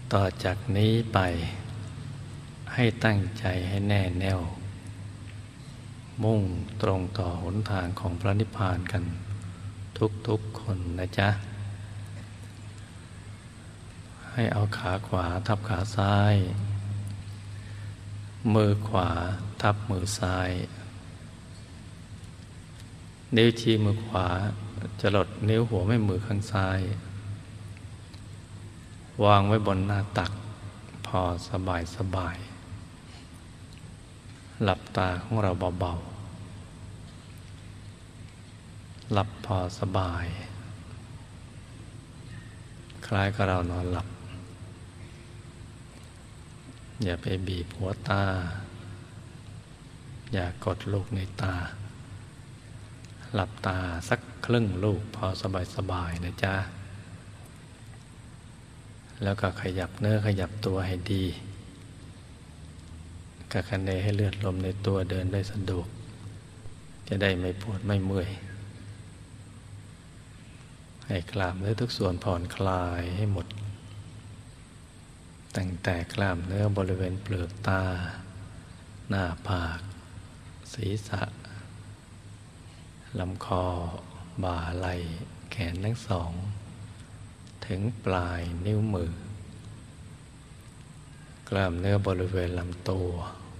ต่อจากนี้ไปให้ตั้งใจให้แน่แน่วมุ่งตรงต่อหนทางของพระนิพพานกันทุกคนนะจ๊ะให้เอาขาขวาทับขาซ้ายมือขวาทับมือซ้ายนิ้วชี้มือขวาจะหลดนิ้วหัวแม่มือข้างซ้ายวางไว้บนหน้าตักพอสบายหลับตาของเราเบาๆหลับพอสบายคล้ายกับเรานอนหลับอย่าไปบีบหัวตาอย่ากดลูกในตาหลับตาสักครึ่งลูกพอสบายนะจ๊ะแล้วก็ขยับเนื้อขยับตัวให้ดีกะคะเนให้เลือดลมในตัวเดินได้สะดวกจะได้ไม่ปวดไม่เมื่อยให้กล้ามเนื้อทุกส่วนผ่อนคลายให้หมดตั้งแต่กล้ามเนื้อบริเวณเปลือกตาหน้าผากศีรษะลำคอบ่าไหล่แขนทั้งสองถึงปลายนิ้วมือกล้ามเนื้อบริเวณลำตัว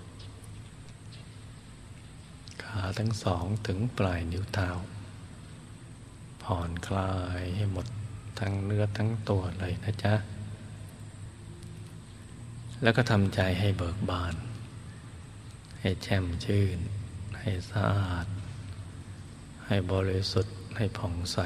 ขาทั้งสองถึงปลายนิ้วเท้าผ่อนคลายให้หมดทั้งเนื้อทั้งตัวเลยนะจ๊ะแล้วก็ทำใจให้เบิกบานให้แช่มชื่นให้สะอาดให้บริสุทธิ์ให้ผ่องใส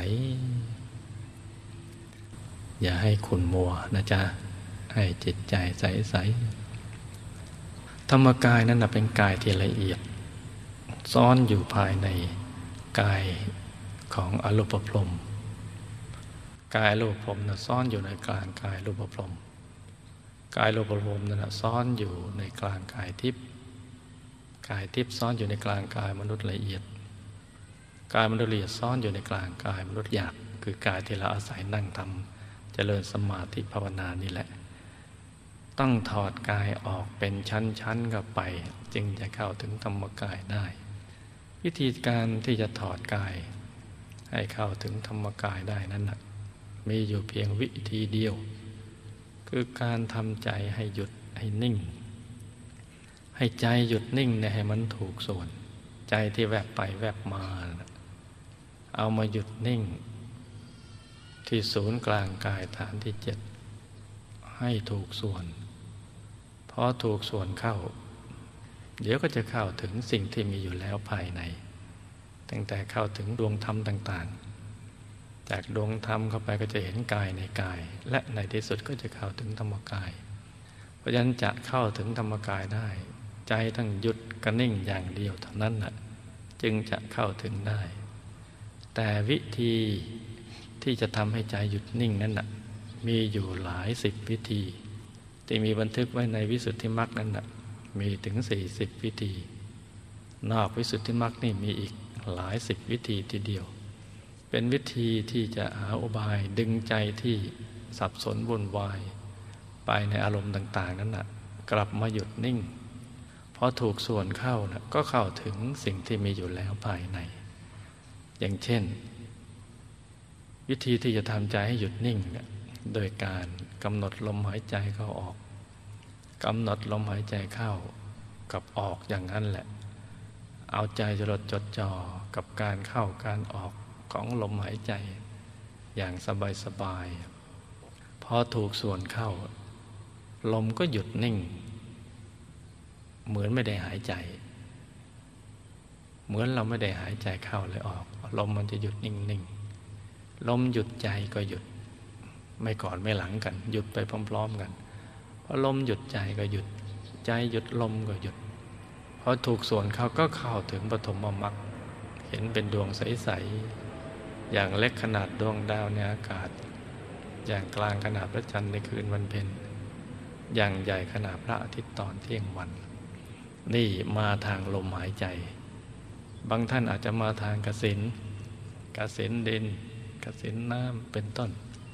อย่าให้ขุ่นมัวนะจ๊ะให้จิตใจใสๆธรรมกายนั้นเป็นกายที่ละเอียดซ่อนอยู่ภายในกายของอรูปพรหมกายอรูปพรหมซ่อนอยู่ในกลางกายรูปพรหมกายรูปพรหมนั้นซ่อนอยู่ในกลางกายทิพย์กายทิพย์ซ่อนอยู่ในกลางกายมนุษย์ละเอียดกายมนุษย์ละเอียดซ่อนอยู่ในกลางกายมนุษย์หยาบคือกายที่เราอาศัยนั่งทำเจริญสมาธิภาวนานี่แหละต้องถอดกายออกเป็นชั้นๆกันไปจึงจะเข้าถึงธรรมกายได้วิธีการที่จะถอดกายให้เข้าถึงธรรมกายได้นั้นนะมีอยู่เพียงวิธีเดียวคือการทำใจให้หยุดให้นิ่งให้ใจหยุดนิ่งเนี่ยให้มันถูกส่วนใจที่แวบไปแวบมาเอามาหยุดนิ่งที่ศูนย์กลางกายฐานที่7ให้ถูกส่วนพอถูกส่วนเข้าเดี๋ยวก็จะเข้าถึงสิ่งที่มีอยู่แล้วภายในตั้งแต่เข้าถึงดวงธรรมต่างๆจากดวงธรรมเข้าไปก็จะเห็นกายในกายและในที่สุดก็จะเข้าถึงธรรมกายเพราะฉะนั้นจะเข้าถึงธรรมกายได้ใจต้องหยุดกระนิ่งอย่างเดียวเท่านั้นจึงจะเข้าถึงได้แต่วิธีที่จะทำให้ใจหยุดนิ่งนั้นมีอยู่หลาย10วิธีที่มีบันทึกไว้ในวิสุทธิมรรคนั้นมีถึง40วิธีนอกวิสุทธิมรรคนี่มีอีกหลาย10วิธีทีเดียวเป็นวิธีที่จะหาอุบายดึงใจที่สับสนวุ่นวายไปในอารมณ์ต่างๆนั้นกลับมาหยุดนิ่งพอถูกส่วนเข้าก็เข้าถึงสิ่งที่มีอยู่แล้วภายในอย่างเช่นวิธีที่จะทำใจให้หยุดนิ่งโดยการกำหนดลมหายใจเข้าออกกำหนดลมหายใจเข้ากับออกอย่างนั้นแหละเอาใจจดจ่อกับการเข้าการออกของลมหายใจอย่างสบายๆพอถูกส่วนเข้าลมก็หยุดนิ่งเหมือนไม่ได้หายใจเหมือนเราไม่ได้หายใจเข้าเลยออกลมมันจะหยุดนิ่งๆลมหยุดใจก็หยุดไม่ก่อนไม่หลังกันหยุดไปพร้อมๆกันพอลมหยุดใจก็หยุดใจหยุดลมก็หยุดพอถูกส่วนเข้าก็เข้าถึงปฐมมรรคเห็นเป็นดวงใสๆอย่างเล็กขนาดดวงดาวในอากาศอย่างกลางขนาดพระจันทร์ในคืนวันเพ็ญอย่างใหญ่ขนาดพระอาทิตย์ตอนเที่ยงวันนี่มาทางลมหายใจบางท่านอาจจะมาทางกสิณดินกสิณน้ำเป็นต้น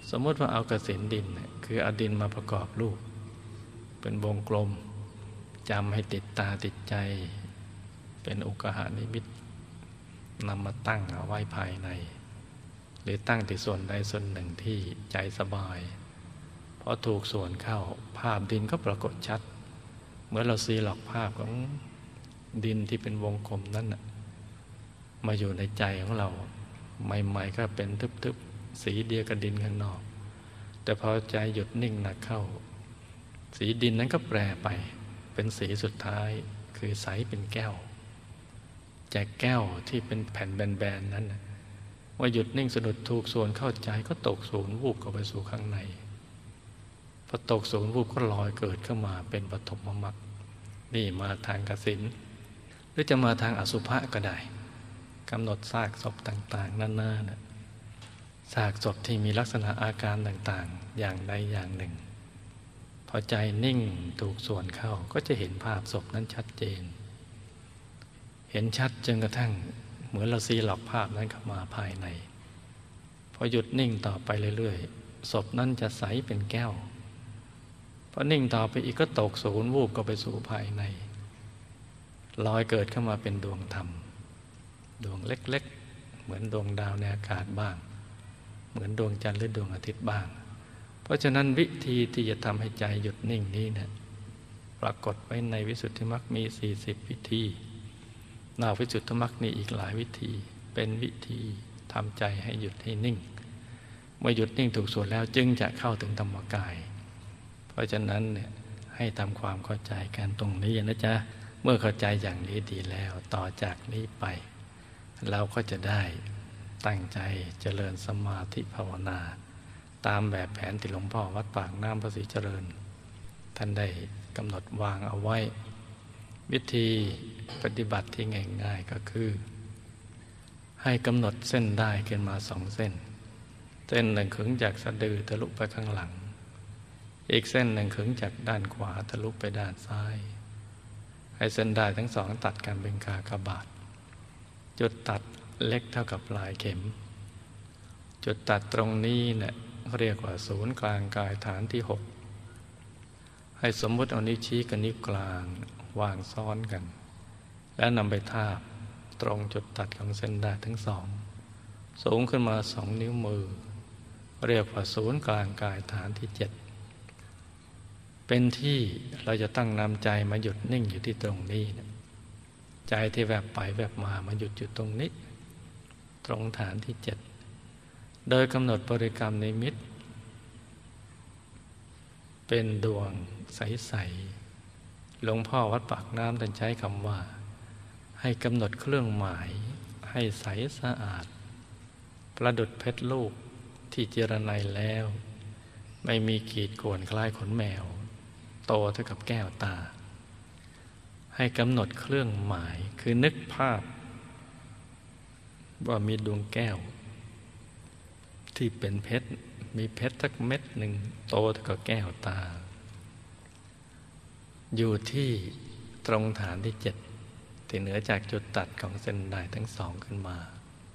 สมมติว่าเอากสิณดินคือเอาดินมาประกอบรูปเป็นวงกลมจำให้ติดตาติดใจเป็นอุกหานิมิตนำมาตั้งเอาไว้ภายในหรือตั้งที่ส่วนใดส่วนหนึ่งที่ใจสบายพอถูกส่วนเข้าภาพดินก็ปรากฏชัดเมื่อเราซีหลอกภาพของดินที่เป็นวงกลมนั้นมาอยู่ในใจของเราใหม่ๆก็เป็นทึบๆสีเดียวกับดินข้างนอกแต่พอใจหยุดนิ่งหนักเข้าสีดินนั้นก็แปรไปเป็นสีสุดท้ายคือใสเป็นแก้วจากแก้วที่เป็นแผ่นแบนๆนั้นว่าหยุดนิ่งสะดุดถูกส่วนเข้าใจก็ตกศูนย์วูบเข้าไปสู่ข้างในพอตกศูนย์วูบก็ลอยเกิดขึ้นมาเป็นปฐมมรรคนี่มาทางกสิณหรือจะมาทางอสุภะก็ได้กำหนดซากศพต่างๆนานาซากศพที่มีลักษณะอาการต่างๆอย่างใดอย่างหนึ่งพอใจนิ่งถูกส่วนเข้าก็จะเห็นภาพศพนั้นชัดเจนเห็นชัดจนกระทั่งเหมือนเราซีหลอกภาพนั้นเข้ามาภายในพอหยุดนิ่งต่อไปเรื่อยๆศพนั้นจะใสเป็นแก้วพอนิ่งต่อไปอีกก็ตกศูนย์วูบก็ไปสู่ภายในลอยเกิดขึ้นมาเป็นดวงธรรมดวงเล็กๆเหมือนดวงดาวในอากาศบ้างเหมือนดวงจันทร์หรือดวงอาทิตย์บ้างเพราะฉะนั้นวิธีที่จะทำให้ใจหยุดนิ่งนี้ปรากฏไว้ในวิสุทธิมรรคมี40วิธีนอกวิสุทธิมรรคมีอีกหลายวิธีเป็นวิธีทำใจให้หยุดให้นิ่งเมื่อหยุดนิ่งถูกส่วนแล้วจึงจะเข้าถึงธรรมกายเพราะฉะนั้นให้ทำความเข้าใจกันตรงนี้นะจ๊ะเมื่อเข้าใจอย่างนี้ดีแล้วต่อจากนี้ไปเราก็จะได้ตั้งใจเจริญสมาธิภาวนาตามแบบแผนที่หลวงพ่อวัดปากน้ำพระศรีเจริญท่านได้กำหนดวางเอาไว้วิธีปฏิบัติที่ง่ายๆก็คือให้กำหนดเส้นได้ขึ้นมา2 เส้นเส้นหนึ่งขึงจากสะดือทะลุไปข้างหลังอีกเส้นหนึ่งขึงจากด้านขวาทะลุไปด้านซ้ายให้เส้นได้ทั้งสองตัดกันเป็นกากบาทจุดตัดเล็กเท่ากับปลายเข็มจุดตัดตรงนี้เรียกว่าศูนย์กลางกายฐานที่6ให้สมมติเอานิ้วชี้กับนิ้วกลางวางซ้อนกันและนำไปทาบตรงจุดตัดของเส้นได้ทั้งสองสูงขึ้นมา2 นิ้วมือเรียกว่าศูนย์กลางกายฐานที่7เป็นที่เราจะตั้งนำใจมาหยุดนิ่งอยู่ที่ตรงนี้ใจที่แวบไปแวบมาหยุดอยู่ตรงนี้ตรงฐานที่7โดยกำหนดบริกรรมนิมิตเป็นดวงใสๆหลวงพ่อวัดปากน้ำท่านใช้คำว่าให้กำหนดเครื่องหมายให้ใสสะอาดประดุจเพชรลูกที่เจรไนแล้วไม่มีขีดข่วนคล้ายขนแมวโตเท่ากับแก้วตาให้กำหนดเครื่องหมายคือนึกภาพว่ามีดวงแก้วที่เป็นเพชรมีเพชรสักเม็ดหนึ่งโตเท่ากับแก้วตาอยู่ที่ตรงฐานที่7ที่เหนือจากจุดตัดของเส้นได้ทั้งสองขึ้นมา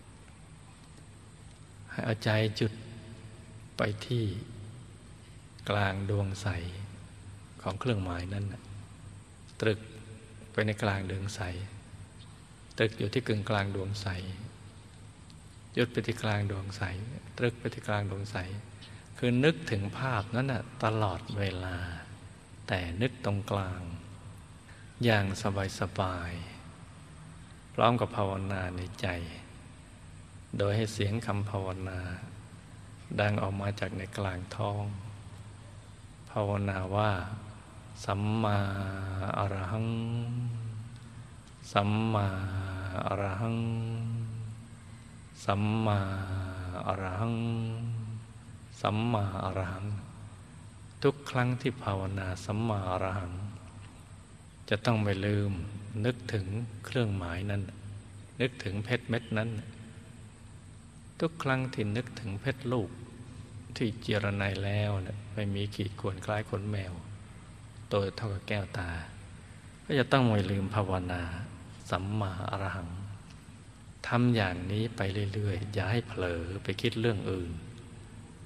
ให้เอาใจจุดไปที่กลางดวงใสของเครื่องหมายนั้นตรึกไปในกลางดวงใสตรึกอยู่ที่กึ่งกลางดวงใสหยุดไปที่กลางดวงใสตรึกไปที่กลางดวงใสคือนึกถึงภาพนั้นตลอดเวลาแต่นึกตรงกลางอย่างสบายๆพร้อมกับภาวนาในใจโดยให้เสียงคำภาวนาดังออกมาจากในกลางท้องภาวนาว่าสัมมาอรหังสัมมาอรหังสัมมาอรหังสัมมาอรหังทุกครั้งที่ภาวนาสัมมาอรหังจะต้องไม่ลืมนึกถึงเครื่องหมายนั้นนึกถึงเพชรเม็ดนั้นทุกครั้งที่นึกถึงเพชรลูกที่เจรไนแล้วไม่มีขีดข่วนคล้ายขนแมวโตเท่ากับแก้วตาก็จะต้องไม่ลืมภาวนาสัมมาอรหังทำอย่างนี้ไปเรื่อยๆอย่าให้เผลอไปคิดเรื่องอื่น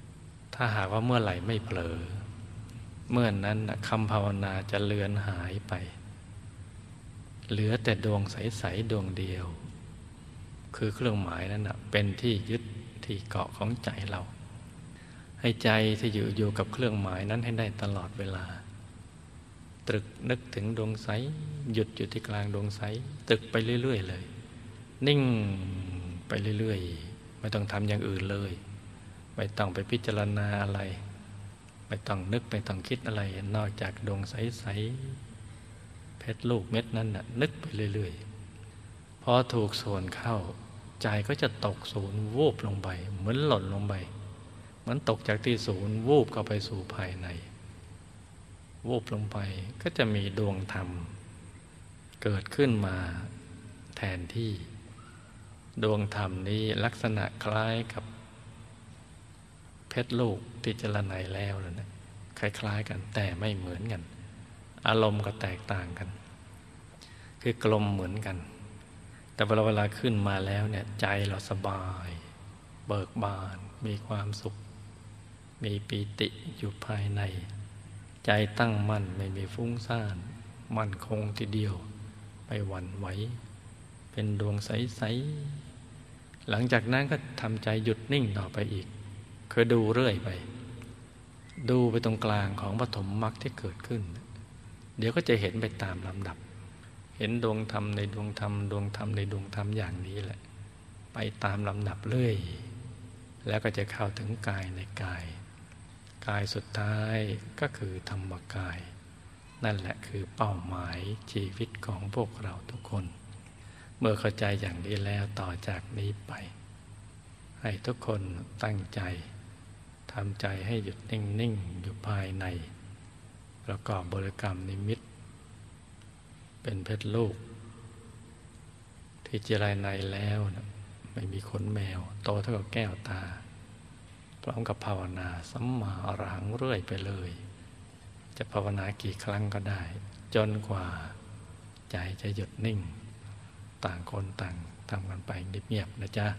ถ้าหากว่าเมื่อไหร่ไม่เผลอเมื่อนนั้นคำภาวนาจะเลือนหายไปเหลือแต่ดวงใสๆดวงเดียวคือเครื่องหมายนั้นเป็นที่ยึดที่เกาะของใจเราให้ใจที่อยู่กับเครื่องหมายนั้นให้ได้ตลอดเวลาตรึกนึกถึงดวงใสหยุดอยู่ที่กลางดวงใสตรึกไปเรื่อยๆเลยนิ่งไปเรื่อยๆไม่ต้องทำอย่างอื่นเลยไม่ต้องไปพิจารณาอะไรไม่ต้องนึกไม่ต้องคิดอะไรนอกจากดวงใสๆเพชรลูกเม็ดนั้นนึกไปเรื่อยๆพอถูกส่วนเข้าใจก็จะตกศูนย์วูบลงไปเหมือนหล่นลงไปเหมือนตกจากที่ศูนย์วูบเข้าไปสู่ภายในวูบลงไปก็จะมีดวงธรรมเกิดขึ้นมาแทนที่ดวงธรรมนี้ลักษณะคล้ายกับเพชรลูกที่เจรไนแล้วนะคล้ายๆกันแต่ไม่เหมือนกันอารมณ์ก็แตกต่างกันคือกลมเหมือนกันแต่เวลาขึ้นมาแล้วเนี่ยใจเราสบายเบิกบานมีความสุขมีปีติอยู่ภายในใจตั้งมั่นไม่มีฟุ้งซ่านมั่นคงทีเดียวไม่หวั่นไหวเป็นดวงใสๆหลังจากนั้นก็ทำใจหยุดนิ่งต่อไปอีกคือดูเรื่อยไปดูไปตรงกลางของปฐมมรรคที่เกิดขึ้นเดี๋ยวก็จะเห็นไปตามลำดับเห็นดวงธรรมในดวงธรรมดวงธรรมในดวงธรรมอย่างนี้แหละไปตามลำดับเรื่อยแล้วก็จะเข้าถึงกายในกายกายสุดท้ายก็คือธรรมกายนั่นแหละคือเป้าหมายชีวิตของพวกเราทุกคนเมื่อเข้าใจอย่างนี้แล้วต่อจากนี้ไปให้ทุกคนตั้งใจทำใจให้หยุดนิ่งๆอยู่ภายในประกอบบริกรรมนิมิตเป็นเพชรลูกที่เจริญในแล้วนะไม่มีขนแมวโตเท่ากับแก้วตาพร้อมกับภาวนาสัมมาอรหังเรื่อยไปเลยจะภาวนากี่ครั้งก็ได้จนกว่าใจจะหยุดนิ่งต่างคนต่างทำกันไปเงียบๆนะจ๊ะ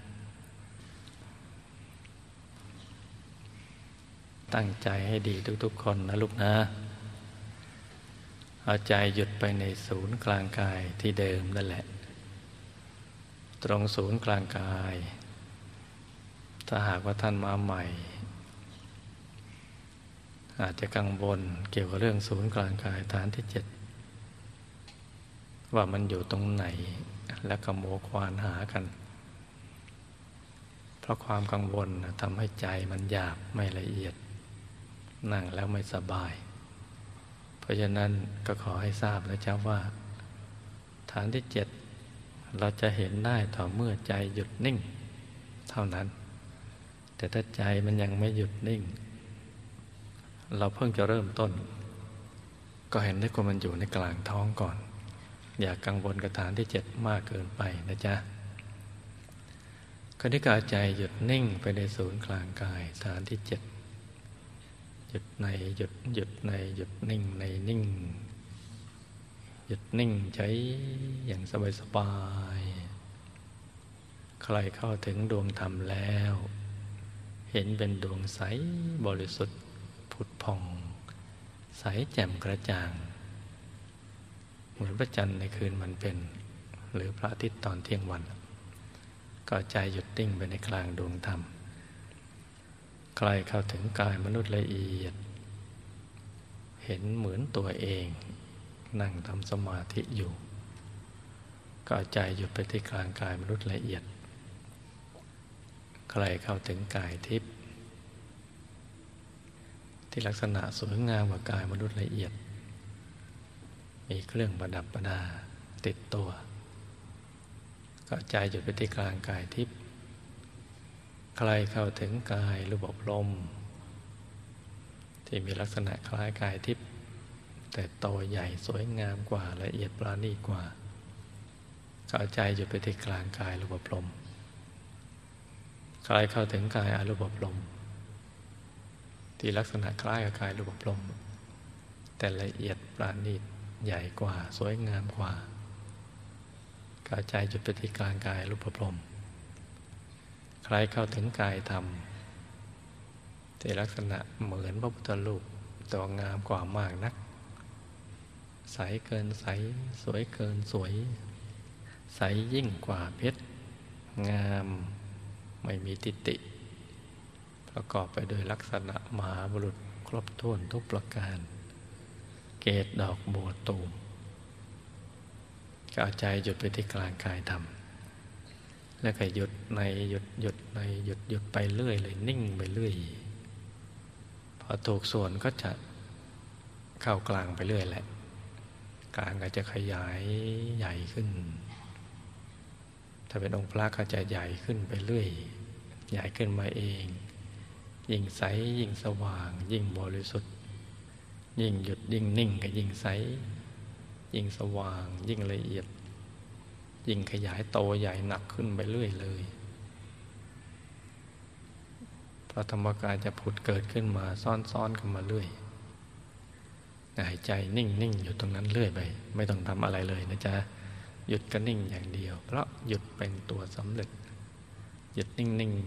ตั้งใจให้ดีทุกๆคนนะลูกนะเอาใจหยุดไปในศูนย์กลางกายที่เดิมนั่นแหละตรงศูนย์กลางกายถ้าหากว่าท่านมาใหม่อาจจะกังวลเกี่ยวกับเรื่องศูนย์กลางกายฐานที่7ว่ามันอยู่ตรงไหนและก็โมควานหากันเพราะความกังวลทำให้ใจมันหยาบไม่ละเอียดนั่งแล้วไม่สบายเพราะฉะนั้นก็ขอให้ทราบนะจ๊ะว่าฐานที่7เราจะเห็นได้ต่อเมื่อใจหยุดนิ่งเท่านั้นแต่ถ้าใจมันยังไม่หยุดนิ่งเราเพิ่งจะเริ่มต้นก็เห็นได้ว่ามันอยู่ในกลางท้องก่อนอย่ากังวลกับฐานที่7มากเกินไปนะจ๊ะก็ได้กายใจหยุดนิ่งไปในศูนย์กลางกายฐานที่7หยุดในหยุดในหยุดนิ่งในนิ่งหยุดนิ่งใจอย่างสบายๆใครเข้าถึงดวงธรรมแล้วเห็นเป็นดวงใสบริสุทธิ์ผุดผ่องใสแจ่มกระจ่างเหมือนพระจันทร์ในคืนมันเป็นหรือพระอาทิตย์ตอนเที่ยงวันก็ใจหยุดนิ่งไปในกลางดวงธรรมใครเข้าถึงกายมนุษย์ละเอียดเห็นเหมือนตัวเองนั่งทำสมาธิอยู่ก็ใจหยุดไปที่กลางกายมนุษย์ละเอียดใครเข้าถึงกายทิพย์ที่ลักษณะสวยงามกว่ากายมนุษย์ละเอียดมีเครื่องประดับประดาติดตัวก็ใจหยุดไปที่กลางกายทิพย์ใครเข้าถึงกายรูปลมที่มีลักษณะคล้ายกายทิพย์แต่โตใหญ่สวยงามกว่าละเอียดปราณีตกว่าก็ใจหยุดไปที่กลางกายรูปลมใครเข้าถึงกายอรูปพรหมที่ลักษณะคล้ายกับกายรูปพรหมแต่ละเอียดปราณีตใหญ่กว่าสวยงามกว่ากายใจจุดไปที่กลางกายรูปพรหมใครเข้าถึงกายธรรมที่ลักษณะเหมือนพระพุทธรูปตัวงามกว่ามากนักใสเกินใสสวยเกินสวยใสยิ่งกว่าเพชรงามไม่มีทิฏฐิประกอบไปด้วยลักษณะมหาบุรุษครบถ้วนทุกประการเกศดอกบัวตูมก็เอาใจหยุดไปที่กลางกายธรรมแล้วก็หยุดในหยุดในหยุดไปเรื่อยเลยนิ่งไปเรื่อยพอถูกส่วนก็จะเข้ากลางไปเรื่อยแหละกลางก็จะขยายใหญ่ขึ้นถ้าเป็นองค์พระก็จะใหญ่ขึ้นไปเรื่อยใหญ่ขึ้นมาเองยิ่งใสยิ่งสว่างยิ่งบริสุทธิ์ยิ่งหยุดยิ่งนิ่งก็ยิ่งใสยิ่งสว่างยิ่งละเอียดยิ่งขยายโตใหญ่หนักขึ้นไปเรื่อยเลยพระธรรมกายจะผุดเกิดขึ้นมาซ้อนๆกันมาเรื่อยหายใจนิ่งอยู่ตรงนั้นเรื่อยไปไม่ต้องทำอะไรเลยนะจ๊ะหยุดก็นิ่งอย่างเดียวเพราะหยุดเป็นตัวสำเร็จหยุดนิ่ง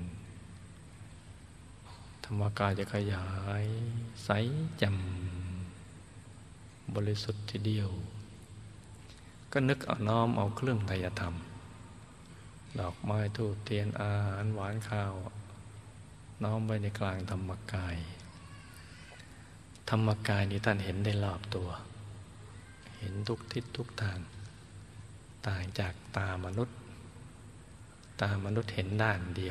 ธรรมกายจะขยายใสแจ่มบริสุทธิ์ทีเดียวก็นึกเอาน้อมเอาเครื่องไตรธรรมดอกไม้ธูปเทียนอาหารหวานข้าวน้อมไว้ในกลางธรรมกายธรรมกายนี้ท่านเห็นได้รอบตัวเห็นทุกทิศทุกทางต่างจากตามนุษย์เห็นด้านเดียว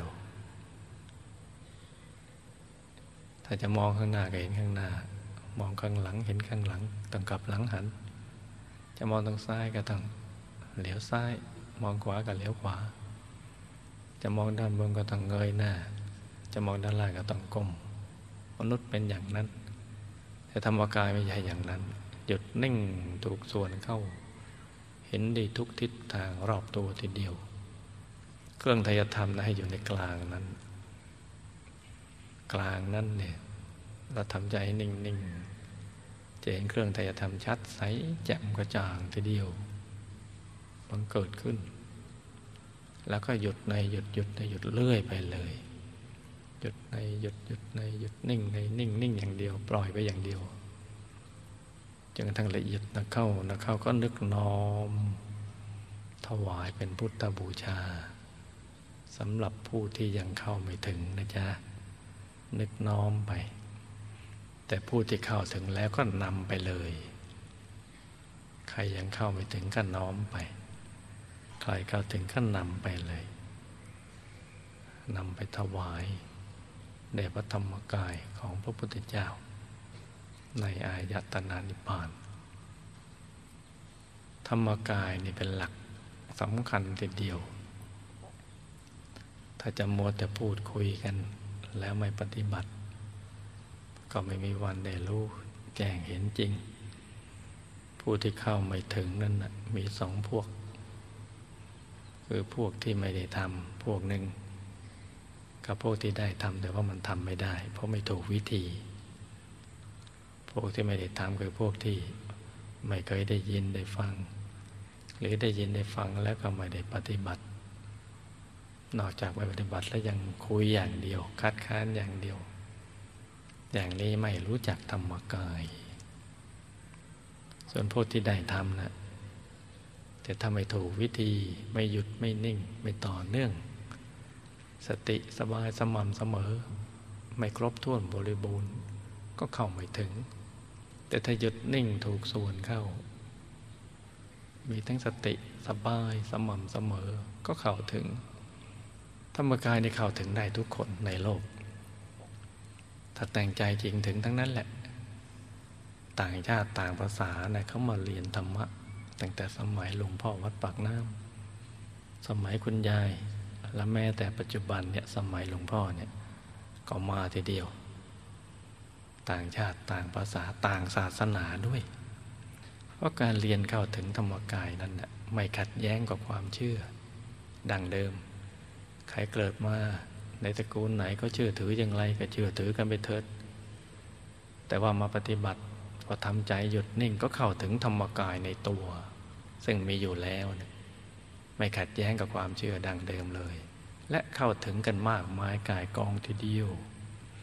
ถ้าจะมองข้างหน้าก็เห็นข้างหน้ามองข้างหลังเห็นข้างหลังต้องกลับหลังหันจะมองทางซ้ายก็ต้องเหลียวซ้ายมองขวาก็เหลียวขวาจะมองด้านบนก็ต้องเงยหน้าจะมองด้านล่างก็ต้องก้มมนุษย์เป็นอย่างนั้นแต่ธรรมกายไม่ใช่อย่างนั้นหยุดนิ่งถูกส่วนเข้าเห็นดีทุกทิศทางรอบตัวทีเดียวเครื่องไตรธรรมให้อยู่ในกลางนั้นเนี่ยเราทำใจนิ่งจะเห็นเครื่องไตรธรรมชัดใสแจ่มกระจ่างทีเดียวมันเกิดขึ้นแล้วก็หยุดในหยุดเรื่อยไปเลยหยุดในหยุดในหยุดนิ่งในนิ่งอย่างเดียวปล่อยไปอย่างเดียวจนกระทั่งละเอียดนักเข้าก็นึกน้อมถวายเป็นพุทธบูชาสำหรับผู้ที่ยังเข้าไม่ถึงนะจ๊ะนึกน้อมไปแต่ผู้ที่เข้าถึงแล้วก็นำไปเลยใครยังเข้าไม่ถึงก็น้อมไปใครเข้าถึงก็นำไปเลยนำไปถวายแด่พระธรรมกายของพระพุทธเจ้าในอายตนะนิพพานธรรมกายนี่เป็นหลักสำคัญทีเดียวถ้าจะมัวแต่พูดคุยกันแล้วไม่ปฏิบัติก็ไม่มีวันได้รู้แจ้งเห็นจริงผู้ที่เข้าไม่ถึงนั่นนะมีสองพวกคือพวกที่ไม่ได้ทำพวกหนึ่งกับพวกที่ได้ทำแต่ว่ามันทำไม่ได้เพราะไม่ถูกวิธีพวกที่ไม่ได้ทำคือพวกที่ไม่เคยได้ยินได้ฟังหรือได้ยินได้ฟังแล้วก็ไม่ได้ปฏิบัตินอกจากไม่ปฏิบัติแล้วยังคุยอย่างเดียวคัดค้านอย่างเดียวอย่างนี้ไม่รู้จักธรรมกายส่วนพวกที่ได้ทำนะแต่ถ้าไม่ถูกวิธีไม่หยุดไม่นิ่งไม่ต่อเนื่องสติสบายสม่ำเสมอไม่ครบถ้วนบริบูรณ์ก็เข้าไม่ถึงแต่ถ้าหยุดนิ่งถูกส่วนเข้ามีทั้งสติสบายสม่ำเสมอก็เข้าถึงธรรมกายนี่เข้าถึงได้ทุกคนในโลกถ้าแต่งใจจริงถึงทั้งนั้นแหละต่างชาติต่างภาษาเนี่ยเขามาเรียนธรรมะตั้งแต่สมัยหลวงพ่อวัดปากน้ำสมัยคุณยายและแม้แต่ปัจจุบันเนี่ยสมัยหลวงพ่อเนี่ยก็มาทีเดียวต่างชาติต่างภาษาต่างศาสนาด้วยเพราะการเรียนเข้าถึงธรรมกายนั้นน่ะไม่ขัดแย้งกับความเชื่อดังเดิมใครเกิดมาในตระกูลไหนก็เชื่อถืออย่างไรก็เชื่อถือกันไปเถิดแต่ว่ามาปฏิบัติพอทำใจหยุดนิ่งก็เข้าถึงธรรมกายในตัวซึ่งมีอยู่แล้วนะไม่ขัดแย้งกับความเชื่อดังเดิมเลยและเข้าถึงกันมากมายกายกองทีเดียว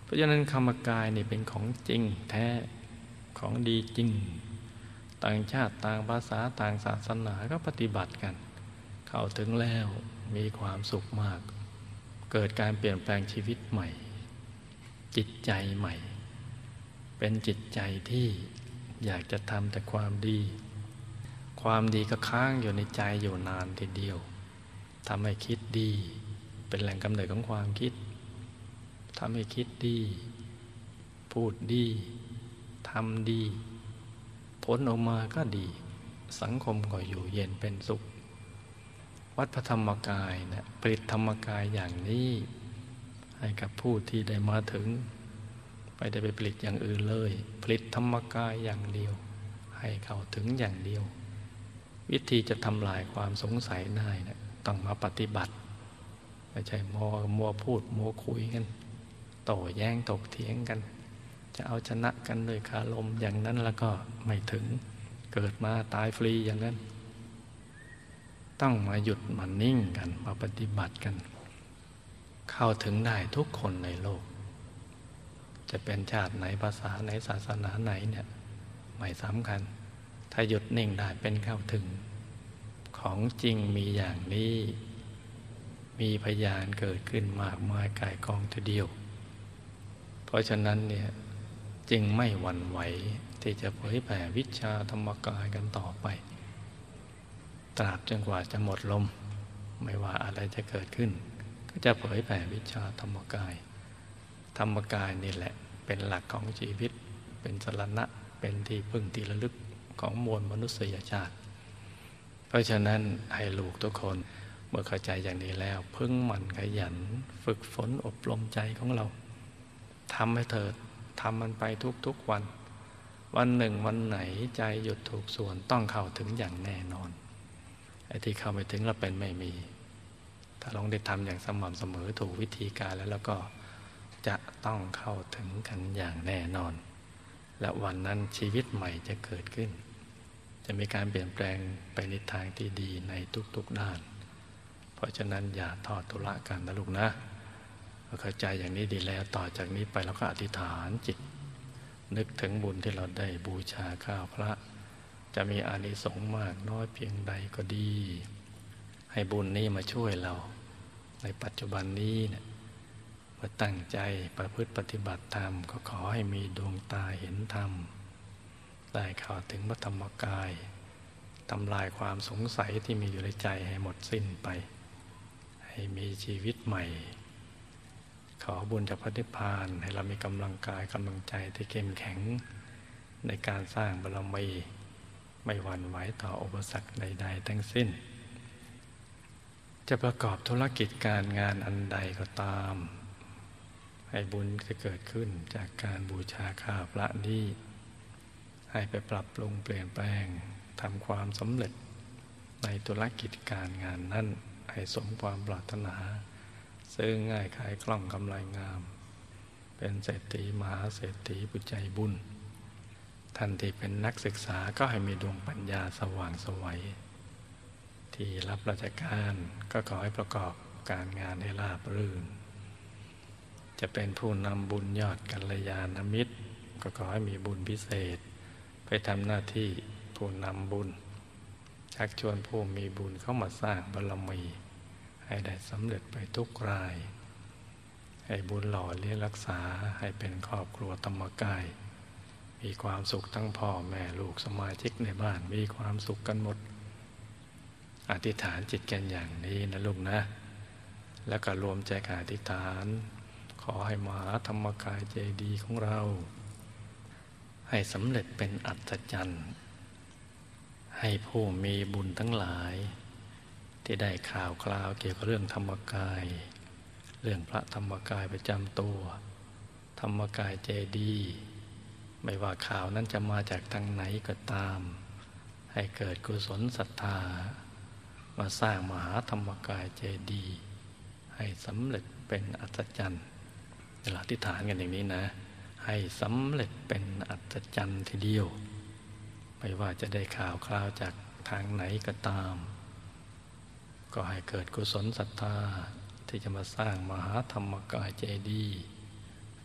เพราะฉะนั้นธรรมกายนี่เป็นของจริงแท้ของดีจริงต่างชาติต่างภาษาต่างศาสนาก็ปฏิบัติกันเข้าถึงแล้วมีความสุขมากเกิดการเปลี่ยนแปลงชีวิตใหม่จิตใจใหม่เป็นจิตใจที่อยากจะทำแต่ความดีความดีก็ค้างอยู่ในใจอยู่นานทีเดียวทำให้คิดดีเป็นแหล่งกำเนิดของความคิดทำให้คิดดีพูดดีทำดีผลออกมาก็ดีสังคมก็อยู่เย็นเป็นสุขวัดพระธรรมกายนะผลิตธรรมกายอย่างนี้ให้กับผู้ที่ได้มาถึงไม่ได้ไปผลิตอย่างอื่นเลยผลิตธรรมกายอย่างเดียวให้เข้าถึงอย่างเดียววิธีจะทำลายความสงสัยได้นะต้องมาปฏิบัติไม่ใช่มัวพูดมัวคุยกันโต้แย้งถกเถียงกันจะเอาชนะกันด้วยคารมอย่างนั้นแล้วก็ไม่ถึงเกิดมาตายฟรีอย่างนั้นต้องมาหยุดมานิ่งกันมาปฏิบัติกันเข้าถึงได้ทุกคนในโลกจะเป็นชาติไหนภาษาไหนศาสนาไหนเนี่ยไม่สำคัญถ้าหยุดนิ่งได้เป็นเข้าถึงของจริงมีอย่างนี้มีพยานเกิดขึ้นมากมายกายกองทีเดียวเพราะฉะนั้นเนี่ยจึงไม่หวั่นไหวที่จะเผยแผ่วิชาธรรมกายกันต่อไปตราบจนกว่าจะหมดลมไม่ว่าอะไรจะเกิดขึ้นก็จะเผยแผ่วิชาธรรมกายธรรมกายนี่แหละเป็นหลักของชีวิตเป็นสรณะเป็นที่พึ่งที่ระลึกของมวลมนุษยชาติเพราะฉะนั้นให้ลูกทุกคนเมื่อเข้าใจอย่างนี้แล้วพึงหมั่นขยันฝึกฝนอบรมใจของเราทำให้เถิดทำมันไปทุกๆวันวันหนึ่งวันไหนใจหยุดถูกส่วนต้องเข้าถึงอย่างแน่นอนไอ้ที่เข้าไม่ถึงแล้วเป็นไม่มีถ้าลองได้ทำอย่างสม่ำเสมอถูกวิธีการแล้วก็จะต้องเข้าถึงกันอย่างแน่นอนและวันนั้นชีวิตใหม่จะเกิดขึ้นจะมีการเปลี่ยนแปลงไปในทางที่ดีในทุกๆด้านเพราะฉะนั้นอย่าทอดทุระกันนะลูกนะเข้าใจอย่างนี้ดีแล้วต่อจากนี้ไปเราก็อธิษฐานจิตนึกถึงบุญที่เราได้บูชาข้าวพระจะมีอานิสงส์มากน้อยเพียงใดก็ดีให้บุญนี้มาช่วยเราในปัจจุบันนี้เนี่ยเมื่อตั้งใจประพฤติปฏิบัติธรรมก็ขอให้มีดวงตาเห็นธรรมได้เข้าถึงพระธรรมกายทำลายความสงสัยที่มีอยู่ในใจให้หมดสิ้นไปให้มีชีวิตใหม่ขอบุญจากพระนิพพานให้เรามีกำลังกายกำลังใจที่เข้มแข็งในการสร้างบารมีไม่หวั่นไหวต่ออุปสรรคใดๆทั้งสิ้นจะประกอบธุรกิจการงานอันใดก็ตามให้บุญจะเกิดขึ้นจากการบูชาข้าวพระนี้ให้ไปปรับปรุงเปลี่ยนแปลงทำความสำเร็จในธุรกิจการงานนั้นให้สมความปรารถนาซื้อง่ายขายคล่องกำไรงามเป็นเศรษฐีมหาเศรษฐีผู้ใจบุญท่านที่เป็นนักศึกษาก็ให้มีดวงปัญญาสว่างไสวที่รับราชการก็ขอให้ประกอบการงานให้ราบรื่นจะเป็นผู้นำบุญยอดกัลยาณมิตรก็ขอให้มีบุญพิเศษไปทำหน้าที่ผู้นำบุญชักชวนผู้มีบุญเข้ามาสร้างบารมีให้ได้สำเร็จไปทุกรายให้บุญหล่อเลี้ยงรักษาให้เป็นครอบครัวธรรมกายมีความสุขทั้งพ่อแม่ลูกสมาชิกในบ้านมีความสุขกันหมดอธิษฐานจิตกันอย่างนี้นะลูกนะแล้วก็รวมใจกันอธิษฐานขอให้มหาธรรมกายเจดีย์ของเราให้สำเร็จเป็นอัศจรรย์ให้ผู้มีบุญทั้งหลายที่ได้ข่าวคราวเกี่ยวกับเรื่องธรรมกายเรื่องพระธรรมกายประจำตัวธรรมกายเจดีย์ไม่ว่าข่าวนั้นจะมาจากทางไหนก็ตามให้เกิดกุศลศรัทธามาสร้างมหาธรรมกายเจดีย์ให้สำเร็จเป็นอัศจรรย์เราอธิษฐานกันอย่างนี้นะให้สำเร็จเป็นอัศจรรย์ทีเดียวไม่ว่าจะได้ข่าวคราวจากทางไหนก็ตามก็ให้เกิดกุศลศรัทธาที่จะมาสร้างมหาธรรมกายเจดีย์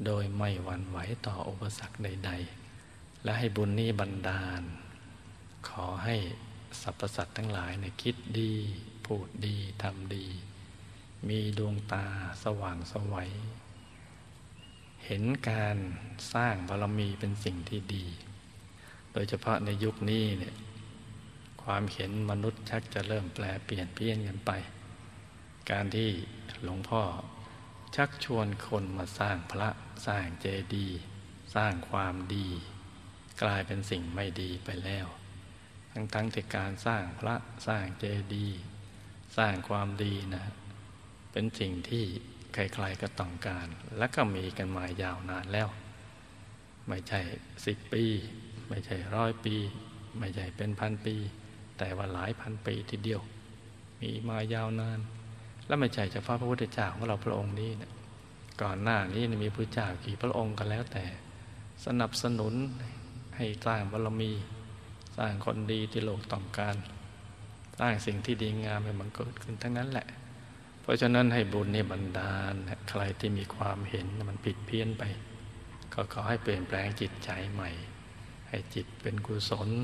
โดยไม่หวั่นไหวต่ออุปสรรคใดๆและให้บุญนี้บันดาลขอให้สรรพสัตว์ทั้งหลายคิดดีพูดดีทำดีมีดวงตาสว่างไสวเห็นการสร้างบารมีเป็นสิ่งที่ดีโดยเฉพาะในยุคนี้เนี่ยความเห็นมนุษย์ชักจะเริ่มแปลเปลี่ยนเพี้ยนกันไปการที่หลวงพ่อชักชวนคนมาสร้างพระสร้างเจดีย์สร้างความดีกลายเป็นสิ่งไม่ดีไปแล้วทั้งที่การสร้างพระสร้างเจดีย์สร้างความดีนะเป็นสิ่งที่ใครๆก็ต้องการและก็มีกันมายาวนานแล้วไม่ใช่10 ปีไม่ใช่100 ปีไม่ใช่เป็น1,000 ปีแต่ว่าหลายพันปีทีเดียวมีมายาวนานและไม่ใช่เฉพาะพระพุทธเจ้าของเราพระองค์นี้นะก่อนหน้านี้มีพระเจ้ากี่พระองค์กันแล้วแต่สนับสนุนให้สร้างบารมีสร้างคนดีที่โลกต้องการสร้างสิ่งที่ดีงามให้มันเกิดขึ้นทั้งนั้นแหละเพราะฉะนั้นให้บุญนี่บันดาลใครที่มีความเห็นมันผิดเพี้ยนไปก็ขอให้เปลี่ยนแปลงจิตใจใหม่ให้จิตเป็นกุศล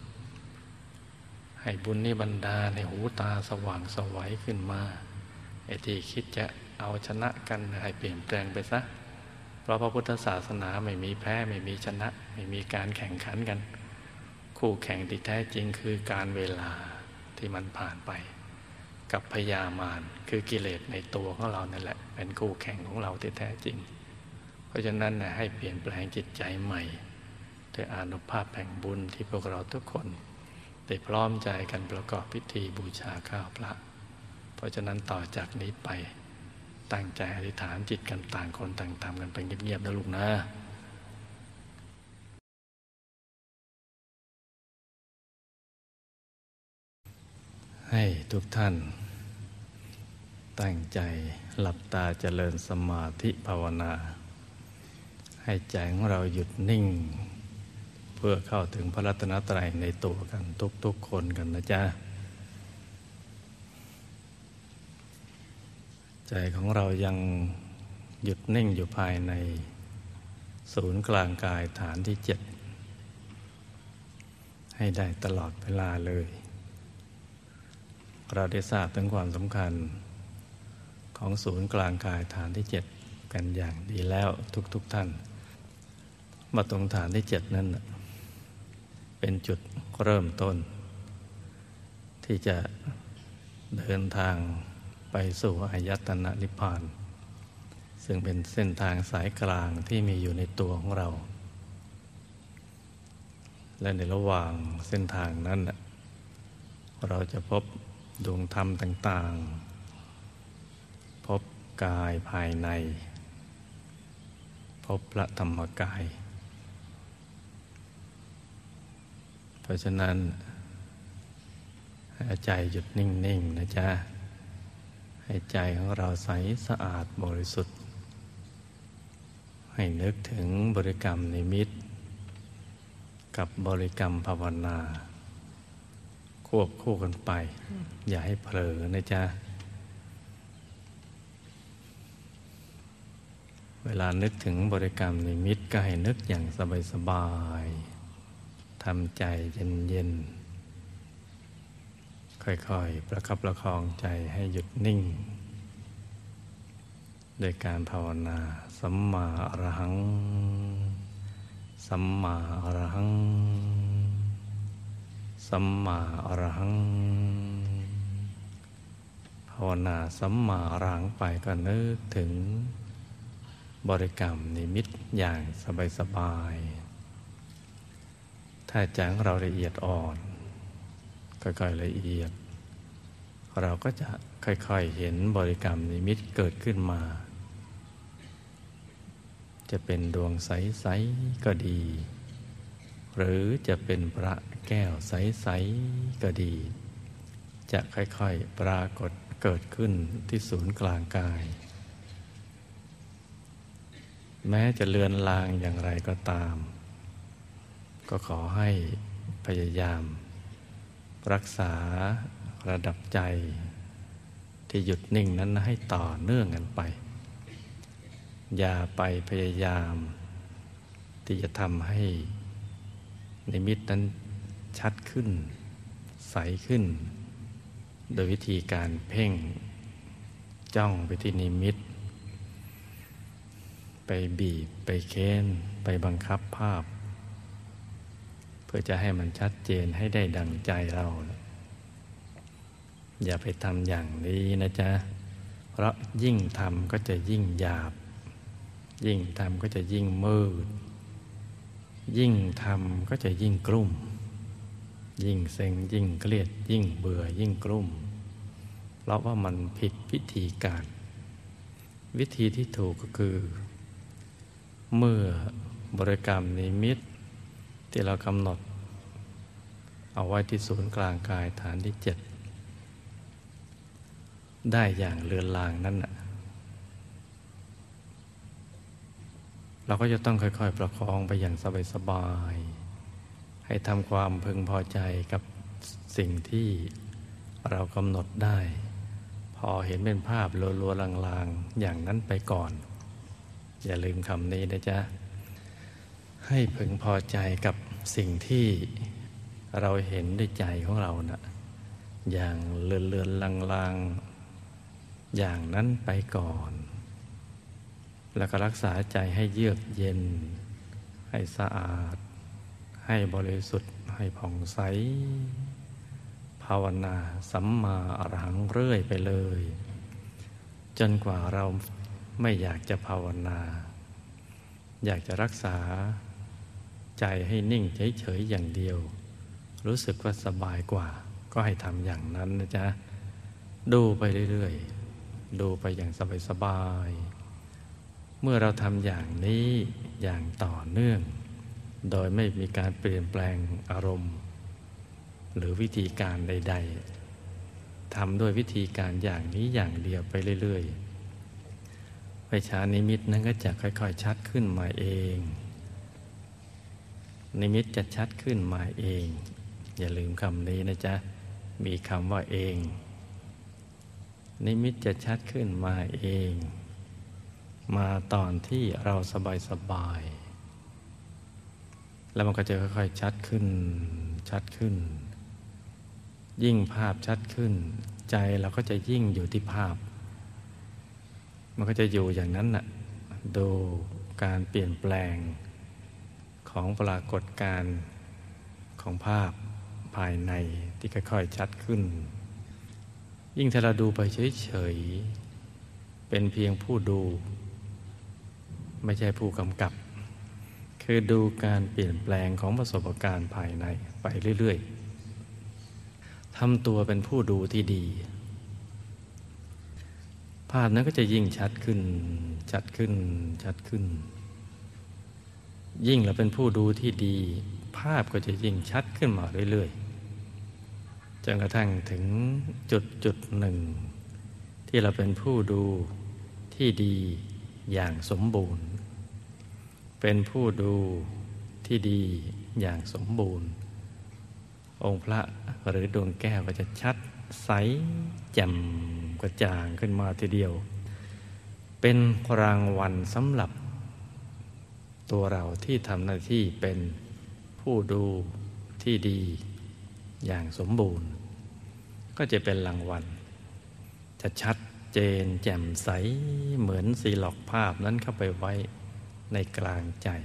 ให้บุญนี่บันดาลให้หูตาสว่างไสวขึ้นมาไอ้ที่คิดจะเอาชนะกันให้เปลี่ยนแปลงไปซะเพราะพระพุทธศาสนาไม่มีแพ้ไม่มีชนะไม่มีการแข่งขันกันคู่แข่งที่แท้จริงคือการเวลาที่มันผ่านไปกับพยามารคือกิเลสในตัวของเรานั่นแหละเป็นคู่แข่งของเราที่แท้จริงเพราะฉะนั้นให้เปลี่ยนแปลงจิตใจใหม่ด้วยอานุภาพแห่งบุญที่พวกเราทุกคนได้พร้อมใจกันประกอบพิธีบูชาข้าวพระเพราะฉะนั้นต่อจากนี้ไปตั้งใจอธิษฐานจิตกันต่างคนต่างทำกันไปเงียบๆนะลูกนะให้ทุกท่านตั้งใจหลับตาเจริญสมาธิภาวนาให้ใจของเราหยุดนิ่งเพื่อเข้าถึงพระรัตนตรัยในตัวกันทุกๆคนกันนะจ๊ะใจของเรายังหยุดนิ่งอยู่ภายในศูนย์กลางกายฐานที่7ให้ได้ตลอดเวลาเลยเราได้ทราบถึงความสำคัญของศูนย์กลางกายฐานที่7กันอย่างดีแล้วทุกท่านมาตรงฐานที่7นั้นเป็นจุดเริ่มต้นที่จะเดินทางไปสู่อายตนะนิพพานซึ่งเป็นเส้นทางสายกลางที่มีอยู่ในตัวของเราและในระหว่างเส้นทางนั้นเราจะพบดวงธรรมต่างๆพบกายภายในพบพระธรรมกายเพราะฉะนั้นให้ใจหยุดนิ่งๆนะจ๊ะให้ใจของเราใสสะอาดบริสุทธิ์ให้นึกถึงบริกรรมนิมิตกับบริกรรมภาวนาควบคู่กันไปอย่าให้เผลอนะจ๊ะเวลานึกถึงบริกรรมนิมิตก็ให้นึกอย่างสบายๆทำใจเย็นๆค่อยๆประคับประคองใจให้หยุดนิ่งโดยการภาวนาสัมมาอรหังสัมมาอรหังสัมมาอรหังภาวนาสัมมาอรหังไปก็นึกถึงบริกรรมนิมิตอย่างสบายๆถ้าใจของเราละเอียดอ่อนค่อยๆละเอียดเราก็จะค่อยๆเห็นบริกรรมนิมิตเกิดขึ้นมาจะเป็นดวงใสๆก็ดีหรือจะเป็นพระแก้วใสๆก็ดีจะค่อยๆปรากฏเกิดขึ้นที่ศูนย์กลางกายแม้จะเลือนลางอย่างไรก็ตามก็ขอให้พยายามรักษาระดับใจที่หยุดนิ่งนั้นให้ต่อเนื่องกันไปอย่าไปพยายามที่จะทำให้นิมิตนั้นชัดขึ้นใสขึ้นโดยวิธีการเพ่งจ้องไปที่นิมิตไปบีบไปเค้นไปบังคับภาพเพื่อจะให้มันชัดเจนให้ได้ดังใจเราอย่าไปทำอย่างนี้นะจ๊ะเพราะยิ่งทำก็จะยิ่งหยาบยิ่งทำก็จะยิ่งมืดยิ่งทำก็จะยิ่งกลุ้มยิ่งเซ็งยิ่งเครียดยิ่งเบื่อยิ่งกลุ้มเพราะว่ามันผิดวิธีการวิธีที่ถูกก็คือเมื่อบริกรรมนิมิตที่เรากำหนดเอาไว้ที่ศูนย์กลางกายฐานที่7ได้อย่างเลือนลางนั้นน่ะเราก็จะต้องค่อยๆประคองไปอย่างสบายๆให้ทำความพึงพอใจกับสิ่งที่เรากำหนดได้พอเห็นเป็นภาพลัวๆลางๆอย่างนั้นไปก่อนอย่าลืมคำนี้นะจ๊ะให้พึงพอใจกับสิ่งที่เราเห็นด้วยใจของเรานะอย่างเลือนๆลางๆอย่างนั้นไปก่อนแล้วก็รักษาใจให้เยือกเย็นให้สะอาดให้บริสุทธิ์ให้ผ่องใสภาวนาสัมมาอรหังเรื่อยไปเลยจนกว่าเราไม่อยากจะภาวนาอยากจะรักษาใจให้นิ่งเฉยๆอย่างเดียวรู้สึกว่าสบายกว่าก็ให้ทำอย่างนั้นนะจ๊ะดูไปเรื่อยๆดูไปอย่างสบายๆเมื่อเราทำอย่างนี้อย่างต่อเนื่องโดยไม่มีการเปลี่ยนแปลงอารมณ์หรือวิธีการใดๆทำด้วยวิธีการอย่างนี้อย่างเดียวไปเรื่อยๆวิชานิมิตนั้นก็จะค่อยๆชัดขึ้นมาเองนิมิตจะชัดขึ้นมาเองอย่าลืมคำนี้นะจ๊ะมีคำว่าเองนิมิตจะชัดขึ้นมาเองมาตอนที่เราสบายๆแล้วมันก็จะค่อยๆชัดขึ้นชัดขึ้นยิ่งภาพชัดขึ้นใจเราก็จะยิ่งอยู่ที่ภาพมันก็จะอยู่อย่างนั้นน่ะดูการเปลี่ยนแปลงของปรากฏการณ์ของภาพภายในที่ค่อยๆชัดขึ้นยิ่งถ้าเราดูไปเฉยๆเป็นเพียงผู้ดูไม่ใช่ผู้กำกับคือดูการเปลี่ยนแปลงของประสบการณ์ภายในไปเรื่อยๆทำตัวเป็นผู้ดูที่ดีภาพนั้นก็จะยิ่งชัดขึ้นชัดขึ้นชัดขึ้นยิ่งเราเป็นผู้ดูที่ดีภาพก็จะยิ่งชัดขึ้นมาเรื่อยๆจนกระทั่งถึงจุดหนึ่งที่เราเป็นผู้ดูที่ดีอย่างสมบูรณ์เป็นผู้ดูที่ดีอย่างสมบูรณ์องค์พระหรือดวงแก้วก็จะชัดใสแจ่มกระจ่างขึ้นมาทีเดียวเป็นรางวัลสำหรับตัวเราที่ทำหน้าที่เป็นผู้ดูที่ดีอย่างสมบูรณ์ก็จะเป็นรางวัลจะชัดเจนแจ่มใสเหมือนซีล็อกภาพนั้นเข้าไปไว้ในกลางใจ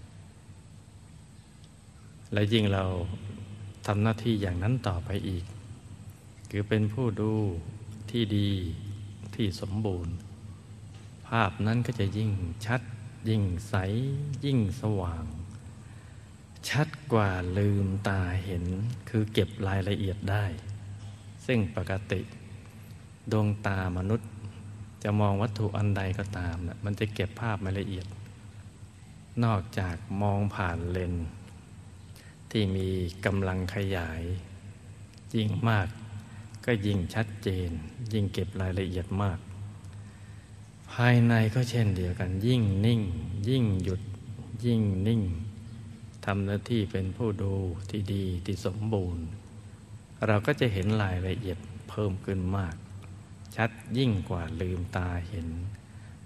และยิ่งเราทำหน้าที่อย่างนั้นต่อไปอีกคือเป็นผู้ดูที่ดีที่สมบูรณ์ภาพนั้นก็จะยิ่งชัดยิ่งใสยิ่งสว่างชัดกว่าลืมตาเห็นคือเก็บรายละเอียดได้ซึ่งปกติดวงตามนุษย์จะมองวัตถุอันใดก็ตามนะมันจะเก็บภาพไม่ละเอียดนอกจากมองผ่านเลนส์ที่มีกำลังขยายยิ่งมากก็ยิ่งชัดเจนยิ่งเก็บรายละเอียดมากภายในก็เช่นเดียวกันยิ่งนิ่งยิ่งหยุดยิ่งนิ่งทำหน้าที่เป็นผู้ดูที่ดีที่สมบูรณ์เราก็จะเห็นรายละเอียดเพิ่มขึ้นมากชัดยิ่งกว่าลืมตาเห็น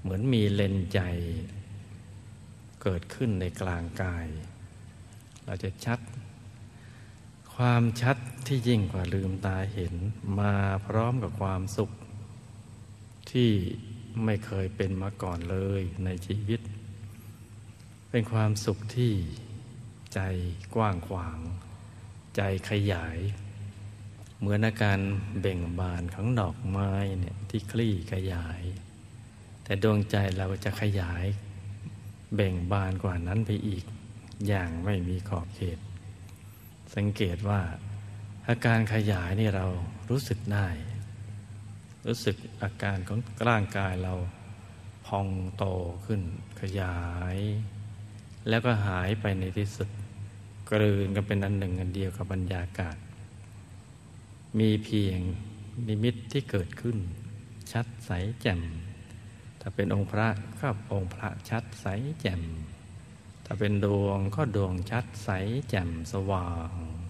เหมือนมีเลนส์ใจเกิดขึ้นในกลางกายเราจะชัดความชัดที่ยิ่งกว่าลืมตาเห็นมาพร้อมกับความสุขที่ไม่เคยเป็นมาก่อนเลยในชีวิตเป็นความสุขที่ใจกว้างขวางใจขยายเหมือนอาการเบ่งบานของดอกไม้เนี่ยที่คลี่ขยายแต่ดวงใจเราจะขยายเบ่งบานกว่านั้นไปอีกอย่างไม่มีขอบเขตสังเกตว่าอาการขยายนี่เรารู้สึกได้รู้สึกอาการของร่างกายเราพองโตขึ้นขยายแล้วก็หายไปในที่สุดกลืนกันเป็นอันหนึ่งอันเดียวกับบรรยากาศมีเพียงนิมิตที่เกิดขึ้นชัดใสแจ่มถ้าเป็นองค์พระก็องค์พระชัดใสแจ่มถ้าเป็นดวงก็ดวงชัดใสแจ่มสว่าง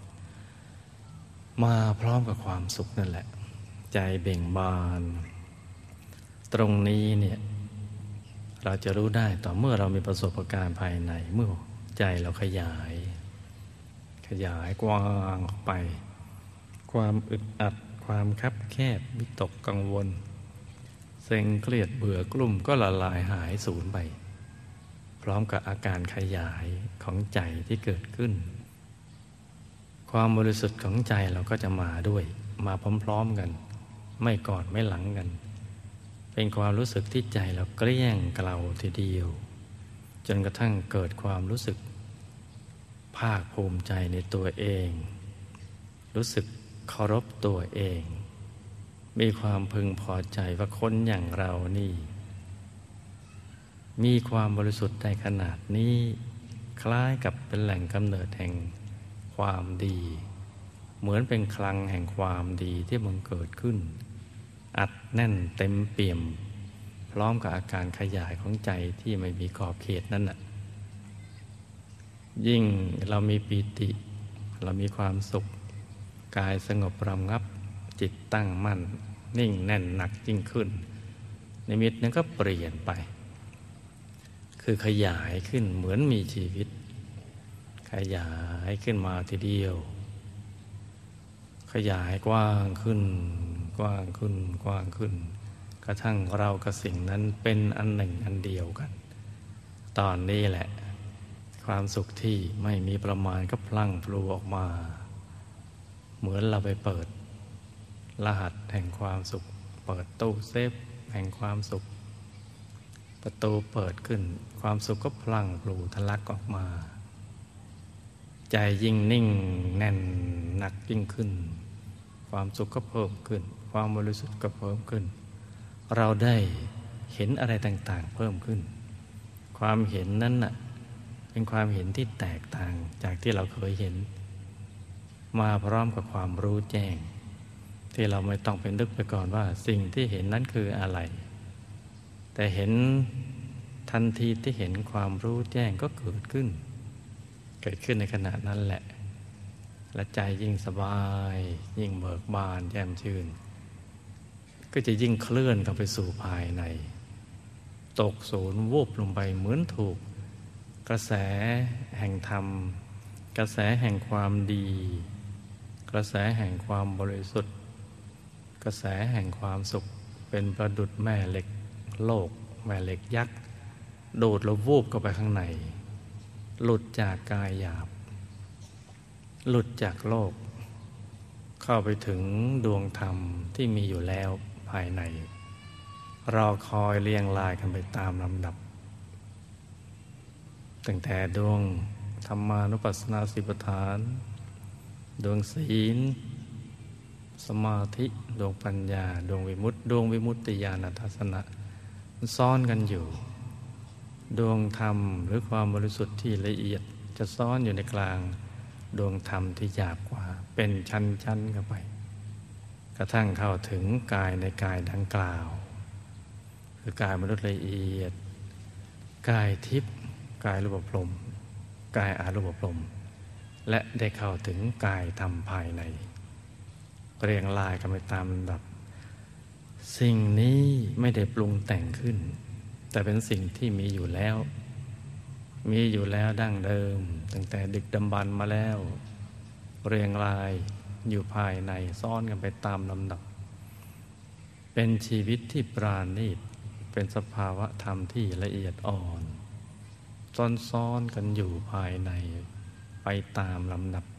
มาพร้อมกับความสุขนั่นแหละใจเบ่งบานตรงนี้เนี่ยเราจะรู้ได้ต่อเมื่อเรามีประสบการณ์ภายในเมื่อใจเราขยายกว้างออกไปความอึดอัดความคับแคบวิตกกังวลเซ็งเครียดเบื่อกลุ่มก็ละลายหายสูญไปพร้อมกับอาการขยายของใจที่เกิดขึ้นความบริสุทธิ์ของใจเราก็จะมาด้วยมาพร้อมๆกันไม่ก่อนไม่หลังกันเป็นความรู้สึกที่ใจเราเกลี้ยงเกลาทีเดียวจนกระทั่งเกิดความรู้สึกภาคภูมิใจในตัวเองรู้สึกเคารพตัวเองมีความพึงพอใจว่าคนอย่างเรานี่มีความบริสุทธิ์ในขนาดนี้คล้ายกับเป็นแหล่งกำเนิดแห่งความดีเหมือนเป็นคลังแห่งความดีที่มันเกิดขึ้นอัดแน่นเต็มเปี่ยมพร้อมกับอาการขยายของใจที่ไม่มีขอบเขตนั่นน่ะยิ่งเรามีปีติเรามีความสุขกายสงบระงับจิตตั้งมั่นนิ่งแน่นหนักยิ่งขึ้นนิมิตนั้นก็เปลี่ยนไปคือขยายขึ้นเหมือนมีชีวิตขยายขึ้นมาทีเดียวขยายกว้างขึ้นกว้างขึ้นกว้างขึ้นกระทั่งเรากับสิ่งนั้นเป็นอันหนึ่งอันเดียวกันตอนนี้แหละความสุขที่ไม่มีประมาณก็พลั่งพลูออกมาเหมือนเราไปเปิดรหัสแห่งความสุขเปิดตู้เซฟแห่งความสุขประตูเปิดขึ้นความสุขก็พลั่งพลูทะลักออกมาใจยิ่งนิ่งแน่นหนักยิ่งขึ้นความสุขก็เพิ่มขึ้นความบริสุทธิ์ก็เพิ่มขึ้นเราได้เห็นอะไรต่างๆเพิ่มขึ้นความเห็นนั้นน่ะเป็นความเห็นที่แตกต่างจากที่เราเคยเห็นมาพร้อมกับความรู้แจ้งที่เราไม่ต้องไปนึกไปก่อนว่าสิ่งที่เห็นนั้นคืออะไรแต่เห็นทันทีที่เห็นความรู้แจ้งก็เกิดขึ้นในขณะนั้นแหละและใจยิ่งสบายยิ่งเบิกบานแจ่มชื่นก็จะยิ่งเคลื่อนเข้าไปสู่ภายในตกศูนย์วูบลงไปเหมือนถูกกระแสแห่งธรรมกระแสแห่งความดีกระแสแห่งความบริสุทธิ์กระแสแห่งความสุขเป็นประดุจแม่เหล็กโลกแม่เหล็กยักษ์โดดแล้ววูบเข้าไปข้างในหลุดจากกายหยาบหลุดจากโลกเข้าไปถึงดวงธรรมที่มีอยู่แล้วภายในรอคอยเรียงรายกันไปตามลำดับตั้งแต่ดวงธรรมานุปัสสนาสิบฐานดวงศีลสมาธิดวงปัญญาดวงวิมุตติดวงวิมุตติญาณทัศนะมันซ้อนกันอยู่ดวงธรรมหรือความบริสุทธิ์ที่ละเอียดจะซ้อนอยู่ในกลางดวงธรรมที่หยาบกว่าเป็นชั้นๆเข้าไปกระทั่งเข้าถึงกายในกายดังกล่าวคือกายมนุษย์ละเอียดกายทิพย์กายรูปพรหมกายอารูปพรหมและได้เข้าถึงกายธรรมภายในเรียงรายกันไปตามลำดับสิ่งนี้ไม่ได้ปรุงแต่งขึ้นแต่เป็นสิ่งที่มีอยู่แล้ว มีอยู่แล้วดั้งเดิมตั้งแต่ดึกดำบรรพ์มาแล้ว เรียงรายอยู่ภายในซ่อนกันไปตามลำดับเป็นชีวิตที่ปราณีตเป็นสภาวะธรรมที่ละเอียดอ่อนซ้อนๆกันอยู่ภายในไปตามลำดับ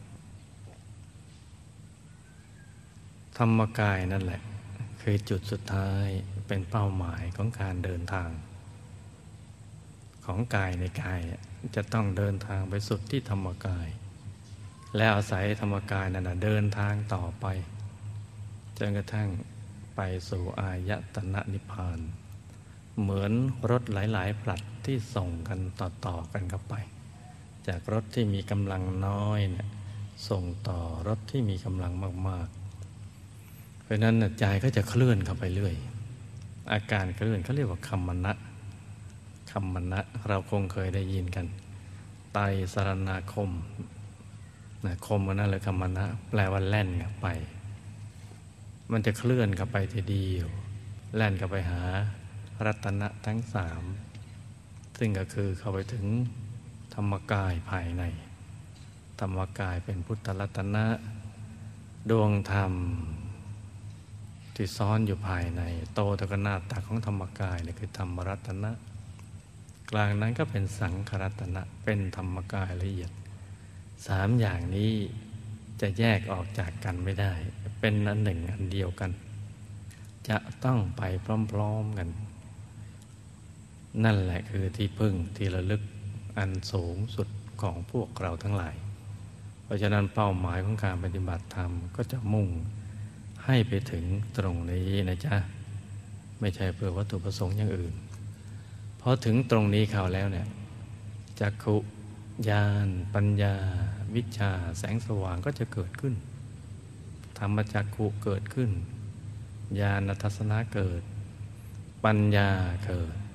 ธรรมกายนั่นแหละคือจุดสุดท้ายเป็นเป้าหมายของการเดินทางของกายในกายจะต้องเดินทางไปสุดที่ธรรมกายและอาศัยธรรมกายนั่นเดินทางต่อไปจนกระทั่งไปสู่อายตนะนิพพานเหมือนรถหลายๆผลัดที่ส่งกันต่อๆกันเข้าไปจากรถที่มีกำลังน้อยเนี่ยส่งต่อรถที่มีกำลังมากๆเพราะนั้นใจก็จะเคลื่อนเข้าไปเรื่อยอาการเคลื่อนเขาเรียกว่าคัมมนะคัมมนะเราคงเคยได้ยินกันไตรสรณาคมคมนั่นเลยคัมมนะแปลว่าแล่นเข้าไปมันจะเคลื่อนเข้าไปทีเดียวแล่นเข้าไปหารัตนะทั้งสามซึ่งก็คือเข้าไปถึงธรรมกายภายในธรรมกายเป็นพุทธรัตนะดวงธรรมที่ซ้อนอยู่ภายในโตตะกนาตักของธรรมกายนี่คือธรรมรัตนะกลางนั้นก็เป็นสังขรัตนะเป็นธรรมกายละเอียดสามอย่างนี้จะแยกออกจากกันไม่ได้เป็นอันหนึ่งอันเดียวกันจะต้องไปพร้อมๆกันนั่นแหละคือที่พึ่งที่ระลึกอันสูงสุดของพวกเราทั้งหลายเพราะฉะนั้นเป้าหมายของการปฏิบัติธรรมก็จะมุ่งให้ไปถึงตรงนี้นะจ๊ะไม่ใช่เพื่อวัตถุประสงค์อย่างอื่นพอถึงตรงนี้เข้าแล้วเนี่ยจักขุญาณปัญญาวิชชาแสงสว่างก็จะเกิดขึ้นธรรมจักขุเกิดขึ้นญาณทัศนะเกิดปัญญาเกิด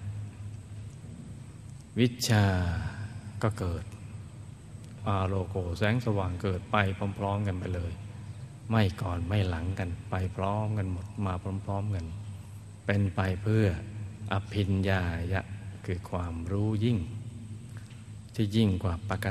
วิชชาก็เกิดอาโลโกแสงสว่างเกิดไปพร้อมๆกันไปเลยไม่ก่อนไม่หลังกันไปพร้อมกันหมดมาพร้อมๆกันเป็นไปเพื่ออภิญญายะคือความรู้ยิ่งที่ยิ่งกว่าปก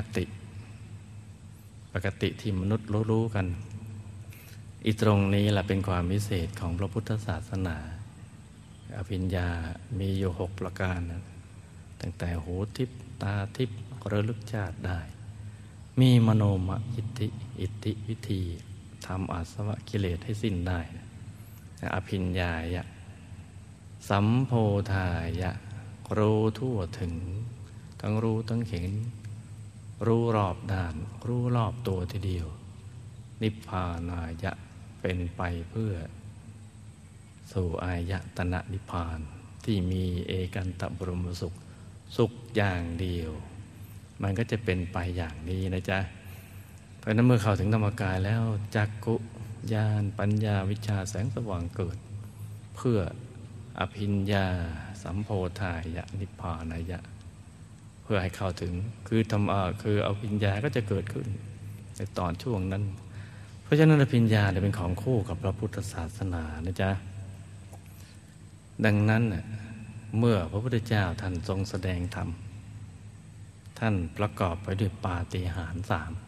ติที่มนุษย์รู้กันอีตรงนี้แหละเป็นความพิเศษของพระพุทธศาสนาอภิญญามีอยู่6ประการนะตั้งแต่หูทิพตาทิพระลึกชาติได้มีมโนมยิทธิอิทธิวิธีทำอาสวะกิเลสให้สิ้นได้อภิญญายะสัมโพธายะรู้ทั่วถึงทั้งรู้ทั้งเห็นรู้รอบด้านรู้รอบตัวทีเดียวนิพพานายะเป็นไปเพื่อสู่อายตนะนิพพานที่มีเอกันตบรมสุขอย่างเดียวมันก็จะเป็นไปอย่างนี้นะจ๊ะเพราะนั้นเมื่อเข้าถึงธรรมกายแล้วจักขุญาณปัญญาวิชชาแสงสว่างเกิดเพื่ออภิญญาสัมโพธายะนิพพานายะเพื่อให้เข้าถึงคืออภิญญาก็จะเกิดขึ้นในตอนช่วงนั้นเพราะฉะนั้นอภิญญาเป็นของคู่กับพระพุทธศาสนานะจ๊ะดังนั้นเมื่อพระพุทธเจ้าท่านทรงแสดงธรรมท่านประกอบไปด้วยปาฏิหาริย์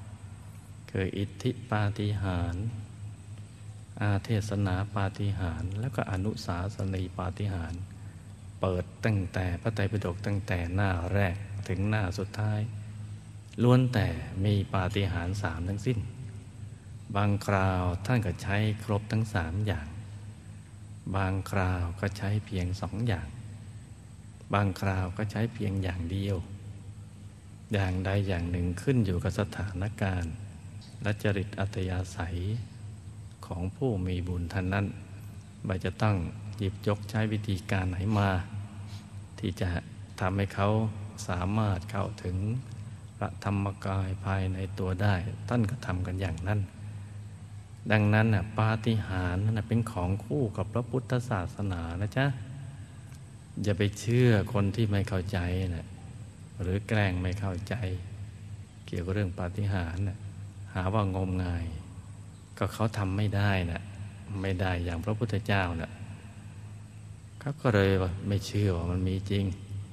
3คืออิทธิปาฏิหาริย์อาเทศนาปาฏิหาริย์แล้วก็อนุสาสนีปาฏิหาริย์เปิดตั้งแต่พระไตรปิฎกตั้งแต่หน้าแรกถึงหน้าสุดท้ายล้วนแต่มีปาฏิหาริย์3ทั้งสิ้นบางคราวท่านก็ใช้ครบทั้ง3อย่างบางคราวก็ใช้เพียง2อย่างบางคราวก็ใช้เพียงอย่างเดียวอย่างใดอย่างหนึ่งขึ้นอยู่กับสถานการณ์และจริตอัตยาศัยของผู้มีบุญท่านนั้นไม่จะต้องหยิบยกใช้วิธีการไหนมาที่จะทำให้เขาสามารถเข้าถึงพระธรรมกายภายในตัวได้ท่านก็ทำกันอย่างนั้นดังนั้นปาฏิหาริย์นั้นเป็นของคู่กับพระพุทธศาสนานะจ๊ะอย่าไปเชื่อคนที่ไม่เข้าใจนะหรือแกล้งไม่เข้าใจเกี่ยวกับเรื่องปาฏิหาริย์หาว่างมงายก็เขาทำไม่ได้นะไม่ได้อย่างพระพุทธเจ้านะเขาก็เลยว่าไม่เชื่อว่ามันมีจริง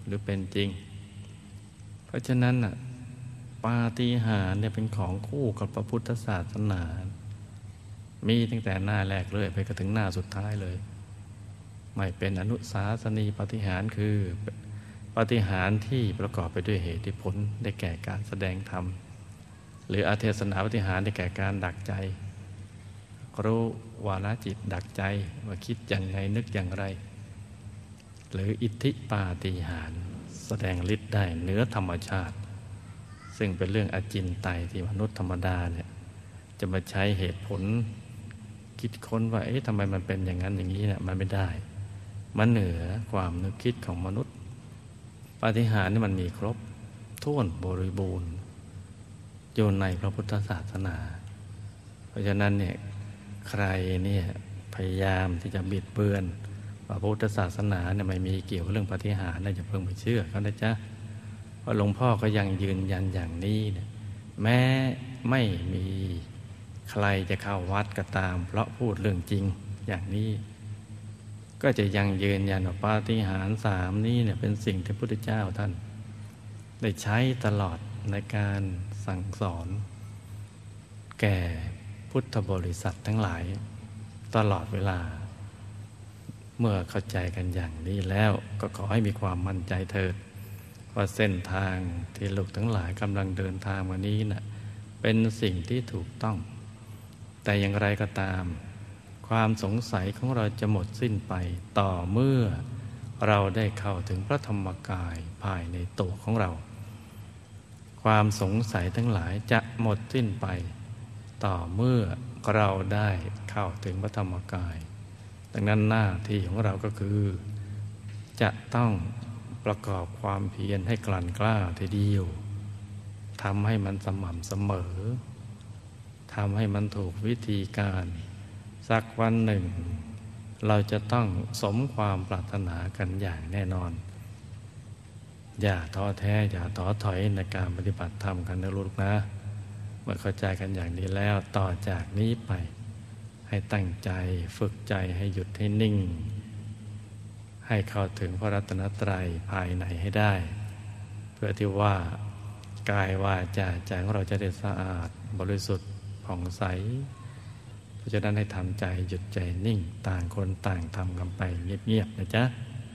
รือเป็นจริงเพราะฉะนั้นน่ะปาฏิหาริย์เนี่ยเป็นของคู่กับพระพุทธศาสนามีตั้งแต่หน้าแรกเลยไปถึงหน้าสุดท้ายเลยไม่เป็นอนุสาสนีปาฏิหาริย์คือปาฏิหาริย์ที่ประกอบไปด้วยเหตุผลได้แก่การแสดงธรรมหรืออาเทศนาปาฏิหาริย์ได้แก่การดักใจรู้วาระจิตดักใจว่าคิดอย่างไรนึกอย่างไรหรืออิทธิปาฏิหาริย์แสดงฤทธิ์ได้เหนือธรรมชาติซึ่งเป็นเรื่องอจินไตยที่มนุษย์ธรรมดาเนี่ยจะมาใช้เหตุผลคิดค้นว่าทำไมมันเป็นอย่างนั้นอย่างนี้เนี่ยมันไม่ได้มันเหนือความนึกคิดของมนุษย์ปาฏิหาริย์นี่มันมีครบถ้วนบริบูรณ์อยู่ในพระพุทธศาสนาเพราะฉะนั้นเนี่ยใครเนี่ยพยายามที่จะบิดเบือนว่าพุทธศาสนาเนี่ยไม่มีเกี่ยวกับเรื่องปาฏิหาริย์นะอย่าเพิ่งไปเชื่อเขานะจ๊ะเพราะหลวงพ่อก็ยังยืนยันอย่างนี้เนี่ยแม้ไม่มีใครจะเข้าวัดก็ตามเพราะพูดเรื่องจริงอย่างนี้ก็จะยังยืนยันว่าปาฏิหาริย์สามนี้เนี่ยเป็นสิ่งที่พระพุทธเจ้าท่านได้ใช้ตลอดในการสั่งสอนแก่พุทธบริษัททั้งหลายตลอดเวลาเมื่อเข้าใจกันอย่างนี้แล้วก็ขอให้มีความมั่นใจเถิดว่าเส้นทางที่ลูกทั้งหลายกำลังเดินทางมานี้น่ะเป็นสิ่งที่ถูกต้องแต่อย่างไรก็ตามความสงสัยของเราจะหมดสิ้นไปต่อเมื่อเราได้เข้าถึงพระธรรมกายภายในตัวของเราความสงสัยทั้งหลายจะหมดสิ้นไปต่อเมื่อเราได้เข้าถึงพระธรรมกายดังนั้นหน้าที่ของเราก็คือจะต้องประกอบความเพียรให้กลั่นกล้าทีเดียวทำให้มันสม่ำเสมอทำให้มันถูกวิธีการสักวันหนึ่งเราจะต้องสมความปรารถนากันอย่างแน่นอนอย่าท้อแท้อย่าท้อถอยในการปฏิบัติธรรมกันนะลูกนะเมื่อเข้าใจกันอย่างนี้แล้วต่อจากนี้ไปให้ตั้งใจฝึกใจให้หยุดให้นิ่งให้เข้าถึงพระรัตนตรัยภายในให้ได้เพื่อที่ว่ากายวาจาใจของเราจะได้สะอาดบริสุทธิ์ผ่องใสเพราะฉะนั้นให้ทำใจหยุดใจนิ่งต่างคนต่างทำกันไปเงียบๆนะจ๊ะ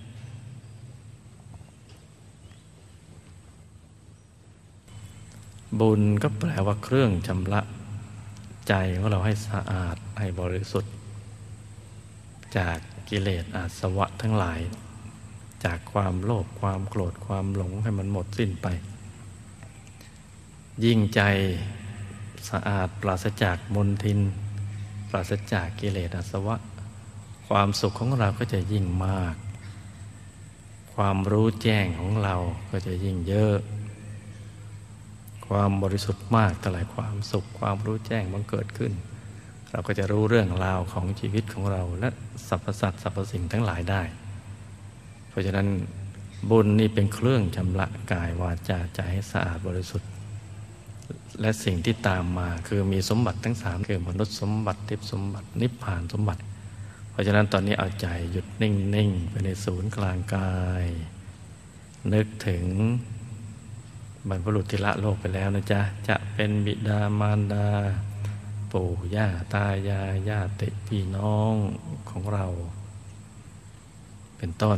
บุญก็แปลว่าเครื่องชำระใจของเราให้สะอาดให้บริสุทธิ์จากกิเลสอาสวะทั้งหลายจากความโลภความโกรธความหลงให้มันหมดสิ้นไปยิ่งใจสะอาดปราศจากมลทินปราศจากกิเลสอาสวะความสุขของเราก็จะยิ่งมากความรู้แจ้งของเราก็จะยิ่งเยอะความบริสุทธิ์มากเท่าไหร่ความสุขความรู้แจ้งมันเกิดขึ้นเราก็จะรู้เรื่องราวของชีวิตของเราและสรรพสัตว์สรรพสิ่งทั้งหลายได้เพราะฉะนั้นบุญนี่เป็นเครื่องชำระกายวาจาใจให้สะอาดบริสุทธิ์และสิ่งที่ตามมาคือมีสมบัติทั้งสามคือมนุษย์สมบัติทิพย์สมบัตินิพพานสมบัติเพราะฉะนั้นตอนนี้เอาใจหยุดนิ่งๆไปในศูนย์กลางกายนึกถึงบรรพบุรุษที่ละโลกไปแล้วนะจ๊ะจะเป็นบิดามารดาปู่ย่าตายายญาติพี่น้องของเราเป็นต้น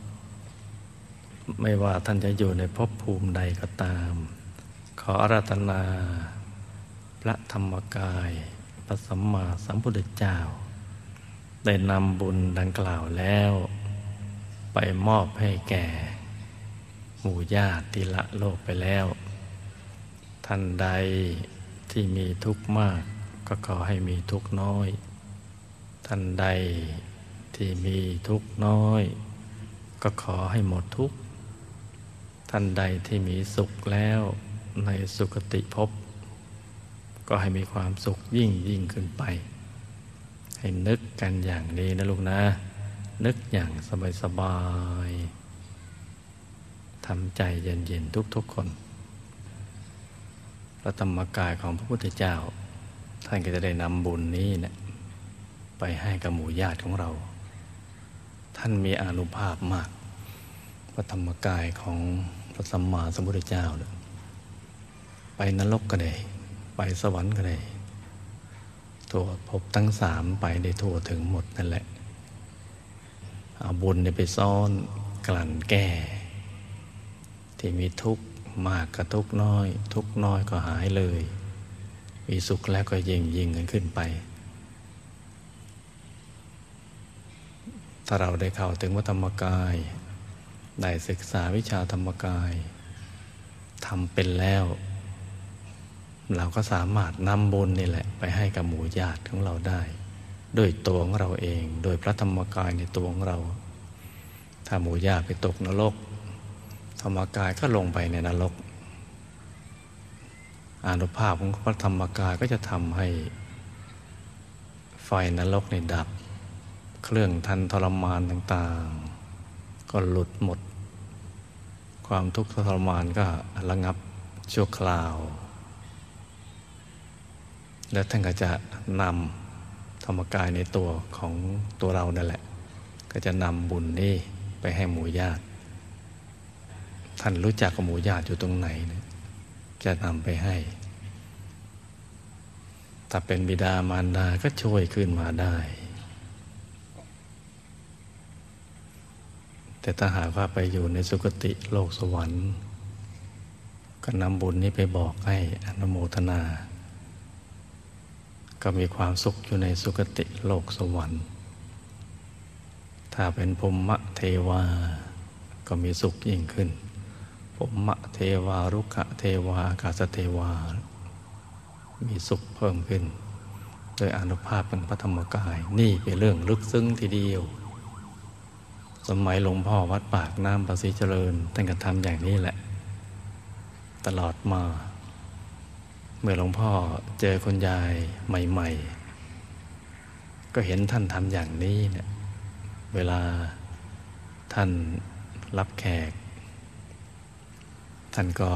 ไม่ว่าท่านจะอยู่ในภพภูมิใดก็ตามขออาราธนาพระธรรมกายพระสัมมาสัมพุทธเจ้าได้นำบุญดังกล่าวแล้วไปมอบให้แก่หมู่ญาติที่ละโลกไปแล้วท่านใดที่มีทุกข์มากก็ขอให้มีทุกข์น้อยท่านใดที่มีทุกข์น้อยก็ขอให้หมดทุกข์ท่านใดที่มีสุขแล้วในสุคติภพก็ให้มีความสุขยิ่งขึ้นไปให้นึกกันอย่างนี้นะลูกนะนึกอย่างสบายๆทำใจเย็นๆทุกๆคนพระธรรมกายของพระพุทธเจ้าท่านก็จะได้นำบุญนี้เนี่ยไปให้กับหมู่ญาติของเราท่านมีอานุภาพมากพระธรรมกายของพระสัมมาสัมพุทธเจ้าเนี่ยไปนรกก็ได้ไปสวรรค์ก็ได้ทั่วภพทั้งสามไปได้ทั่วถึงหมดนั่นแหละเอาบุญไปซ่อนกลั่นแก้ที่มีทุกข์มากกับทุกข์น้อยทุกข์น้อยก็หายเลยมีสุขแล้วก็ยิ่งกันขึ้นไปถ้าเราได้เข้าถึงวัดธรรมกายได้ศึกษาวิชาธรรมกายทำเป็นแล้วเราก็สามารถนำบุญนี่แหละไปให้กับหมู่ญาติของเราได้ด้วยตัวของเราเองโดยพระธรรมกายในตัวของเราถ้าหมู่ญาติไปตกนรกธรรมกายก็ลงไปในนรกอานุภาพของพระธรรมกายก็จะทำให้ไฟนรกในดับเครื่องทันทรมานต่างๆก็หลุดหมดความทุกข์ทรมานก็ระงับชั่วคราวแล้วท่านก็จะนำธรรมกายในตัวของตัวเรานั่นแหละก็จะนำบุญนี้ไปให้หมู่ญาติท่านรู้จักกับหมู่ญาติอยู่ตรงไหนนะจะนำไปให้ถ้าเป็นบิดามารดาก็ช่วยขึ้นมาได้แต่ถ้าหากว่าไปอยู่ในสุคติโลกสวรรค์ก็นำบุญนี้ไปบอกให้อนุโมทนาก็มีความสุขอยู่ในสุคติโลกสวรรค์ถ้าเป็นพรหมเทวาก็มีสุขยิ่งขึ้นพรหมเทวารุกขเทวาอากาศเทวามีสุขเพิ่มขึ้นโดยอานุภาพเป็นพระธรรมกายนี่เป็นเรื่องลึกซึ้งทีเดียวสมัยหลวงพ่อวัดปากน้ำภาษีเจริญท่านก็ทำอย่างนี้แหละตลอดมาเมื่อหลวงพ่อเจอคุณยายใหม่ๆก็เห็นท่านทำอย่างนี้เนี่ยเวลาท่านรับแขกท่านก็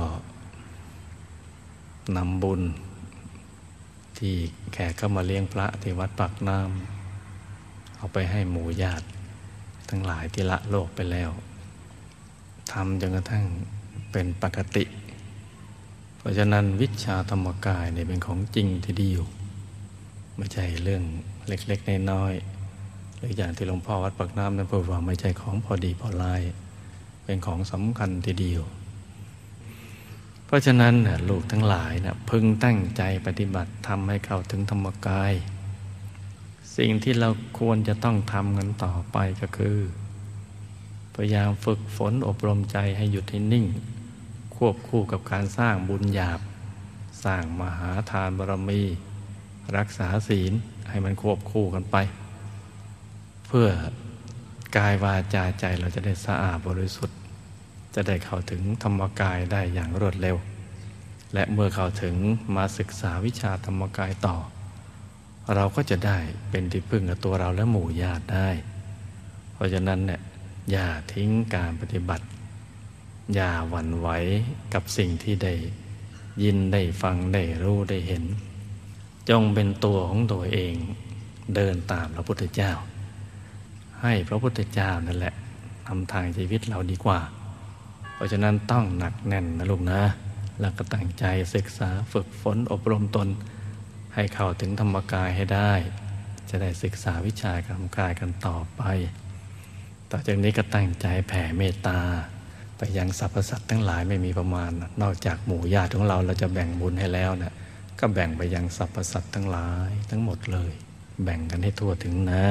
นำบุญที่แขกเข้ามาเลี้ยงพระที่วัดปากน้ำเอาไปให้หมู่ญาติทั้งหลายที่ละโลกไปแล้วทำจนกระทั่งเป็นปกติเพราะฉะนั้นวิชาธรรมกายเนี่ยเป็นของจริงทีเดียวไม่ใช่เรื่องเล็กๆน้อยๆหรืออย่างที่หลวงพ่อวัดปากน้ำนั้นพูดว่าไม่ใช่ของพอดีพอลายเป็นของสำคัญทีเดียวเพราะฉะนั้นลูกทั้งหลายพึงตั้งใจปฏิบัติทำให้เข้าถึงธรรมกายสิ่งที่เราควรจะต้องทำกันต่อไปก็คือพยายามฝึกฝนอบรมใจให้หยุดให้นิ่งควบคู่กับการสร้างบุญหยาบสร้างมหาทานบารมีรักษาศีลให้มันควบคู่กันไปเพื่อกายวาจาใจเราจะได้สะอาดบริสุทธิ์จะได้เข้าถึงธรรมกายได้อย่างรวดเร็วและเมื่อเข้าถึงมาศึกษาวิชาธรรมกายต่อเราก็จะได้เป็นที่พึ่งกับตัวเราและหมู่ญาติได้เพราะฉะนั้นเนี่ยอย่าทิ้งการปฏิบัติอย่าหวั่นไหวกับสิ่งที่ได้ยินได้ฟังได้รู้ได้เห็นจงเป็นตัวของตัวเองเดินตามพระพุทธเจ้าให้พระพุทธเจ้านั่นแหละนำทางชีวิตเราดีกว่าเพราะฉะนั้นต้องหนักแน่นนะลูกนะแล้วก็ตั้งใจศึกษาฝึกฝนอบรมตนให้เข้าถึงธรรมกายให้ได้จะได้ศึกษาวิชาธรรมกายกันต่อไปต่อจากนี้ก็ตั้งใจแผ่เมตตาไปยังสรรพสัตว์ทั้งหลายไม่มีประมาณนอกจากหมู่ญาติของเราจะแบ่งบุญให้แล้วนะก็แบ่งไปยังสรรพสัตว์ทั้งหลายทั้งหมดเลยแบ่งกันให้ทั่วถึงนะ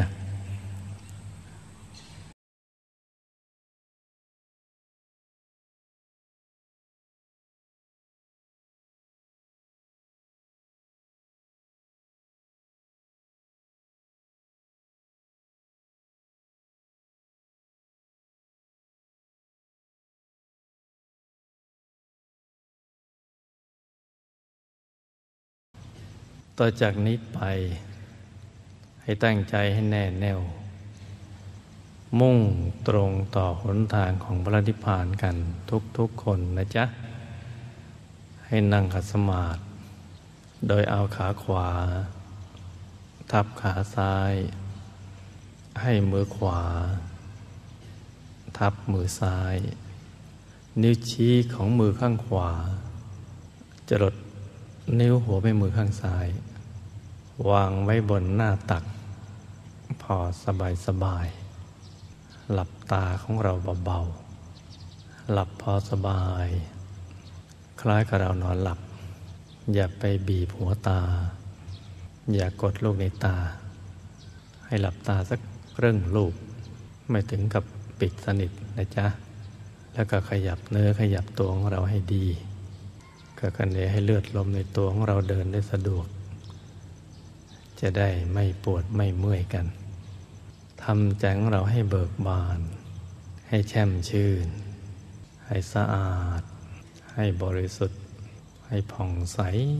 ต่อจากนี้ไปให้ตั้งใจให้แน่แน่วมุ่งตรงต่อหนทางของพระนิพพานกันทุกคนนะจ๊ะให้นั่งขัดสมาธิโดยเอาขาขวาทับขาซ้ายให้มือขวาทับมือซ้าย นิ้วชี้ของมือข้างขวาจรดนิ้วหัวแม่มือข้างซ้าย วางไว้บนหน้าตัก พอสบายหลับตาของเราเบาๆหลับพอสบาย คล้ายกับเรานอนหลับ อย่าไปบีบหัวตา อย่ากดลูกในตา ให้หลับตาสักครึ่งลูก ไม่ถึงกับปิดสนิทนะจ๊ะ แล้วก็ขยับเนื้อขยับตัวของเราให้ดีก็กันเนให้เลือดลมในตัวของเราเดินได้สะดวก จะได้ไม่ปวดไม่เมื่อยกันทำใจของเราให้เบิกบาน ให้แช่มชื่น ให้สะอาด ให้บริสุทธิ์ ให้ผ่องใส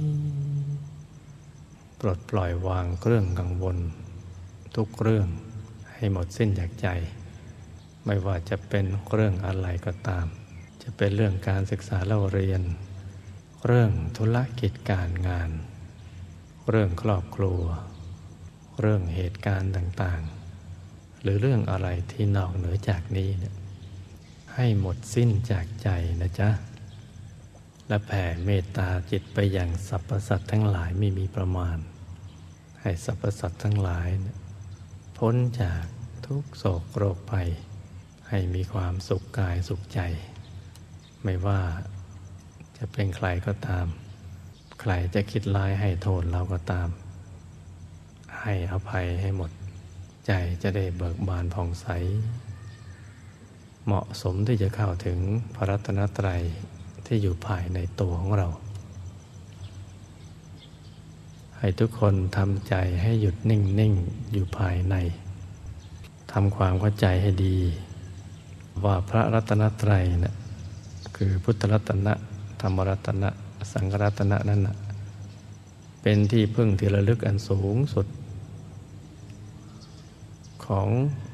ปลดปล่อยวางเครื่องกังวลทุกเรื่องให้หมดสิ้นจากใจ ไม่ว่าจะเป็นเรื่องอะไรก็ตาม จะเป็นเรื่องการศึกษาเล่าเรียน เรื่องธุรกิจการงาน เรื่องครอบครัว เรื่องเหตุการณ์ต่างๆ หรือเรื่องอะไรที่นอกเหนือจากนี้เนี่ยให้หมดสิ้นจากใจนะจ๊ะ และแผ่เมตตาจิตไปอย่างสรรพสัตว์ทั้งหลายไม่มีประมาณ ให้สรรพสัตว์ทั้งหลายพ้นจากทุกโศกโรคภัย ให้มีความสุขกายสุขใจ ไม่ว่าจะเป็นใครก็ตาม ใครจะคิดร้ายให้โทษเราก็ตาม ให้อภัยให้หมด ใจจะได้เบิกบานผ่องใส เหมาะสมที่จะเข้าถึงพระรัตนตรัยที่อยู่ภายในตัวของเรา ให้ทุกคนทำใจให้หยุดนิ่งๆอยู่ภายในทำความเข้าใจให้ดีว่าพระรัตนตรัยนะคือพุทธรัตนะธรรมรัตนะสังฆรัตนะนั่นนะเป็นที่พึ่งที่ระลึกอันสูงสุดของ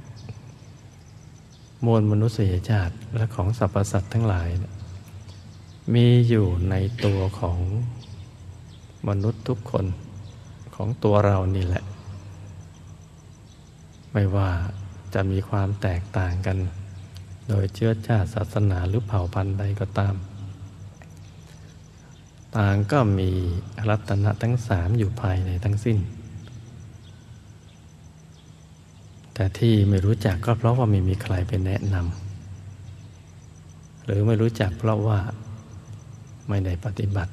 มวลมนุษยชาติและของสรรพสัตว์ทั้งหลายนะมีอยู่ในตัวของมนุษย์ทุกคนของตัวเรานี่แหละไม่ว่าจะมีความแตกต่างกันโดยเชื้อชาติศาสนาหรือเผ่าพันธุ์ใดก็ตามต่างก็มีรัตนะทั้งสามอยู่ภายในทั้งสิ้นแต่ที่ไม่รู้จักก็เพราะว่าไม่มีใครไปแนะนำหรือไม่รู้จักเพราะว่าไม่ได้ปฏิบัติ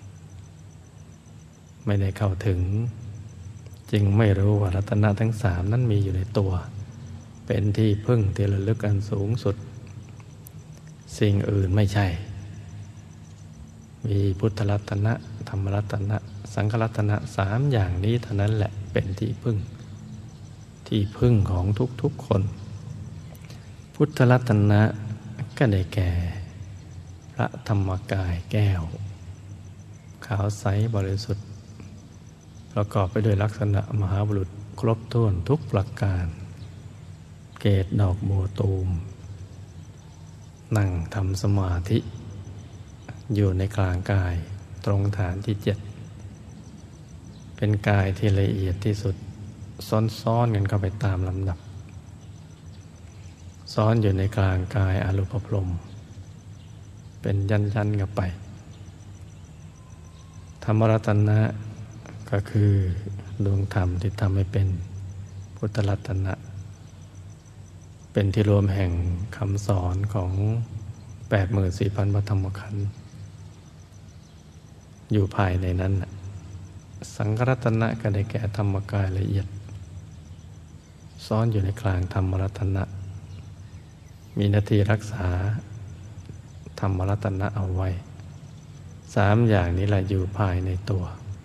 ไม่ได้เข้าถึงจึงไม่รู้ว่ารัตนะทั้งสามนั้นมีอยู่ในตัวเป็นที่พึ่งที่ระลึกอันสูงสุดสิ่งอื่นไม่ใช่มีพุทธรัตนะธรรมรัตนะสังฆรัตนะสามอย่างนี้เท่านั้นแหละเป็นที่พึ่งของทุกๆคนพุทธรัตนะก็ได้แก่พระธรรมกายแก้วขาวใสบริสุทธิ์ประกอบไปด้วยลักษณะมหาบุรุษครบถ้วนทุกประการเกศดอกบัวตูมนั่งทำสมาธิอยู่ในกลางกายตรงฐานที่7เป็นกายที่ละเอียดที่สุดซ้อนกันเข้าไปตามลำดับซ้อนอยู่ในกลางกายอรูปพรหมเป็นยันกันไปธรรมรัตนะก็คือดวงธรรมที่ทำให้เป็นพุทธรัตนะเป็นที่รวมแห่งคำสอนของ 84,000 พระธรรมขันธ์อยู่ภายในนั้นสังฆรัตนะก็ได้แก่ธรรมกายละเอียดซ้อนอยู่ในกลางธรรมรัตนะมีหน้าที่รักษาธรรมรัตนะเอาไว้3อย่างนี้แหละอยู่ภายในตัว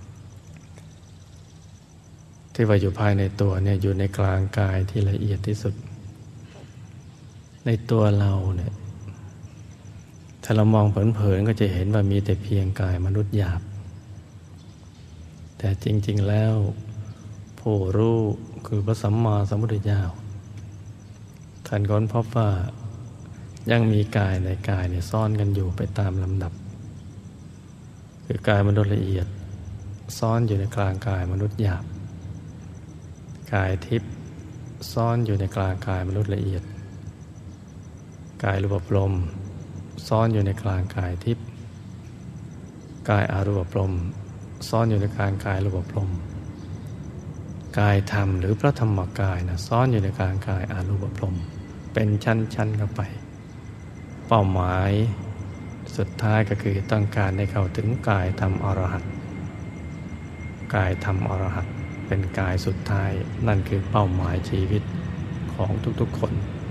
ที่ว่าอยู่ภายในตัวเนี่ยอยู่ในกลางกายที่ละเอียดที่สุดในตัวเราเนี่ยถ้าเรามองเผินๆก็จะเห็นว่ามีแต่เพียงกายมนุษย์หยาบแต่จริงๆแล้วผู้รู้คือพระสัมมาสัมพุทธเจ้าท่านค้นพบว่ายังมีกายในกายเนี่ยซ่อนกันอยู่ไปตามลำดับคือกายมนุษย์ละเอียดซ่อนอยู่ในกลางกายมนุษย์หยาบกายทิพย์ซ่อนอยู่ในกลางกายมนุษย์ละเอียดกายรูปพรหมซ่อนอยู่ในกลางกายทิพย์กายอารูปพรหมซ่อนอยู่ในกลางกายรูปพรหมกายธรรมหรือพระธรรมกายนะซ่อนอยู่ในกลางกายอารูปพรหมเป็นชั้นๆเข้าไปเป้าหมายสุดท้ายก็คือต้องการให้เข้าถึงกายธรรมอรหัตกายธรรมอรหัตเป็นกายสุดท้ายนั่นคือเป้าหมายชีวิตของทุกๆคน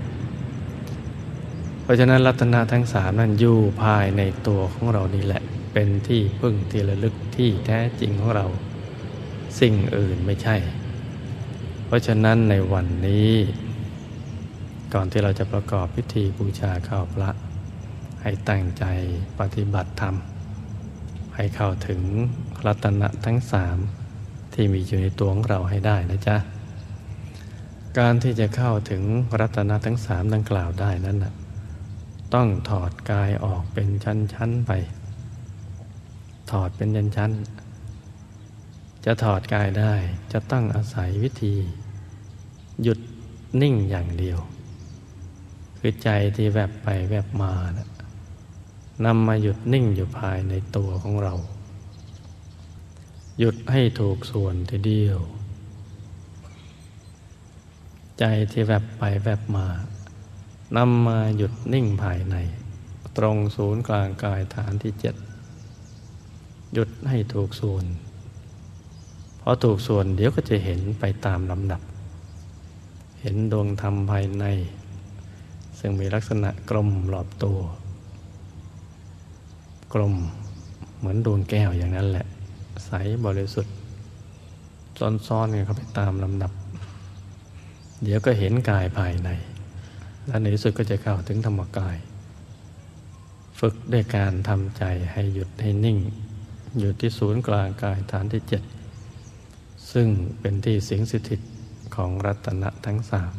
เพราะฉะนั้นรัตนะทั้งสามนั้นอยู่ภายในตัวของเรานี่แหละเป็นที่พึ่งที่ระลึกที่แท้จริงของเราสิ่งอื่นไม่ใช่เพราะฉะนั้นในวันนี้ก่อนที่เราจะประกอบพิธีบูชาข้าวพระให้ตั้งใจปฏิบัติธรรมให้เข้าถึงรัตนะทั้งสามที่มีอยู่ในตัวของเราให้ได้นะจ๊ะการที่จะเข้าถึงรัตนะทั้งสามดังกล่าวได้นั้นนะต้องถอดกายออกเป็นชั้นๆไปถอดเป็นชั้นๆจะถอดกายได้จะต้องอาศัยวิธีหยุดนิ่งอย่างเดียวคือใจที่แวบไปแวบมานะนำมาหยุดนิ่งอยู่ภายในตัวของเราหยุดให้ถูกส่วนทีเดียวใจที่แวบไปแวบมานำมาหยุดนิ่งภายในตรงศูนย์กลางกายฐานที่7หยุดให้ถูกส่วนพอถูกส่วนเดี๋ยวก็จะเห็นไปตามลำดับเห็นดวงธรรมภายในซึ่งมีลักษณะกลมรอบตัวกลมเหมือนดวงแก้วอย่างนั้นแหละใสบริสุทธิ์ซ้อนๆกันเข้าไปตามลำดับเดี๋ยวก็เห็นกายภายในและในที่สุดก็จะเข้าถึงธรรมกายฝึกด้วยการทำใจให้หยุดให้นิ่งอยู่ที่ศูนย์กลางกายฐานที่7ซึ่งเป็นที่สิงสถิตของรัตนะทั้งสาม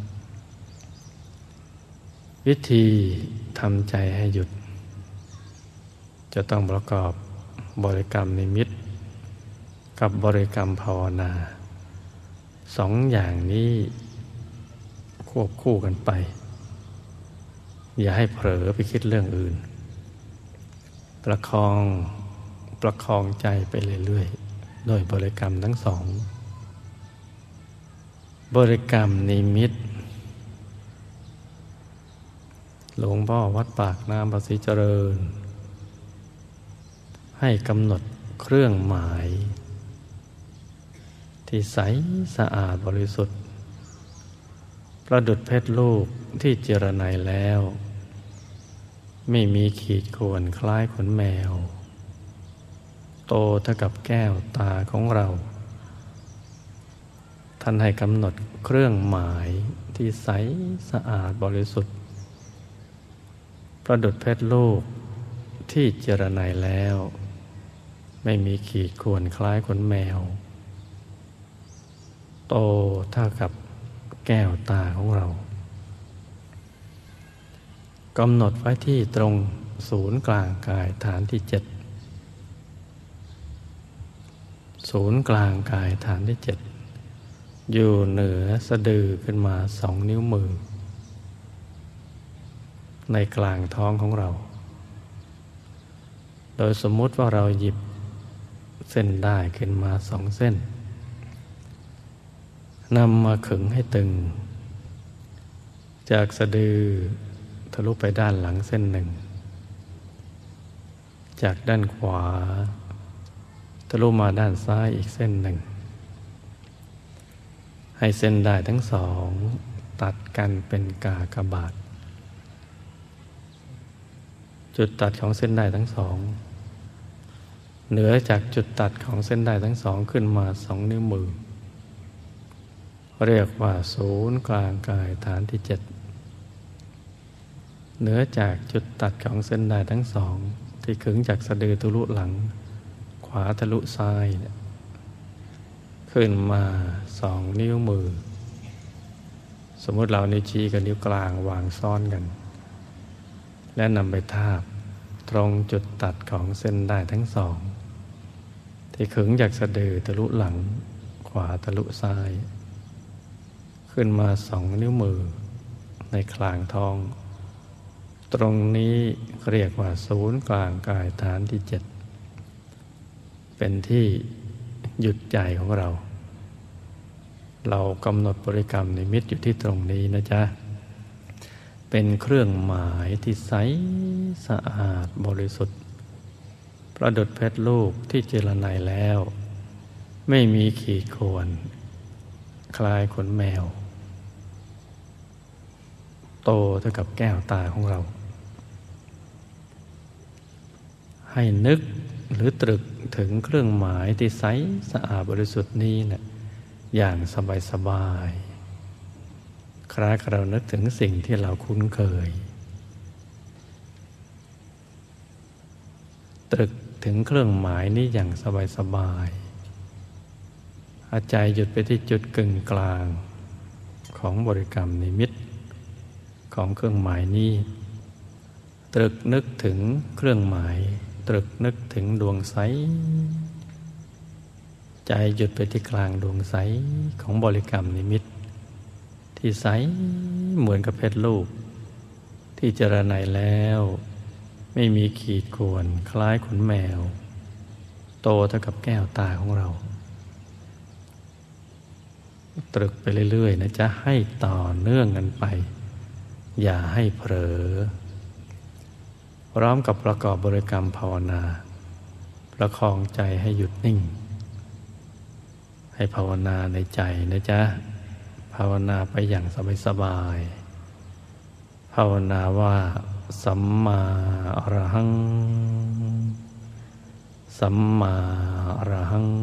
วิธีทำใจให้หยุดจะต้องประกอบบริกรรมนิมิตกับบริกรรมภาวนาสองอย่างนี้ควบคู่กันไปอย่าให้เผลอไปคิดเรื่องอื่นประคองใจไปเรื่อยๆโดยบริกรรมทั้งสองบริกรรมนิมิตหลวงพ่อวัดปากน้ำภาษีเจริญให้กำหนดเครื่องหมายที่ใสสะอาดบริสุทธิ์ประดุจเพชรลูกที่เจรไนแล้วไม่มีขีดข่วนคล้ายขนแมวโตเท่ากับแก้วตาของเราท่านให้กำหนดเครื่องหมายที่ใสสะอาดบริสุทธิ์ประดุจเพชรลูกที่เจรไนแล้วไม่มีขีดข่วนคล้ายขนแมวโตเท่ากับแก้วตาของเรากำหนดไว้ที่ตรงศูนย์กลางกายฐานที่7ศูนย์กลางกายฐานที่7อยู่เหนือสะดือขึ้นมา2 นิ้วมือในกลางท้องของเราโดยสมมุติว่าเราหยิบเส้นด้ายขึ้นมา2 เส้นนำมาขึงให้ตึงจากสะดือทะลุไปด้านหลังเส้นหนึ่งจากด้านขวาทะลุมาด้านซ้ายอีกเส้นหนึ่งให้เส้นด้ายทั้งสองตัดกันเป็นกากบาทจุดตัดของเส้นด้ายทั้งสองเหนือจากจุดตัดของเส้นด้ายทั้งสองขึ้นมา2 นิ้วมือเรียกว่าศูนย์กลางกายฐานที่7เหนือจากจุดตัดของเส้นด้ายทั้งสองที่ขึงจากสะดือทะลุหลังขวาทะลุซ้ายขึ้นมา2 นิ้วมือสมมติเรานิ้วชี้กับนิ้วกลางวางซ้อนกันและนำไปทาบตรงจุดตัดของเส้นด้ายทั้งสองที่ขึงจากสะดือทะลุหลังขวาทะลุซ้ายขึ้นมา2 นิ้วมือในกลางท้องตตรงนี้เรียกว่าศูนย์กลางกายฐานที่7เป็นที่หยุดใจของเราเรากำหนดบริกรรมนิมิตอยู่ที่ตรงนี้นะจ๊ะเป็นเครื่องหมายที่ใสสะอาดบริสุทธิ์ประดุจเพชรลูกที่เจรไนแล้วไม่มีขีดข่วนคล้ายขนแมวโตเท่ากับแก้วตาของเราให้นึกหรือตรึกถึงเครื่องหมายที่ใสสะอาดบริสุทธิ์นี้นะอย่างสบายๆคล้ายกับเรานึกถึงสิ่งที่เราคุ้นเคยตรึกถึงเครื่องหมายนี้อย่างสบายๆเอาใจหยุดไปที่จุดกึ่งกลางของบริกรรมนิมิตของเครื่องหมายนี้ตรึกนึกถึงเครื่องหมายตรึกนึกถึงดวงใสใจหยุดไปที่กลางดวงใสของบริกรรมนิมิตที่ใสเหมือนกับเพชรลูกที่เจรไนแล้วไม่มีขีดข่วนคล้ายขนแมวโตเท่ากับแก้วตาของเราตรึกไปเรื่อยๆนะจ๊ะให้ต่อเนื่องกันไปอย่าให้เผลอพร้อมกับประกอบบริกรรมภาวนาประคองใจให้หยุดนิ่งให้ภาวนาในใจนะจ๊ะภาวนาไปอย่างสบายๆภาวนาว่าสัมมาอรหังสัมมาอรหัง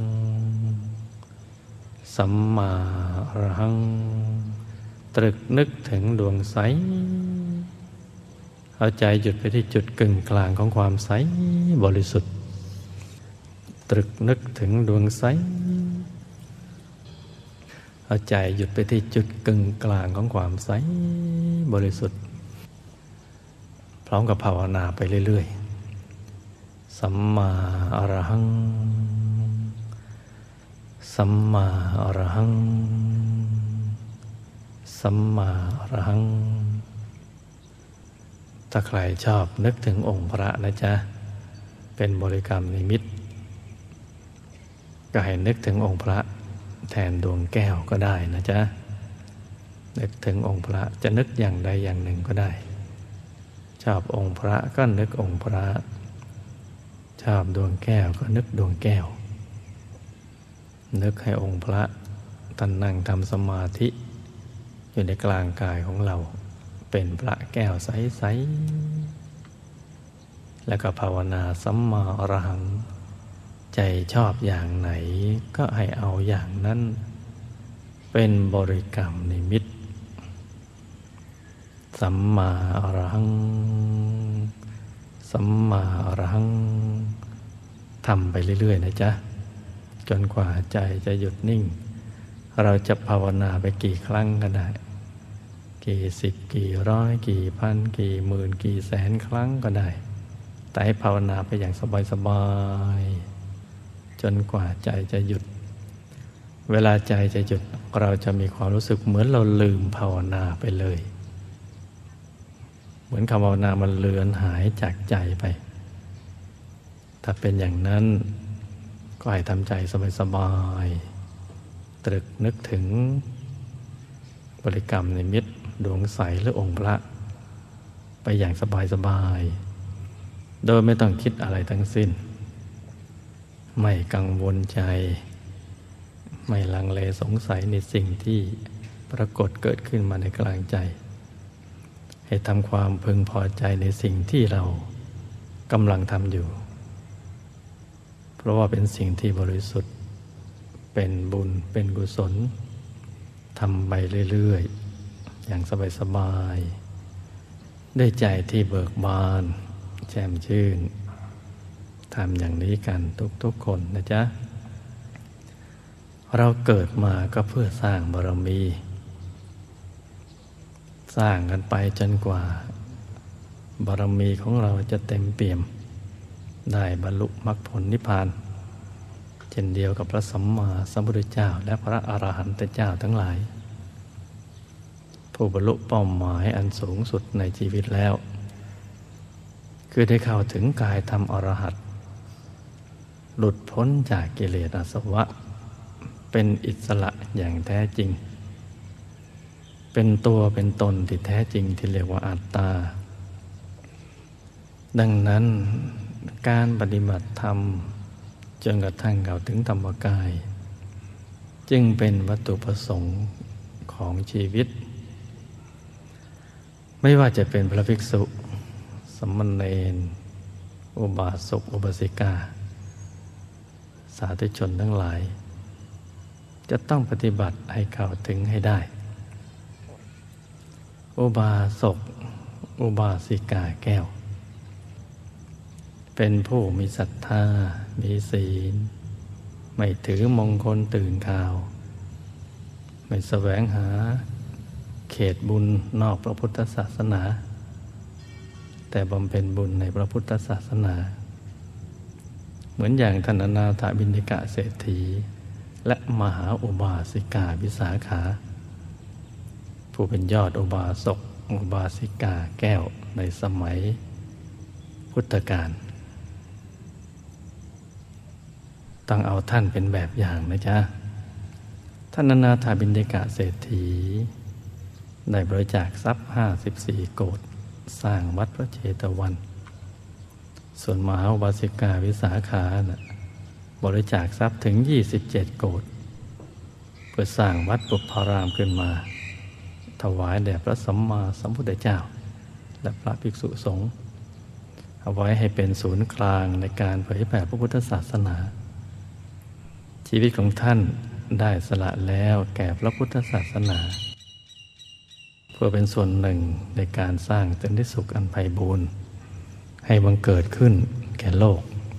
สัมมาอรหังตรึกนึกถึงดวงใสเอาใจหยุดไปที่จุดกึ่งกลางของความใสบริสุทธิ์ตรึกนึกถึงดวงใสเอาใจหยุดไปที่จุดกึ่งกลางของความใสบริสุทธิ์พร้อมกับภาวนาไปเรื่อยๆสัมมาอรหังสัมมาอรหังสัมมาอรหังถ้าใครชอบนึกถึงองค์พระนะจ๊ะเป็นบริกรรมนิมิตก็ให้นึกถึงองค์พระแทนดวงแก้วก็ได้นะจ๊ะนึกถึงองค์พระจะนึกอย่างใดอย่างหนึ่งก็ได้ชอบองค์พระก็นึกองค์พระชอบดวงแก้วก็นึกดวงแก้วนึกให้องค์พระท่านนั่งทำสมาธิอยู่ในกลางกายของเราเป็นพระแก้วใสๆแล้วก็ภาวนาสัมมาอรหังใจชอบอย่างไหนก็ให้เอาอย่างนั้นเป็นบริกรรมนิมิตสัมมาอรหังสัมมาอรหังทำไปเรื่อยๆนะจ๊ะจนกว่าใจจะหยุดนิ่งเราจะภาวนาไปกี่ครั้งก็ได้กี่สิบกี่ร้อยกี่พันกี่หมื่นกี่แสนครั้งก็ได้แต่ให้ภาวนาไปอย่างสบายๆจนกว่าใจจะหยุดเวลาใจจะหยุดเราจะมีความรู้สึกเหมือนเราลืมภาวนาไปเลยเหมือนคำภาวนามันเลือนหายจากใจไปถ้าเป็นอย่างนั้นก็ให้ทำใจสบายๆตรึกนึกถึงบริกรรมนิมิตดวงใสหรือองค์พระไปอย่างสบายๆโดยไม่ต้องคิดอะไรทั้งสิ้นไม่กังวลใจไม่ลังเลสงสัยในสิ่งที่ปรากฏเกิดขึ้นมาในกลางใจให้ทำความพึงพอใจในสิ่งที่เรากำลังทำอยู่เพราะว่าเป็นสิ่งที่บริสุทธิ์เป็นบุญเป็นกุศลทำไปเรื่อยๆอย่างสบายๆด้วยใจที่เบิกบานแจ่มชื่นทำอย่างนี้กันทุกๆคนนะจ๊ะเราเกิดมาก็เพื่อสร้างบารมีสร้างกันไปจนกว่าบารมีของเราจะเต็มเปี่ยมได้บรรลุมรรคผลนิพพานเช่นเดียวกับพระสัมมาสัมพุทธเจ้าและพระอรหันตเจ้าทั้งหลายผู้บรรลุเป้าหมายอันสูงสุดในชีวิตแล้วคือได้เข้าถึงกายธรรมอรหัตหลุดพ้นจากกิเลสอาสวะเป็นอิสระอย่างแท้จริงเป็นตัวเป็นตนที่แท้จริงที่เรียกว่าอัตตาดังนั้นการปฏิบัติธรรมจนกระทั่งเข้าถึงธรรมกายจึงเป็นวัตถุประสงค์ของชีวิตไม่ว่าจะเป็นพระภิกษุสามเณรอุบาสกอุบาสิกาสาธุชนทั้งหลายจะต้องปฏิบัติให้เข้าถึงให้ได้อุบาสกอุบาสิกาแก้วเป็นผู้มีศรัทธามีศีลไม่ถือมงคลตื่นข่าวไม่แสวงหาเขตบุญนอกพระพุทธศาสนาแต่บำเพ็ญบุญในพระพุทธศาสนาเหมือนอย่างท่านอนาถบิณฑิกะเศรษฐีและมหาอุบาสิกาวิสาขาผู้เป็นยอดอุบาสกอุบาสิกาแก้วในสมัยพุทธกาลต้องเอาท่านเป็นแบบอย่างนะจ๊ะท่านอนาถบิณฑิกะเศรษฐีได้บริจาคทรัพย์54 โกฏสร้างวัดพระเชตวัน ส่วนมหาอุบาสิกาวิสาขาบริจาคทรัพย์ถึง27 โกฏเพื่อสร้างวัดปุพพารามขึ้นมาถวายแด่พระสัมมาสัมพุทธเจ้าและพระภิกษุสงฆ์เอาไว้ให้เป็นศูนย์กลางในการเผยแผ่พระพุทธศาสนาชีวิตของท่านได้สละแล้วแก่พระพุทธศาสนาเพื่อเป็นส่วนหนึ่งในการสร้างสันติสุขอันไพบูรณ์ให้บังเกิดขึ้นแก่โลก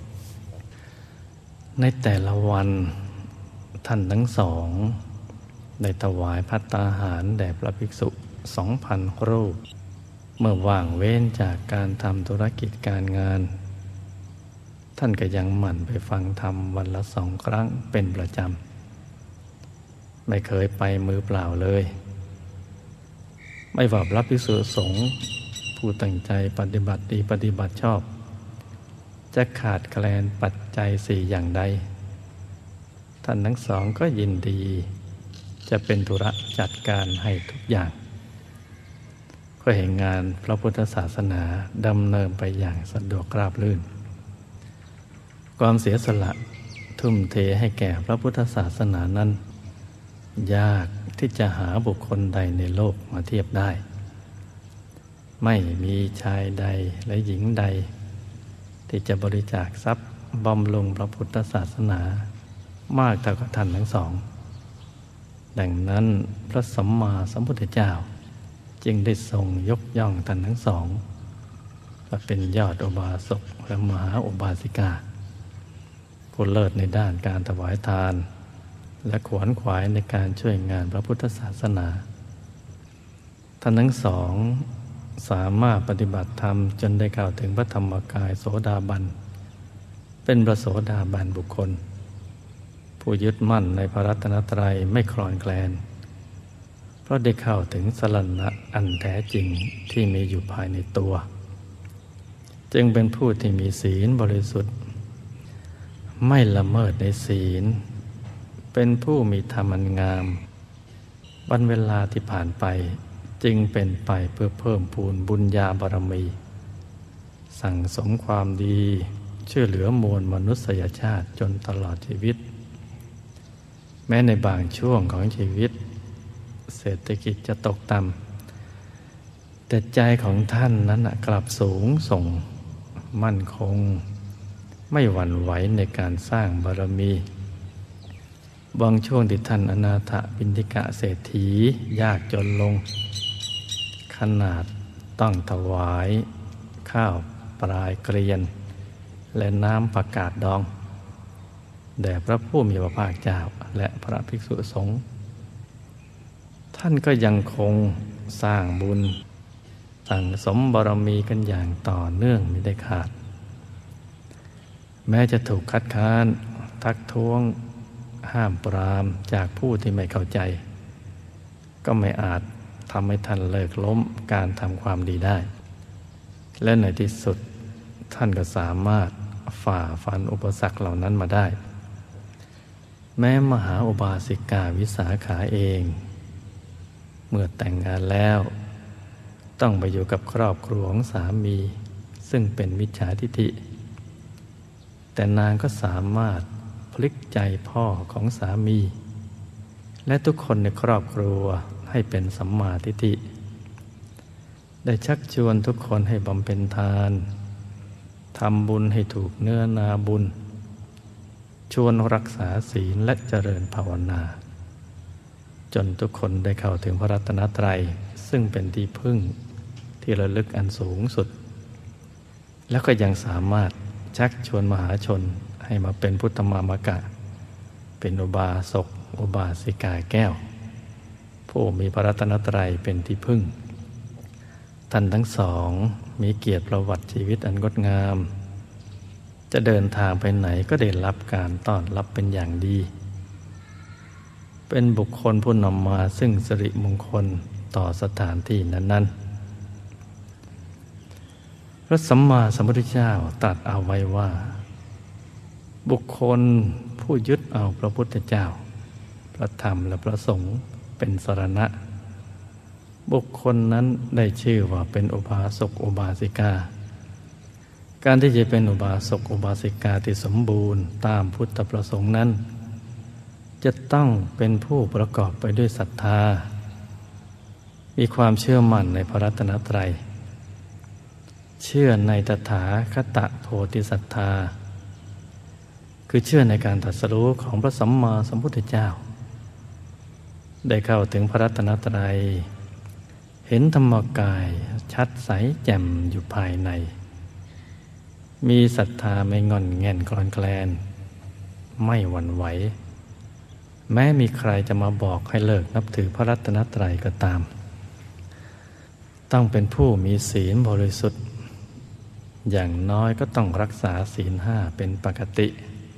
ในแต่ละวันท่านทั้งสองได้ถวายภัตตาหารแด่พระภิกษุ 2,000 รูปเมื่อว่างเว้นจากการทำธุรกิจการงานท่านก็ยังหมั่นไปฟังธรรมวันละ 2 ครั้งเป็นประจำไม่เคยไปมือเปล่าเลยไม่ว่าพระภิกษุสงฆ์ผู้ตั้งใจปฏิบัติดีปฏิบัติชอบจะขาดแคลนปัจจัย4อย่างใดท่านทั้งสองก็ยินดีจะเป็นธุระจัดการให้ทุกอย่างเพื่อให้งานพระพุทธศาสนาดำเนินไปอย่างสะดวกราบรื่นความเสียสละทุ่มเทให้แก่พระพุทธศาสนานั้นยากที่จะหาบุคคลใดในโลกมาเทียบได้ไม่มีชายใดและหญิงใดที่จะบริจาคทรัพย์บำรุงพระพุทธศาสนามากเท่ากับท่านทั้งสองดังนั้นพระสัมมาสัมพุทธเจ้าจึงได้ทรงยกย่องท่านทั้งสองว่าเป็นยอดอุบาสกและมหาอุบาสิกาผู้เลิศในด้านการถวายทานและขวนขวายในการช่วยงานพระพุทธศาสนาท่านทั้งสองสามารถปฏิบัติธรรมจนได้เข้าถึงพระธรรมกายโสดาบันเป็นพระโสดาบันบุคคลผู้ยึดมั่นในพระรัตนตรัยไม่คลอนแคลนเพราะได้เข้าถึงสรณะอันแท้จริงที่มีอยู่ภายในตัวจึงเป็นผู้ที่มีศีลบริสุทธิ์ไม่ละเมิดในศีลเป็นผู้มีธรรมอันงามวันเวลาที่ผ่านไปจึงเป็นไปเพื่อเพิ่มพูนบุญญาบารมีสั่งสมความดีช่วยเหลือมวลมนุษยชาติจนตลอดชีวิตแม้ในบางช่วงของชีวิตเศรษฐกิจจะตกต่ำแต่ใจของท่านนั้นกลับสูงส่งมั่นคงไม่หวั่นไหวในการสร้างบารมีบางช่วงที่ท่านอนาถบิณฑิกะเศรษฐียากจนลงขนาดต้องถวายข้าวปลายเกลียนและน้ำผักกาดดองแด่พระผู้มีพระภาคเจ้าและพระภิกษุสงฆ์ท่านก็ยังคงสร้างบุญสั่งสมบารมีกันอย่างต่อเนื่องไม่ได้ขาดแม้จะถูกคัดค้านทักท้วงห้ามปรามจากผู้ที่ไม่เข้าใจก็ไม่อาจทำให้ท่านเลิกล้มการทำความดีได้และในที่สุดท่านก็สามารถฝ่าฟันอุปสรรคเหล่านั้นมาได้ แม้มหาอุบาสิกาวิสาขาเอง เมื่อแต่งงานแล้วต้องไปอยู่กับครอบครัวของสามีซึ่งเป็นมิจฉาทิฐิแต่นางก็สามารถพลิกใจพ่อของสามีและทุกคนในครอบครัวให้เป็นสัมมาทิฏฐิได้ชักชวนทุกคนให้บำเพ็ญทานทำบุญให้ถูกเนื้อนาบุญชวนรักษาศีลและเจริญภาวนาจนทุกคนได้เข้าถึงพระรัตนตรัยซึ่งเป็นที่พึ่งที่ระลึกอันสูงสุดแล้วก็ยังสามารถชักชวนมหาชนให้มาเป็นพุทธมามกะเป็นอุบาสกอุบาสิกาแก้วผู้มีพระรัตนตรัยเป็นที่พึ่งท่านทั้งสองมีเกียรติประวัติชีวิตอันงดงามจะเดินทางไปไหนก็ได้รับการต้อนรับเป็นอย่างดีเป็นบุคคลผู้นำมาซึ่งสิริมงคลต่อสถานที่นั้นๆพระสัมมาสัมพุทธเจ้าตรัสเอาไว้ว่าบุคคลผู้ยึดเอาพระพุทธเจ้าพระธรรมและพระสงฆ์เป็นสรณะบุคคลนั้นได้ชื่อว่าเป็นอุบาสกอุบาสิกาการที่จะเป็นอุบาสกอุบาสิกาที่สมบูรณ์ตามพุทธประสงค์นั้นจะต้องเป็นผู้ประกอบไปด้วยศรัทธามีความเชื่อมั่นในพระรัตนตรัยเชื่อในตถาคตโพธิศรัทธาคือเชื่อในการตรัสรู้ของพระสัมมาสัมพุทธเจ้าได้เข้าถึงพระรัตนตรัยเห็นธรรมกายชัดใสแจ่มอยู่ภายในมีศรัทธาไม่งอนแง่นคลอนแคลนไม่หวั่นไหวแม้มีใครจะมาบอกให้เลิกนับถือพระรัตนตรัยก็ตามต้องเป็นผู้มีศีลบริสุทธิ์อย่างน้อยก็ต้องรักษาศีล5เป็นปกติ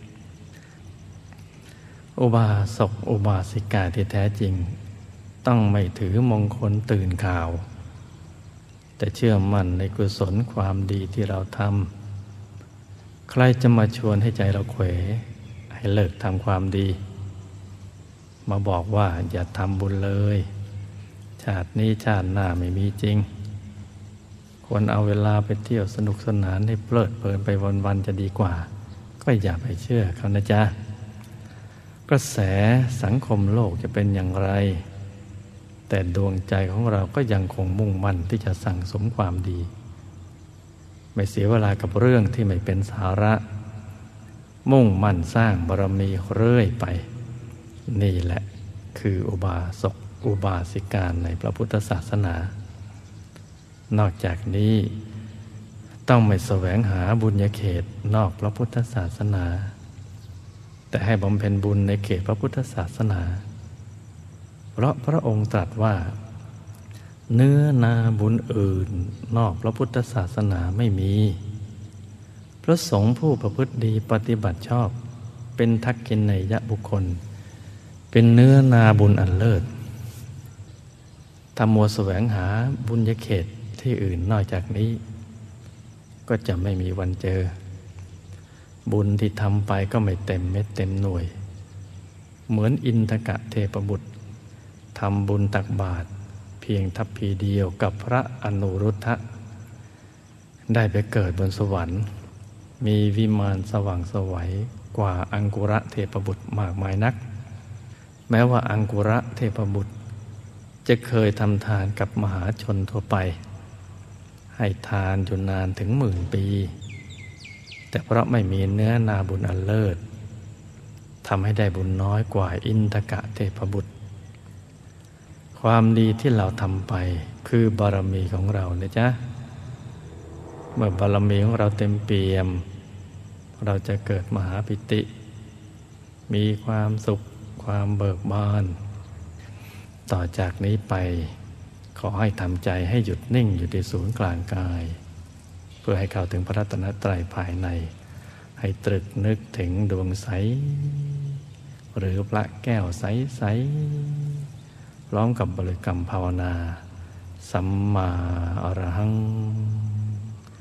อุบาสกอุบาสิกาที่แท้จริงต้องไม่ถือมงคลตื่นข่าวแต่เชื่อมั่นในกุศลความดีที่เราทำใครจะมาชวนให้ใจเราเขวให้เลิกทำความดีมาบอกว่าอย่าทำบุญเลยชาตินี้ชาติหน้าไม่มีจริงควรเอาเวลาไปเที่ยวสนุกสนานให้เพลิดเพลินไปวันๆจะดีกว่าก็อย่าไปเชื่อเขานะจ๊ะกระแสสังคมโลกจะเป็นอย่างไรแต่ดวงใจของเราก็ยังคงมุ่งมั่นที่จะสั่งสมความดีไม่เสียเวลากับเรื่องที่ไม่เป็นสาระมุ่งมั่นสร้างบารมีเรื่อยไปนี่แหละคืออุบาสกอุบาสิกาในพระพุทธศาสนานอกจากนี้ต้องไม่แสวงหาบุญญาเขตนอกพระพุทธศาสนาแต่ให้บำเพ็ญบุญในเขตพระพุทธศาสนาเพราะพระองค์ตรัสว่าเนื้อนาบุญอื่นนอกพระพุทธศาสนาไม่มีพระสงฆ์ผู้ประพฤติดีปฏิบัติชอบเป็นทักขิณัยยะบุคคลเป็นเนื้อนาบุญอันเลิศถ้ามัวแสวงหาบุญญาเขตที่อื่นนอกจากนี้ก็จะไม่มีวันเจอบุญที่ทำไปก็ไม่เต็มเม็ดเต็มหน่วยเหมือนอินทกะเทพบุตรทำบุญตักบาตรเพียงทัพพีเดียวกับพระอนุรุทธะได้ไปเกิดบนสวรรค์มีวิมานสว่างไสวกว่าอังกุระเทพบุตรมากมายนักแม้ว่าอังกุระเทพบุตรจะเคยทำทานกับมหาชนทั่วไปให้ทานอยู่นานถึง10,000 ปีแต่เพราะไม่มีเนื้อนาบุญอันเลิศทำให้ได้บุญน้อยกว่าอินทกะเทพบุตรความดีที่เราทำไปคือบารมีของเรานะจ๊ะเมื่อบารมีของเราเต็มเปี่ยมเราจะเกิดมหาปิติมีความสุขความเบิกบานต่อจากนี้ไปขอให้ทำใจให้หยุดนิ่งอยู่ที่ศูนย์กลางกายเพื่อให้เข้าถึงพระรัตนตรัยภายในให้ตรึกนึกถึงดวงใสหรือพระแก้วใสๆพร้อมกับบริกรรมภาวนาสัมมาอรหัง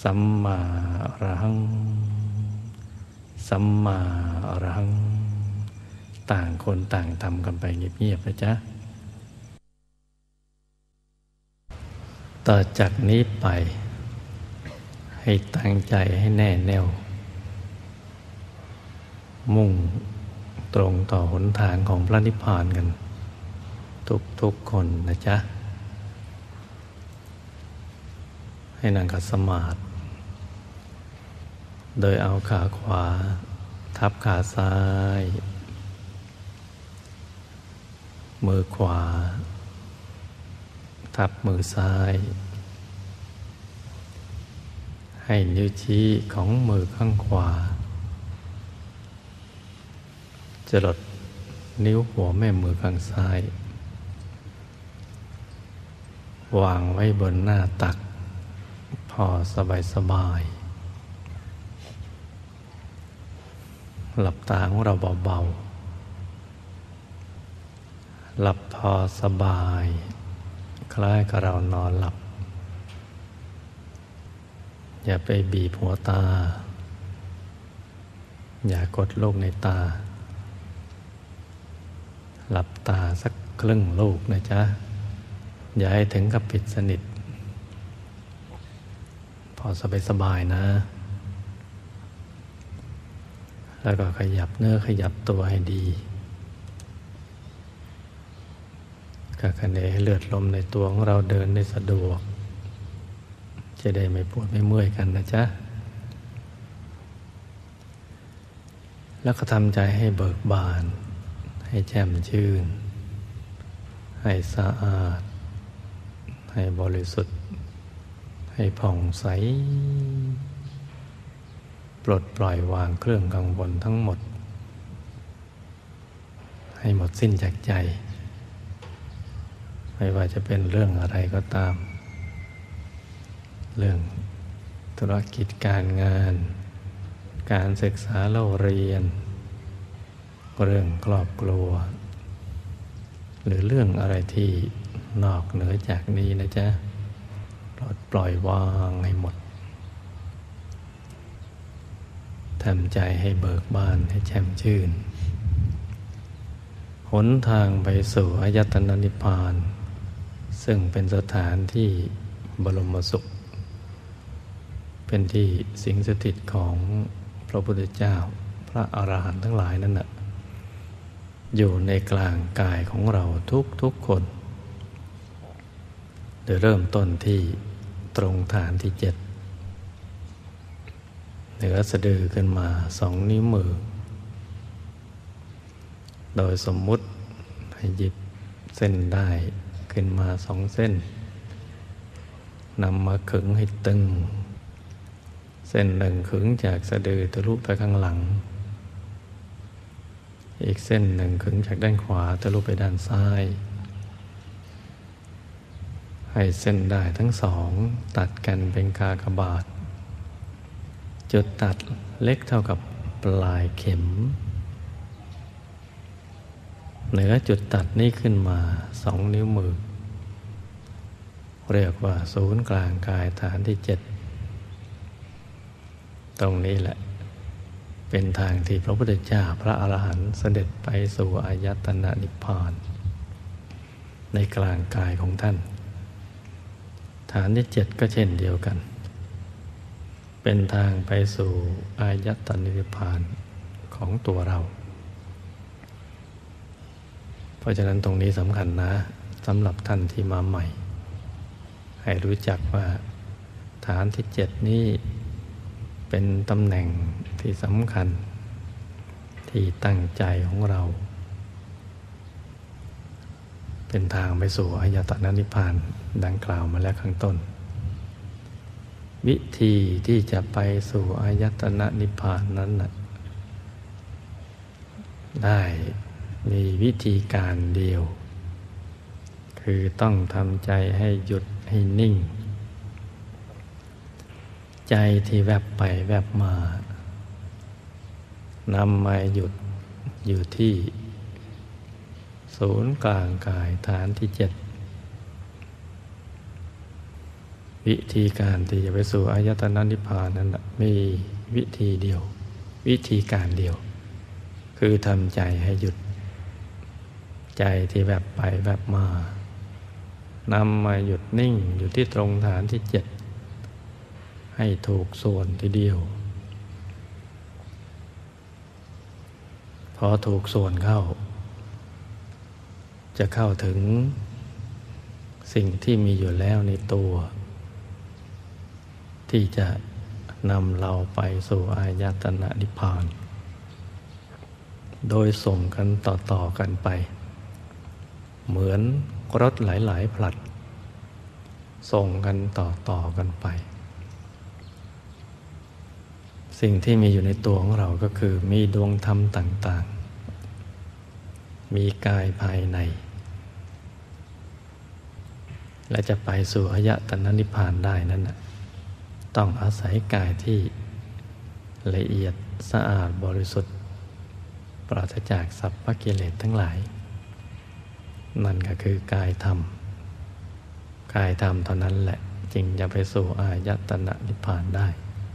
สัมมาอรหังสัมมาอรหังต่างคนต่างทำกันไปเงียบๆนะจ๊ะต่อจากนี้ไปให้ตั้งใจให้แน่แน่วมุ่งตรงต่อหนทางของพระนิพพานกันทุกคนนะจ๊ะให้นั่งขัดสมาธิโดยเอาขาขวาทับขาซ้ายมือขวาทับมือซ้ายให้นิ้วชี้ของมือข้างขวาจรดนิ้วหัวแม่มือข้างซ้ายวางไว้บนหน้าตักพอสบายหลับตาของเราเบาๆหลับพอสบายคล้ายกับเรานอนหลับอย่าไปบีบหัวตาอย่ากดลูกในตาหลับตาสักครึ่งลูกนะจ๊ะอย่าให้ถึงกับปิดสนิทพอสบายนะแล้วก็ขยับเนื้อขยับตัวให้ดีกะคะเนให้เลือดลมในตัวของเราเดินได้สะดวกจะได้ไม่ปวดไม่เมื่อยกันนะจ๊ะแล้วก็ทำใจให้เบิกบานให้แจ่มชื่นให้สะอาดให้บริสุทธิ์ให้ผ่องใสปลดปล่อยวางเครื่องกังวลทั้งหมดให้หมดสิ้นจากใจไม่ว่าจะเป็นเรื่องอะไรก็ตามเรื่องธุรกิจการงานการศึกษาเล่าเรียนเรื่องครอบครัวหรือเรื่องอะไรที่นอกเหนือจากนี้นะจ๊ะปล่อยวางให้หมดทำใจให้เบิกบานให้แช่มชื่นหนทางไปสู่อายตนะนิพพานซึ่งเป็นสถานที่บรมสุขเป็นที่สิงสถิตของพระพุทธเจ้าพระอรหันต์ทั้งหลายนั่นน่ะอยู่ในกลางกายของเราทุกคนโดยเริ่มต้นที่ตรงฐานที่7เหนือสะดือขึ้นมา2 นิ้วมือโดยสมมุติให้หยิบเส้นได้ขึ้นมา2 เส้นนำมาขึงให้ตึงเส้นหนึ่งขึงจากสะดือทะลุไปข้างหลังอีกเส้นหนึ่งขึงจากด้านขวาทะลุไปด้านซ้ายให้เส้นได้ทั้ง2ตัดกันเป็นกากบาทจุดตัดเล็กเท่ากับปลายเข็มเหนือจุดตัดนี้ขึ้นมา2 นิ้วมือเรียกว่าศูนย์กลางกายฐานที่7ตรงนี้แหละเป็นทางที่พระพุทธเจ้าพระอรหันต์เสด็จไปสู่อายตนะนิพพานในกลางกายของท่านฐานที่7ก็เช่นเดียวกันเป็นทางไปสู่อายตนะนิพพานของตัวเราเพราะฉะนั้นตรงนี้สำคัญนะสำหรับท่านที่มาใหม่ให้รู้จักว่าฐานที่7นี้เป็นตำแหน่งที่สำคัญที่ตั้งใจของเราเป็นทางไปสู่อายตนะนิพพานดังกล่าวมาแล้วข้างต้นวิธีที่จะไปสู่อายตนะนิพพานนั้นน่ะได้มีวิธีการเดียวคือต้องทำใจให้หยุดให้นิ่งใจที่แวบไปแวบมานำมาหยุดอยู่ที่ศูนย์กลางกายฐานที่7 วิธีการที่จะไปสู่อายตนะนิพพานนั้นมีวิธีเดียว วิธีการเดียว คือทำใจให้หยุดใจที่แบบไปแบบมานำมาหยุดนิ่งอยู่ที่ตรงฐานที่7ให้ถูกส่วนทีเดียวพอถูกส่วนเข้าจะเข้าถึงสิ่งที่มีอยู่แล้วในตัวที่จะนำเราไปสู่อายตนะนิพพานโดยส่งกันต่อๆกันไปเหมือนรถหลายๆผลัดส่งกันต่อกันไปสิ่งที่มีอยู่ในตัวของเราก็คือมีดวงธรรมต่างๆมีกายภายในและจะไปสู่อายตนะนิพพานได้นั้นต้องอาศัยกายที่ละเอียดสะอาดบริสุทธิ์ปราศจากสัพพกิเลสทั้งหลายนั่นก็คือกายธรรมกายธรรมเท่านั้นแหละจึงจะไปสู่อายตนะนิพพานได้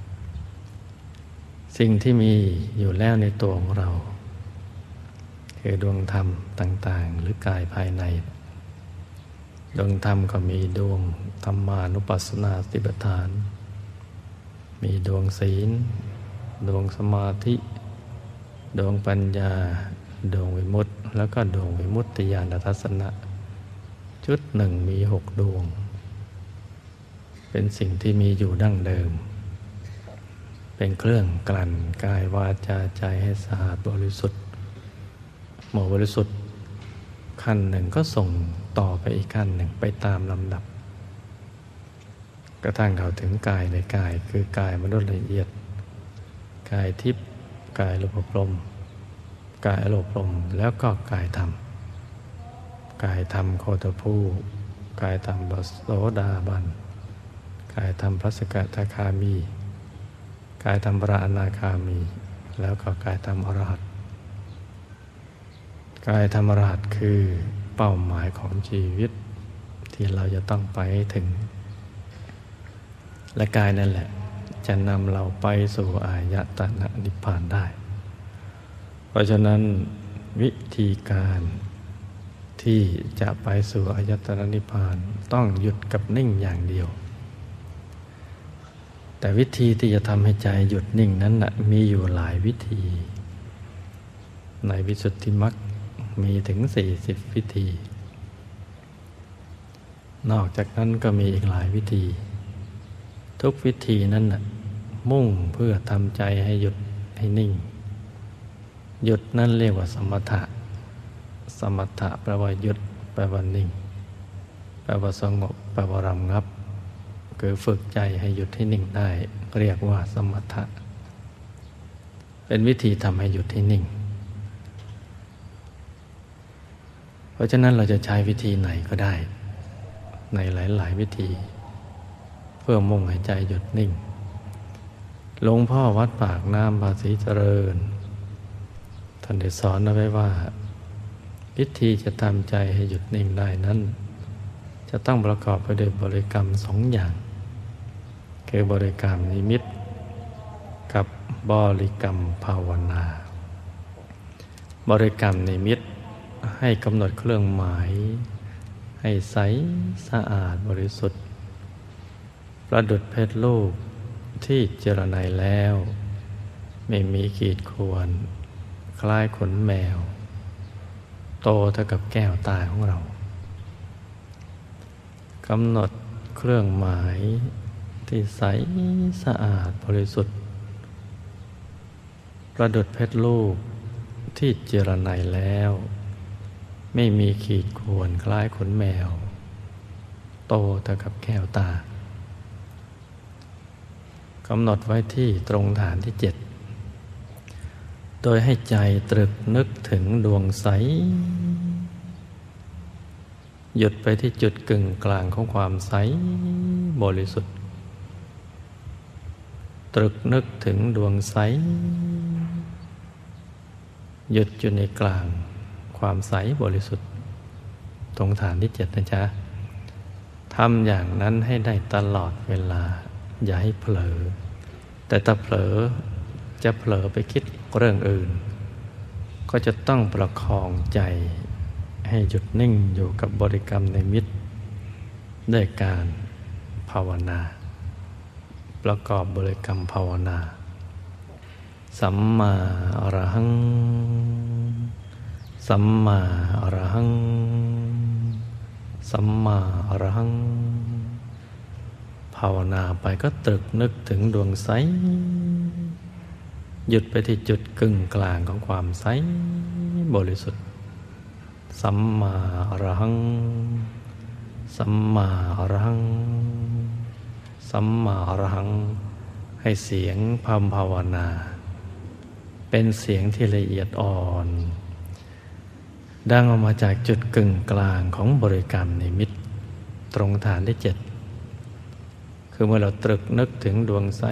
สิ่งที่มีอยู่แล้วในตัวของเราคือดวงธรรมต่างๆหรือกายภายในดวงธรรมก็มีดวงธรรมานุปัสสนาสติปัฏฐานมีดวงศีลดวงสมาธิดวงปัญญาดวงวิมุตติแล้วก็ดวงวิมุตติญาณทัศนะชุดหนึ่งมี6 ดวงเป็นสิ่งที่มีอยู่ดั้งเดิมเป็นเครื่องกลั่นกายวาจาใจให้สะอาดบริสุทธิ์เมื่อบริสุทธิ์ขั้นหนึ่งก็ส่งต่อไปอีกขั้นหนึ่งไปตามลำดับกระทั่งเข้าถึงกายในกายคือกายมนุษย์ละเอียดกายทิพย์กายรูปพรหมกายอรูปพรหมแล้วก็กายธรรมกายธรรมโคตภูกายธรรมโสดาบันกายธรรมพระสกทาคามีกายธรรมพระอนาคามีแล้วก็กายธรรมอรหัตกายธรรมอรหัตคือเป้าหมายของชีวิตที่เราจะต้องไปให้ถึงและกายนั่นแหละจะนำเราไปสู่อายตนะนิพพานได้เพราะฉะนั้นวิธีการที่จะไปสู่อายตนะนิพพานต้องหยุดกับนิ่งอย่างเดียวแต่วิธีที่จะทำให้ใจหยุดนิ่งนั้นมีอยู่หลายวิธีในวิสุทธิมรรคมีถึง40 วิธีนอกจากนั้นก็มีอีกหลายวิธีทุกวิธีนั้นมุ่งเพื่อทำใจให้หยุดให้นิ่งหยุดนั่นเรียกว่าสมถะสมถะแปลว่าหยุดแปลว่านิ่งแปลว่าสงบแปลว่าระงับคือฝึกใจให้หยุดให้นิ่งได้เรียกว่าสมถะเป็นวิธีทำให้หยุดให้นิ่งเพราะฉะนั้นเราจะใช้วิธีไหนก็ได้ในหลายๆวิธีเพื่อมุ่งให้ใจหยุดนิ่งหลวงพ่อวัดปากน้ำภาษีเจริญท่านได้สอนเอาไว้ว่าวิธีจะทำใจให้หยุดนิ่งได้นั้นจะต้องประกอบไปด้วยบริกรรม2 อย่างคือบริกรรมนิมิตกับบริกรรมภาวนาบริกรรมนิมิตให้กำหนดเครื่องหมายให้ใสสะอาดบริสุทธิ์ประดุจเพชรลูกที่เจรไนแล้วไม่มีขีดข่วนคล้ายขนแมวโตเท่ากับแก้วตาของเรากำหนดเครื่องหมายที่ใสสะอาดบริสุทธิ์ประดุจเพชรลูกที่เจรไนแล้วไม่มีขีดข่วนคล้ายขนแมวโตเท่ากับแก้วตากำหนดไว้ที่ตรงฐานที่7โดยให้ใจตรึกนึกถึงดวงใสหยุดไปที่จุดกึ่งกลางของความใสบริสุทธิ์ตรึกนึกถึงดวงใสหยุดอยู่ในกลางความใสบริสุทธิ์ตรงฐานที่7นะจ๊ะททำอย่างนั้นให้ได้ตลอดเวลาอย่าให้เผลอแต่ถ้าเผลอจะเผลอไปคิดเรื่องอื่นก็จะต้องประคองใจให้หยุดนิ่งอยู่กับบริกรรมในมิตรด้วยการภาวนาประกอบบริกรรมภาวนาสัมมาอรหังสัมมาอรหังสัมมาอรหังภาวนาไปก็ตรึกนึกถึงดวงใสหยุดไปที่จุดกึ่งกลางของความใสบริสุทธิ์สัมมาอรหังสัมมาอรหังสัมมาอรหังให้เสียงพำภาวนาเป็นเสียงที่ละเอียดอ่อนดังออกมาจากจุดกึ่งกลางของบริกรรมนิมิตตรงฐานที่ 7คือเมื่อเราตรึกนึกถึงดวงใส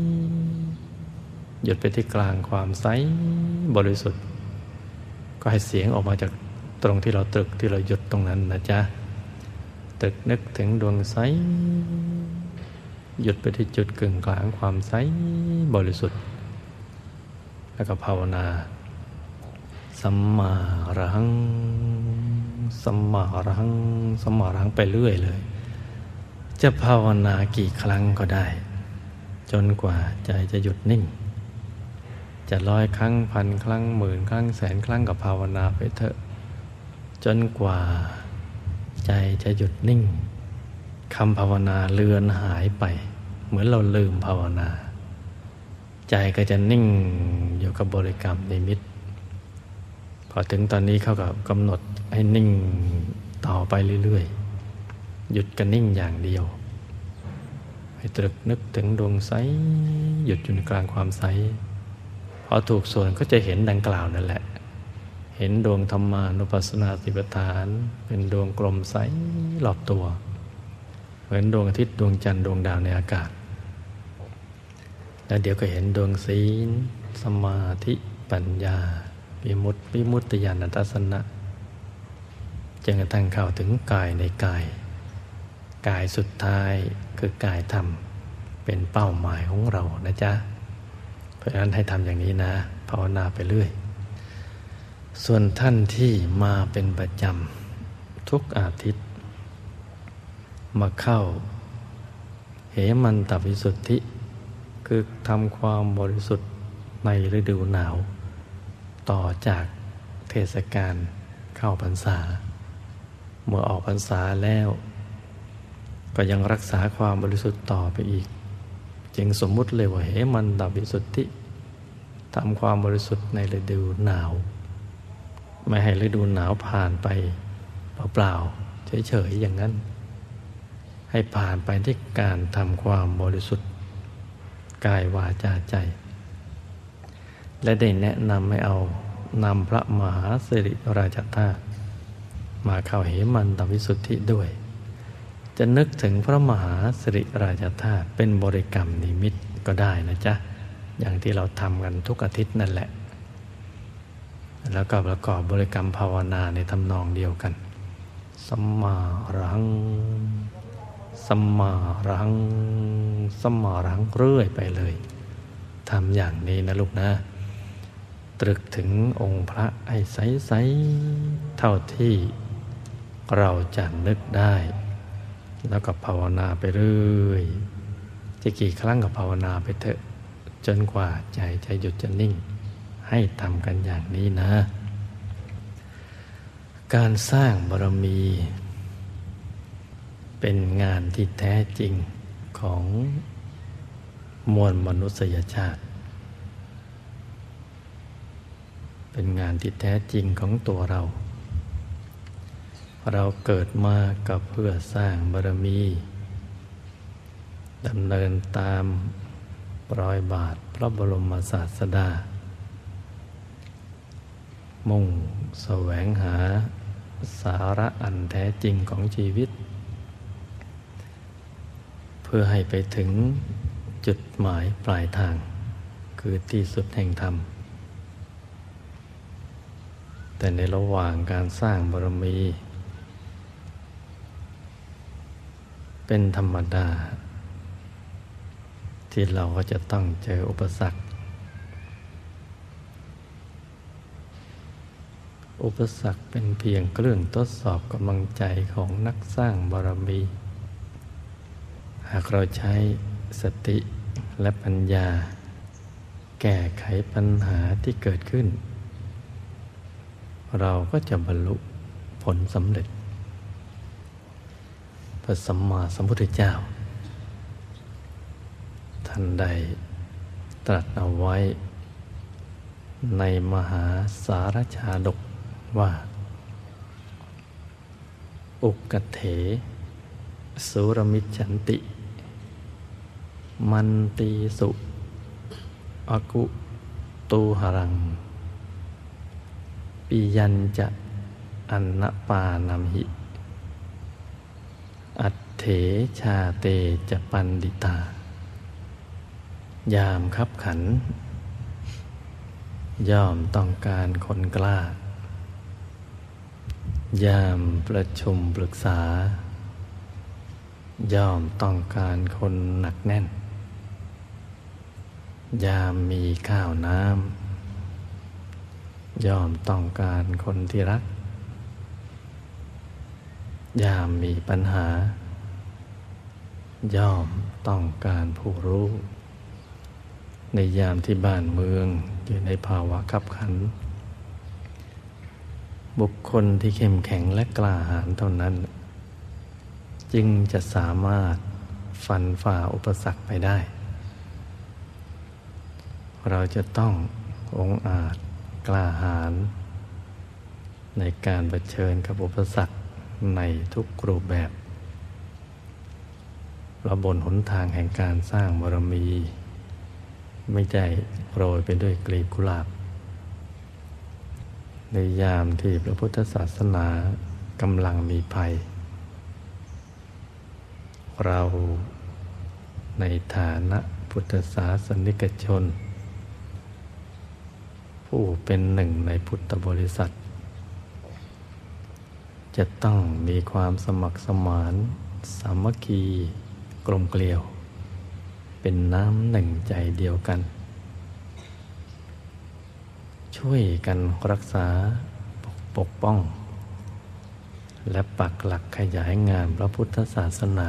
หยุดไปที่กลางความใสบริสุทธิ์ก็ให้เสียงออกมาจากตรงที่เราตรึกที่เราหยุดตรงนั้นนะจ๊ะตรึกนึกถึงดวงใสหยุดไปที่จุดกึ่งกลางความใสบริสุทธิ์แล้วก็ภาวนาสัมมาอรหังสัมมาอรหังสัมมาอรหังไปเรื่อยเลยจะภาวนากี่ครั้งก็ได้จนกว่าใจจะหยุดนิ่งจะ100 ครั้ง1,000 ครั้ง10,000 ครั้ง100,000 ครั้งก็ภาวนาไปเถอะจนกว่าใจจะหยุดนิ่งคำภาวนาเลือนหายไปเหมือนเราลืมภาวนาใจก็จะนิ่งอยู่กับบริกรรมนิมิตพอถึงตอนนี้เขาก็กำหนดให้นิ่งต่อไปเรื่อยๆหยุดกันนิ่งอย่างเดียวให้ตรึกนึกถึงดวงใสหยุดอยู่ในกลางความใสพอถูกส่วนก็จะเห็นดังกล่าวนั่นแหละเห็นดวงธรรมานุปัสสนาสติปัฏฐานเป็นดวงกลมใสรอบตัวเหมือนดวงอาทิตย์ดวงจันทร์ดวงดาวในอากาศแล้วเดี๋ยวก็เห็นดวงศีลสมาธิปัญญาวิมุตติญาณทัศนะจนกระทั่งเข้าถึงกายในกายกายสุดท้ายคือกายธรรมเป็นเป้าหมายของเรานะจ๊ะเพราะฉะนั้นให้ทำอย่างนี้นะภาวนาไปเรื่อยส่วนท่านที่มาเป็นประจำทุกอาทิตย์มาเข้าเหมันตวิสุทธิคือทำความบริสุทธิ์ในฤดูหนาวต่อจากเทศกาลเข้าพรรษาเมื่อออกพรรษาแล้วก็ยังรักษาความบริสุทธิ์ต่อไปอีกจึงสมมุติเลยว่าเหมันตวิสุทธิทำความบริสุทธิ์ในฤดูหนาวไม่ให้ฤดูหนาวผ่านไปเปล่าๆเฉยๆอย่างนั้นให้ผ่านไปที่การทำความบริสุทธิ์กายวาจาใจและได้แนะนำให้เอานำพระมหาสิริราชธาตุมาเข้าเหมันตวิสุทธิด้วยจะนึกถึงพระมหาสิริราชธาตุเป็นบริกรรมนิมิตก็ได้นะจ๊ะอย่างที่เราทำกันทุกอาทิตย์นั่นแหละแล้วก็ประกอบบริกรรมภาวนาในทำนองเดียวกันสัมมาอรหังสัมมาอรหังสัมมาอรหังเรื่อยไปเลยทำอย่างนี้นะลูกนะตรึกถึงองค์พระให้ใสๆเท่าที่เราจะนึกได้แล้วก็ภาวนาไปเรื่อยจะกี่ครั้งก็ภาวนาไปเถอะจนกว่าใจจะหยุดจะนิ่งให้ทำกันอย่างนี้นะการสร้างบารมีเป็นงานที่แท้จริงของมวลมนุษยชาติเป็นงานที่แท้จริงของตัวเราเกิดมาก็เพื่อสร้างบารมีดำเนินตามรอยบาทพระบรมศาสดามุ่งแสวงหาสาระอันแท้จริงของชีวิตเพื่อให้ไปถึงจุดหมายปลายทางคือที่สุดแห่งธรรมแต่ในระหว่างการสร้างบารมีเป็นธรรมดาที่เราก็จะต้องเจออุปสรรคเป็นเพียงเครื่องทดสอบกำลังใจของนักสร้างบารมี หากเราใช้สติและปัญญาแก้ไขปัญหาที่เกิดขึ้นเราก็จะบรรลุผลสำเร็จพระสัมมาสัมพุทธเจ้าท่านได้ตรัสเอาไว้ในมหาสารชาดกว่าอุกกเถสุรมิจฉันติมันตีสุอกุตูหรังปิยัญจะอันนปานัมหิอัตเถชาเตจะปันดิตายามคับขันย่อมต้องการคนกล้ายามประชุมปรึกษาย่อมต้องการคนหนักแน่นยามมีข้าวน้ำย่อมต้องการคนที่รักยามมีปัญหาย่อมต้องการผู้รู้ในยามที่บ้านเมืองอยู่ในภาวะคับขันบุคคลที่เข้มแข็งและกล้าหาญเท่านั้นจึงจะสามารถฟันฝ่าอุปสรรคไปได้เราจะต้ององอาจกล้าหาญในการเผชิญกับอุปสรรคในทุกรูปแบบเราบนหนทางแห่งการสร้างบารมีไม่ได้โรยไปด้วยกลีบกุหลาบในยามที่พระพุทธศาสนากำลังมีภัยเราในฐานะพุทธศาสนิกชนผู้เป็นหนึ่งในพุทธบริษัทจะต้องมีความสมัครสมานสามัคคีกลมเกลียวเป็นน้ำหนึ่งใจเดียวกันช่วยกันรักษาปกป้องและปักหลักขยายงานพระพุทธศาสนา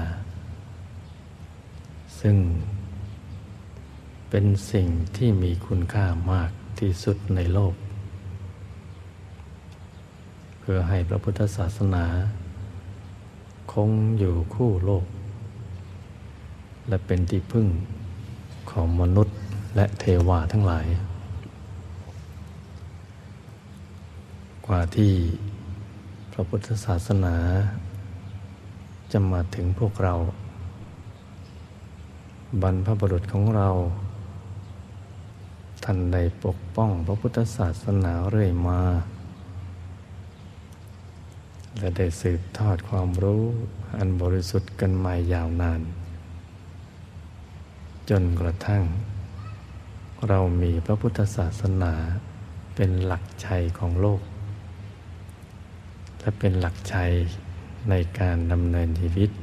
ซึ่งเป็นสิ่งที่มีคุณค่ามากที่สุดในโลกเพื่อให้พระพุทธศาสนาคงอยู่คู่โลกและเป็นที่พึ่งของมนุษย์และเทวาทั้งหลายกว่าที่พระพุทธศาสนาจะมาถึงพวกเราบรรพบุรุษของเราท่านได้ปกป้องพระพุทธศาสนาเรื่อยมาและได้สืบทอดความรู้อันบริสุทธิ์กันมายาวนานจนกระทั่งเรามีพระพุทธศาสนาเป็นหลักชัยของโลกและเป็นหลักชัยในการดำเนินชีวิต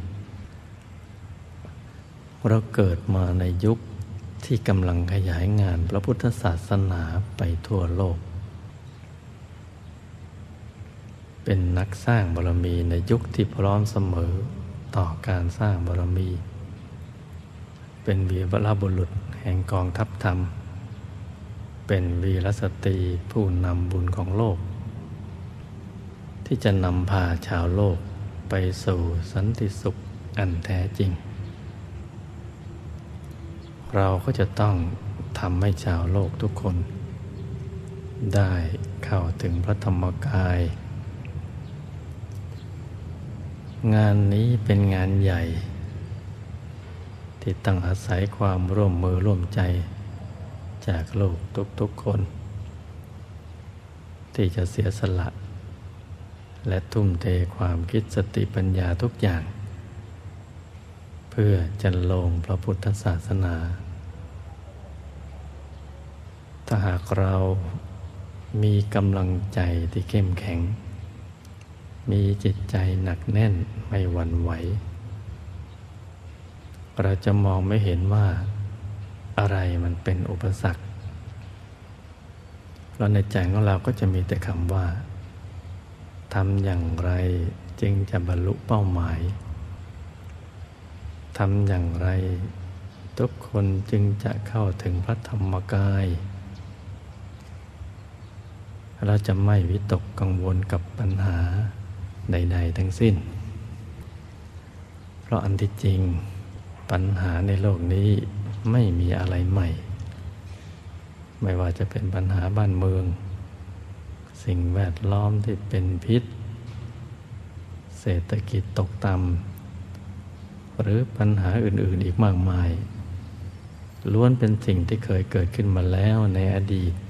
เราเกิดมาในยุคที่กำลังขยายงานพระพุทธศาสนาไปทั่วโลกเป็นนักสร้างบารมีในยุคที่พร้อมเสมอต่อการสร้างบารมีเป็นวีรบุรุษแห่งกองทัพธรรมเป็นวีรสตรีผู้นำบุญของโลกที่จะนำพาชาวโลกไปสู่สันติสุขอันแท้จริงเราก็จะต้องทำให้ชาวโลกทุกคนได้เข้าถึงพระธรรมกายงานนี้เป็นงานใหญ่ที่ต้องอาศัยความร่วมมือร่วมใจจากโลกทุกๆคนที่จะเสียสละและทุ่มเทความคิดสติปัญญาทุกอย่างเพื่อจันลงพระพุทธศาสนาถ้าหากเรามีกำลังใจที่เข้มแข็งมีจิตใจหนักแน่นไม่หวั่นไหวเราจะมองไม่เห็นว่าอะไรมันเป็นอุปสรรคแล้วในใจของเราก็จะมีแต่คำว่าทำอย่างไรจึงจะบรรลุเป้าหมายทำอย่างไรทุกคนจึงจะเข้าถึงพระธรรมกายเราจะไม่วิตกกังวลกับปัญหาใดๆทั้งสิ้นเพราะอันที่จริงปัญหาในโลกนี้ไม่มีอะไรใหม่ไม่ว่าจะเป็นปัญหาบ้านเมืองสิ่งแวดล้อมที่เป็นพิษเศรษฐกิจตกต่ำหรือปัญหาอื่นๆอีกมากมายล้วนเป็นสิ่งที่เคยเกิดขึ้นมาแล้วในอดีต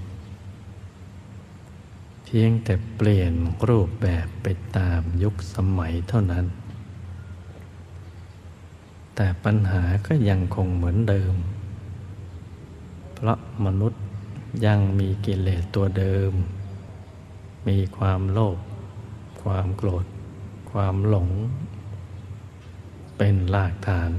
เพียงแต่เปลี่ยนรูปแบบไปตามยุคสมัยเท่านั้นแต่ปัญหาก็ยังคงเหมือนเดิมเพราะมนุษย์ยังมีกิเลสตัวเดิมมีความโลภความโกรธความหลงเป็นรากฐาน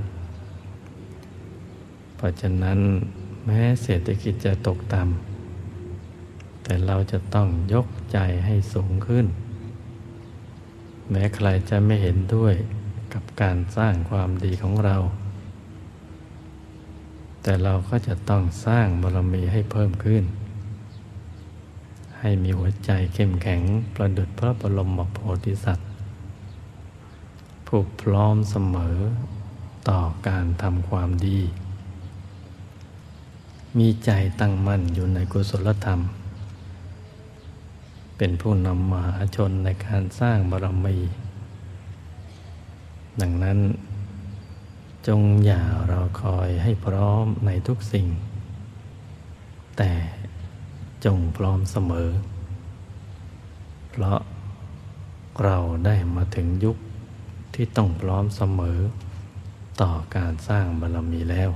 เพราะฉะนั้นแม้เศรษฐกิจจะตกต่ำแต่เราจะต้องยกใจให้สูงขึ้นแม้ใครจะไม่เห็นด้วยกับการสร้างความดีของเราแต่เราก็จะต้องสร้างบารมีให้เพิ่มขึ้นให้มีหัวใจเข้มแข็งประดุจพระบรมโพธิสัตว์ผู้พร้อมเสมอต่อการทำความดีมีใจตั้งมั่นอยู่ในกุศลธรรมเป็นผู้นำมหาชนในการสร้างบารมีดังนั้นจงอย่ารอคอยให้พร้อมในทุกสิ่งแต่จงพร้อมเสมอเพราะเราได้มาถึงยุคที่ต้องพร้อมเสมอต่อการสร้างบารมีแล้ว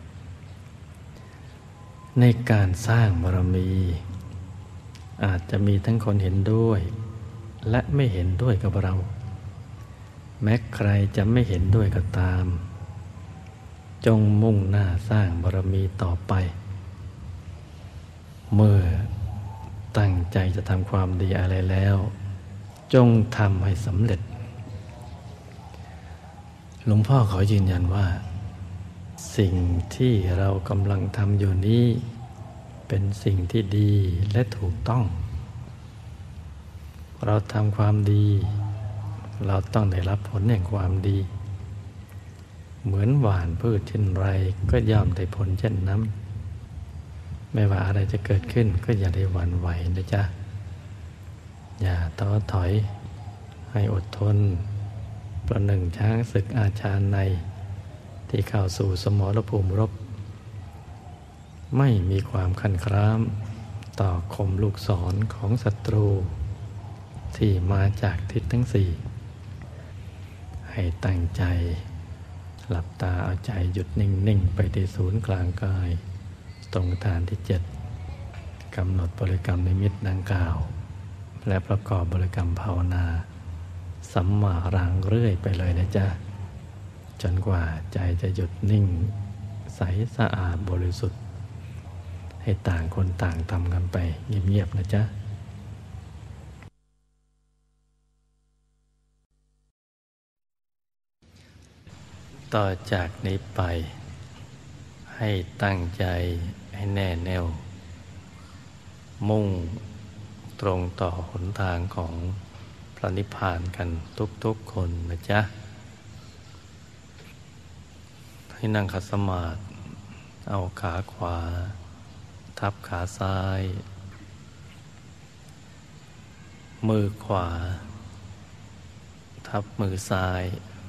ในการสร้างบารมีอาจจะมีทั้งคนเห็นด้วยและไม่เห็นด้วยกับเราแม้ใครจะไม่เห็นด้วยก็ตามจงมุ่งหน้าสร้างบารมีต่อไปเมื่อตั้งใจจะทำความดีอะไรแล้วจงทำให้สำเร็จหลวงพ่อขอยืนยันว่าสิ่งที่เรากำลังทำอยู่นี้เป็นสิ่งที่ดีและถูกต้องเราทำความดีเราต้องได้รับผลแห่งความดีเหมือนหว่านพืชเช่นไรก็ย่อมได้ผลเช่นนั้นไม่ว่าอะไรจะเกิดขึ้นก็อย่าได้หวั่นไหวนะจ๊ะอย่าท้อถอยให้อดทนประหนึ่งช้างศึกอาชาในที่เข้าสู่สมรภูมิรบไม่มีความขันคร้ามต่อคมลูกศรของศัตรูที่มาจากทิศทั้งสี่ให้ตั้งใจหลับตาเอาใจหยุดนิ่งๆไปที่ศูนย์กลางกายตรงฐานที่7กำหนดบริกรรมนิมิตดังกล่าวและประกอบบริกรรมภาวนาสัมมาอรหังเรื่อยไปเลยนะจ๊ะจนกว่าใจจะหยุดนิ่งใสสะอาดบริสุทธิ์ให้ต่างคนต่างทำกันไปเงียบๆนะจ๊ะต่อจากนี้ไปให้ตั้งใจให้แน่แน่วมุ่งตรงต่อหนทางของพระนิพพานกันทุกๆคนนะจ๊ะให้นั่งขัดสมาธิเอาขาขวาทับขาซ้ายมือขวาทับมือซ้าย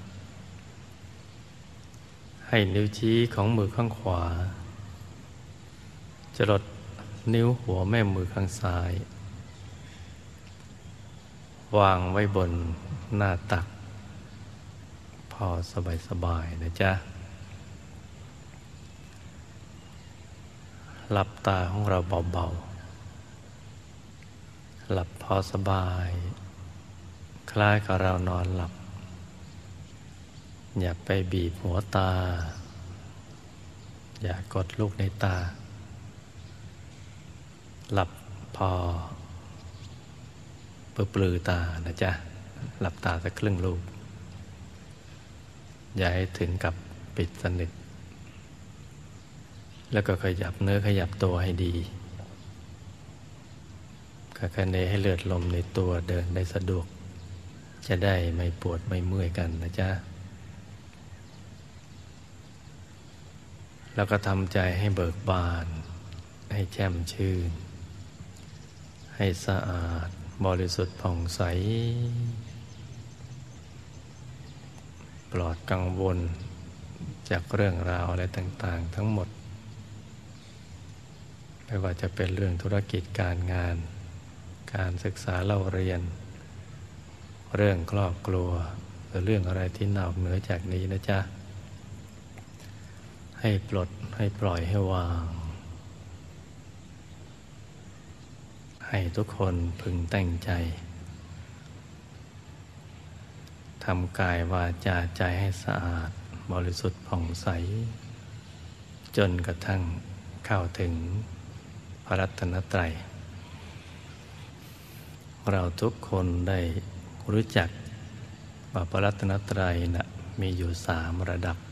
ให้นิ้วชี้ของมือข้างขวาจรดนิ้วหัวแม่มือข้างซ้ายวางไว้บนหน้าตักพอสบายๆนะจ๊ะหลับตาของเราเบาๆหลับพอสบายคล้ายกับเรานอนหลับอย่าไปบีบหัวตาอย่ากดลูกในตาหลับพอปลือตานะจ๊ะหลับตาสักครึ่งลูกอย่าให้ถึงกับปิดสนิทแล้วก็ขยับเนื้อขยับตัวให้ดีกระคะเนให้เลือดลมในตัวเดินได้สะดวกจะได้ไม่ปวดไม่เมื่อยกันนะจ๊ะแล้วก็ทำใจให้เบิกบานให้แช่มชื่นให้สะอาดบริสุทธิ์ผ่องใสปลอดกังวลจากเรื่องราวอะไรต่างๆทั้งหมดไม่ว่าจะเป็นเรื่องธุรกิจการงานการศึกษาเล่าเรียนเรื่องครอบครัวหรือเรื่องอะไรที่นอกเหนือจากนี้นะจ๊ะให้ปลดให้ปล่อยให้วางให้ทุกคนพึงตั้งใจทำกายวาจาใจให้สะอาดบริสุทธิ์ผ่องใสจนกระทั่งเข้าถึงพระรัตนตรัยเราทุกคนได้รู้จักว่าพระรัตนตรัยนะมีอยู่3 ระดับ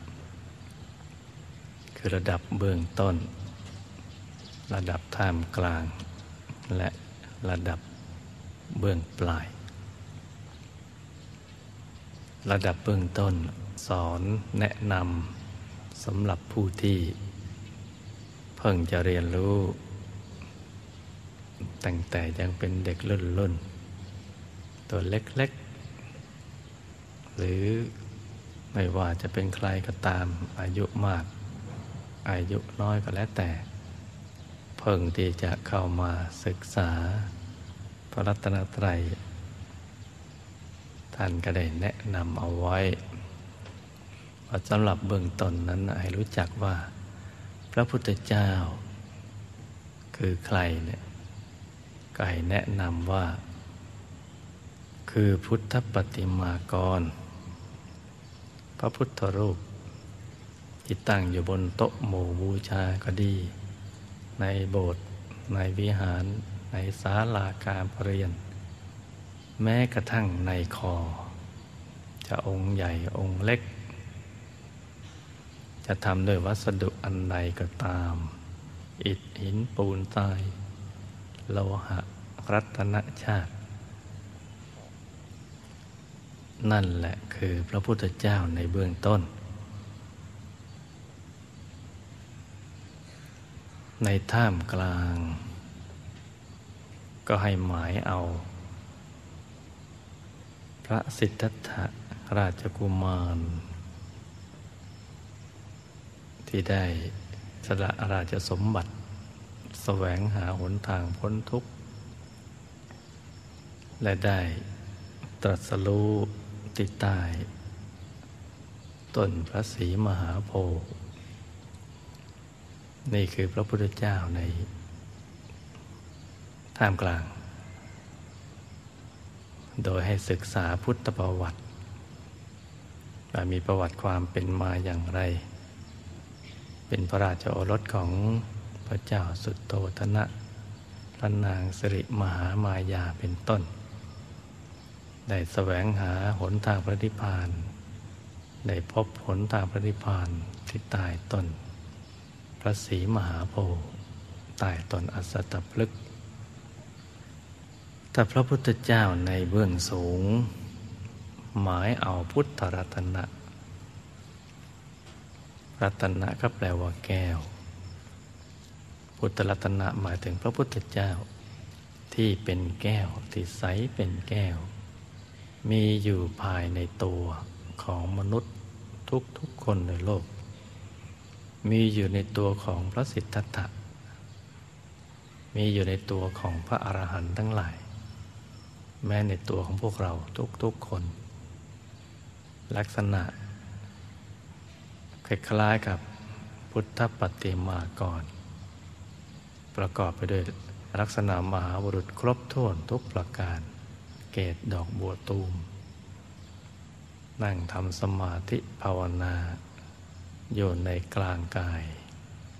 คือระดับเบื้องต้นระดับท่ามกลางและระดับเบื้องปลายระดับเบื้องต้นสอนแนะนำสำหรับผู้ที่เพิ่งจะเรียนรู้ตั้งแต่ยังเป็นเด็กรุ่นตัวเล็กๆหรือไม่ว่าจะเป็นใครก็ตามอายุมากอายุน้อยก็แล้วแต่เพิ่งที่จะเข้ามาศึกษาพระรัตนตรัยท่านก็ได้แนะนำเอาไว้ว่าสำหรับเบื้องต้นนั้นให้รู้จักว่าพระพุทธเจ้าคือใครเนี่ยก็ให้แนะนำว่าคือพุทธปฏิมากรพระพุทธรูปที่ตั้งอยู่บนโต๊ะหมู่บูชาก็ดีในโบสถ์ในวิหารในศาลาการประเรียนแม้กระทั่งในคอจะองค์ใหญ่องค์เล็กจะทำด้วยวัสดุอันใดก็ตามอิฐหินปูนทรายโลหะรัตนชาตินั่นแหละคือพระพุทธเจ้าในเบื้องต้นในท่ามกลางก็ให้หมายเอาพระสิทธัตถะราชกุมารที่ได้สละราชสมบัติแสวงหาหนทางพ้นทุกข์และได้ตรัสรู้ที่ใต้ต้นพระศรีมหาโพธิ์นี่คือพระพุทธเจ้าในท่ามกลางโดยให้ศึกษาพุทธประวัติว่ามีประวัติความเป็นมาอย่างไรเป็นพระราชโอรสของพระเจ้าสุโธทนะพระนางสิริมหามายาเป็นต้นได้แสวงหาหนทางพระนิพพานได้พบหนทางพระนิพพานที่ใต้ต้นพระศรีมหาโพธิ์ใต้ต้นอสัตตพฤกษ์แต่พระพุทธเจ้าในเบื้องสูงหมายเอาพุทธรัตนะรัตนะก็แปลว่าแก้วพุทธรัตนะหมายถึงพระพุทธเจ้าที่เป็นแก้วที่ใสเป็นแก้วมีอยู่ภายในตัวของมนุษย์ทุกคนในโลกมีอยู่ในตัวของพระสิทธัตถะมีอยู่ในตัวของพระอรหันต์ทั้งหลายแม้ในตัวของพวกเราทุกคนลักษณะคล้ายๆกับพุทธปฏิมากรประกอบไปด้วยลักษณะมหาบุรุษครบถ้วนทุกประการเกศดอกบัวตูมนั่งทำสมาธิภาวนาอยู่ในกลางกาย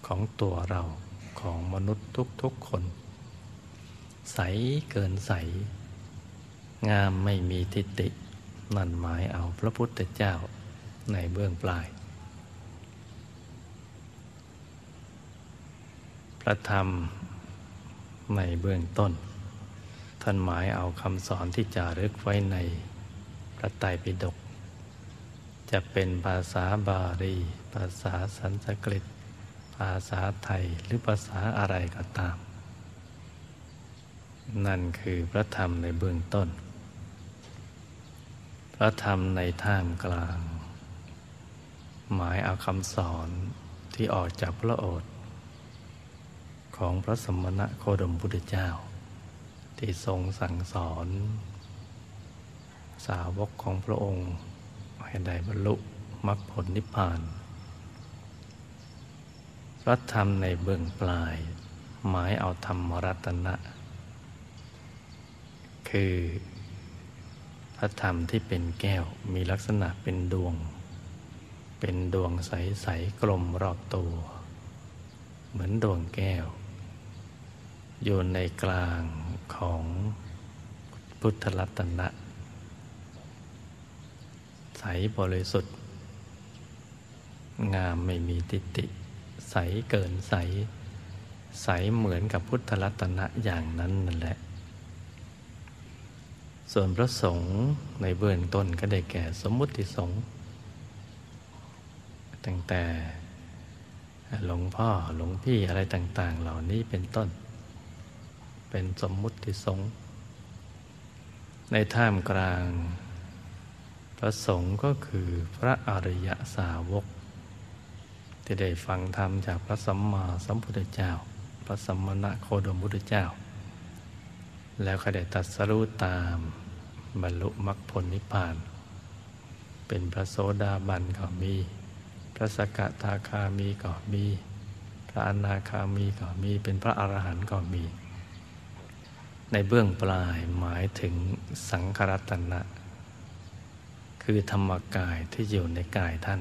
ของตัวเราของมนุษย์ทุกๆคนใสเกินใสงามไม่มีทิฏฐินั่นหมายเอาพระพุทธเจ้าในเบื้องปลายพระธรรมในเบื้องต้นท่านหมายเอาคำสอนที่จารึกไว้ในพระไตรปิฎกจะเป็นภาษาบาลีภาษาสันสกฤตภาษาไทยหรือภาษาอะไรก็ตามนั่นคือพระธรรมในเบื้องต้นพระธรรมในท่ามกลางหมายเอาคำสอนที่ออกจากพระโอษฐ์ของพระสมณะโคดมพุทธเจ้าที่ทรงสั่งสอนสาวกของพระองค์ให้ได้บรรลุมรรคผลนิพพานพระธรรมในเบื้องปลายหมายเอาธรรมรัตนะคือพระธรรมที่เป็นแก้วมีลักษณะเป็นดวงใสๆกลมรอบตัวเหมือนดวงแก้วอยู่ในกลางของพุทธรัตนะใสบริสุทธิ์งามไม่มีทิฏฐิใสเกินใสเหมือนกับพุทธรัตนะอย่างนั้นนั่นแหละส่วนพระสงฆ์ในเบื้องต้นก็ได้แก่สมมุติสงฆ์ตั้งแต่หลวงพ่อหลวงพี่อะไรต่างๆเหล่านี้เป็นต้นเป็นสมมุติสงฆ์ในท่ามกลางพระสงฆ์ก็คือพระอริยสาวกที่ได้ฟังธรรมจากพระสัมมาสัมพุทธเจ้าพระสัมมาสัมพุทธพุทธเจ้าแล้วก็ได้ตรัสรู้ตามบรรลุมรรคผลนิพพานเป็นพระโสดาบันก็มีพระสกทาคามีก็มีพระอนาคามีก็มีเป็นพระอรหันต์ก็มีในเบื้องปลายหมายถึงสังขรัตนะคือธรรมกายที่อยู่ในกายท่าน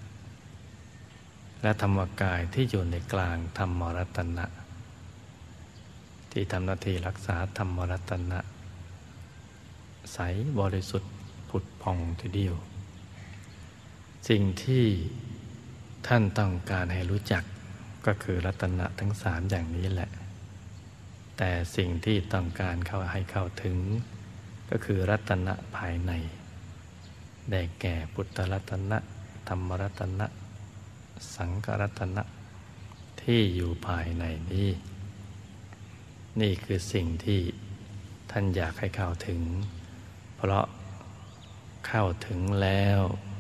และธรรมกายที่อยู่ในกลางธรรมรัตนะที่ทำหน้าที่รักษาธรรมรัตนะใสบริสุทธิ์ผุดผ่องทีเดียวสิ่งที่ท่านต้องการให้รู้จักก็คือรัตนะทั้งสามอย่างนี้แหละแต่สิ่งที่ต้องการให้เข้าถึงก็คือรัตนะภายในได้แก่พุทธรัตนะธรรมรัตนะสังฆรัตนะที่อยู่ภายในนี้นี่คือสิ่งที่ท่านอยากให้เข้าถึงเพราะเข้าถึงแล้ว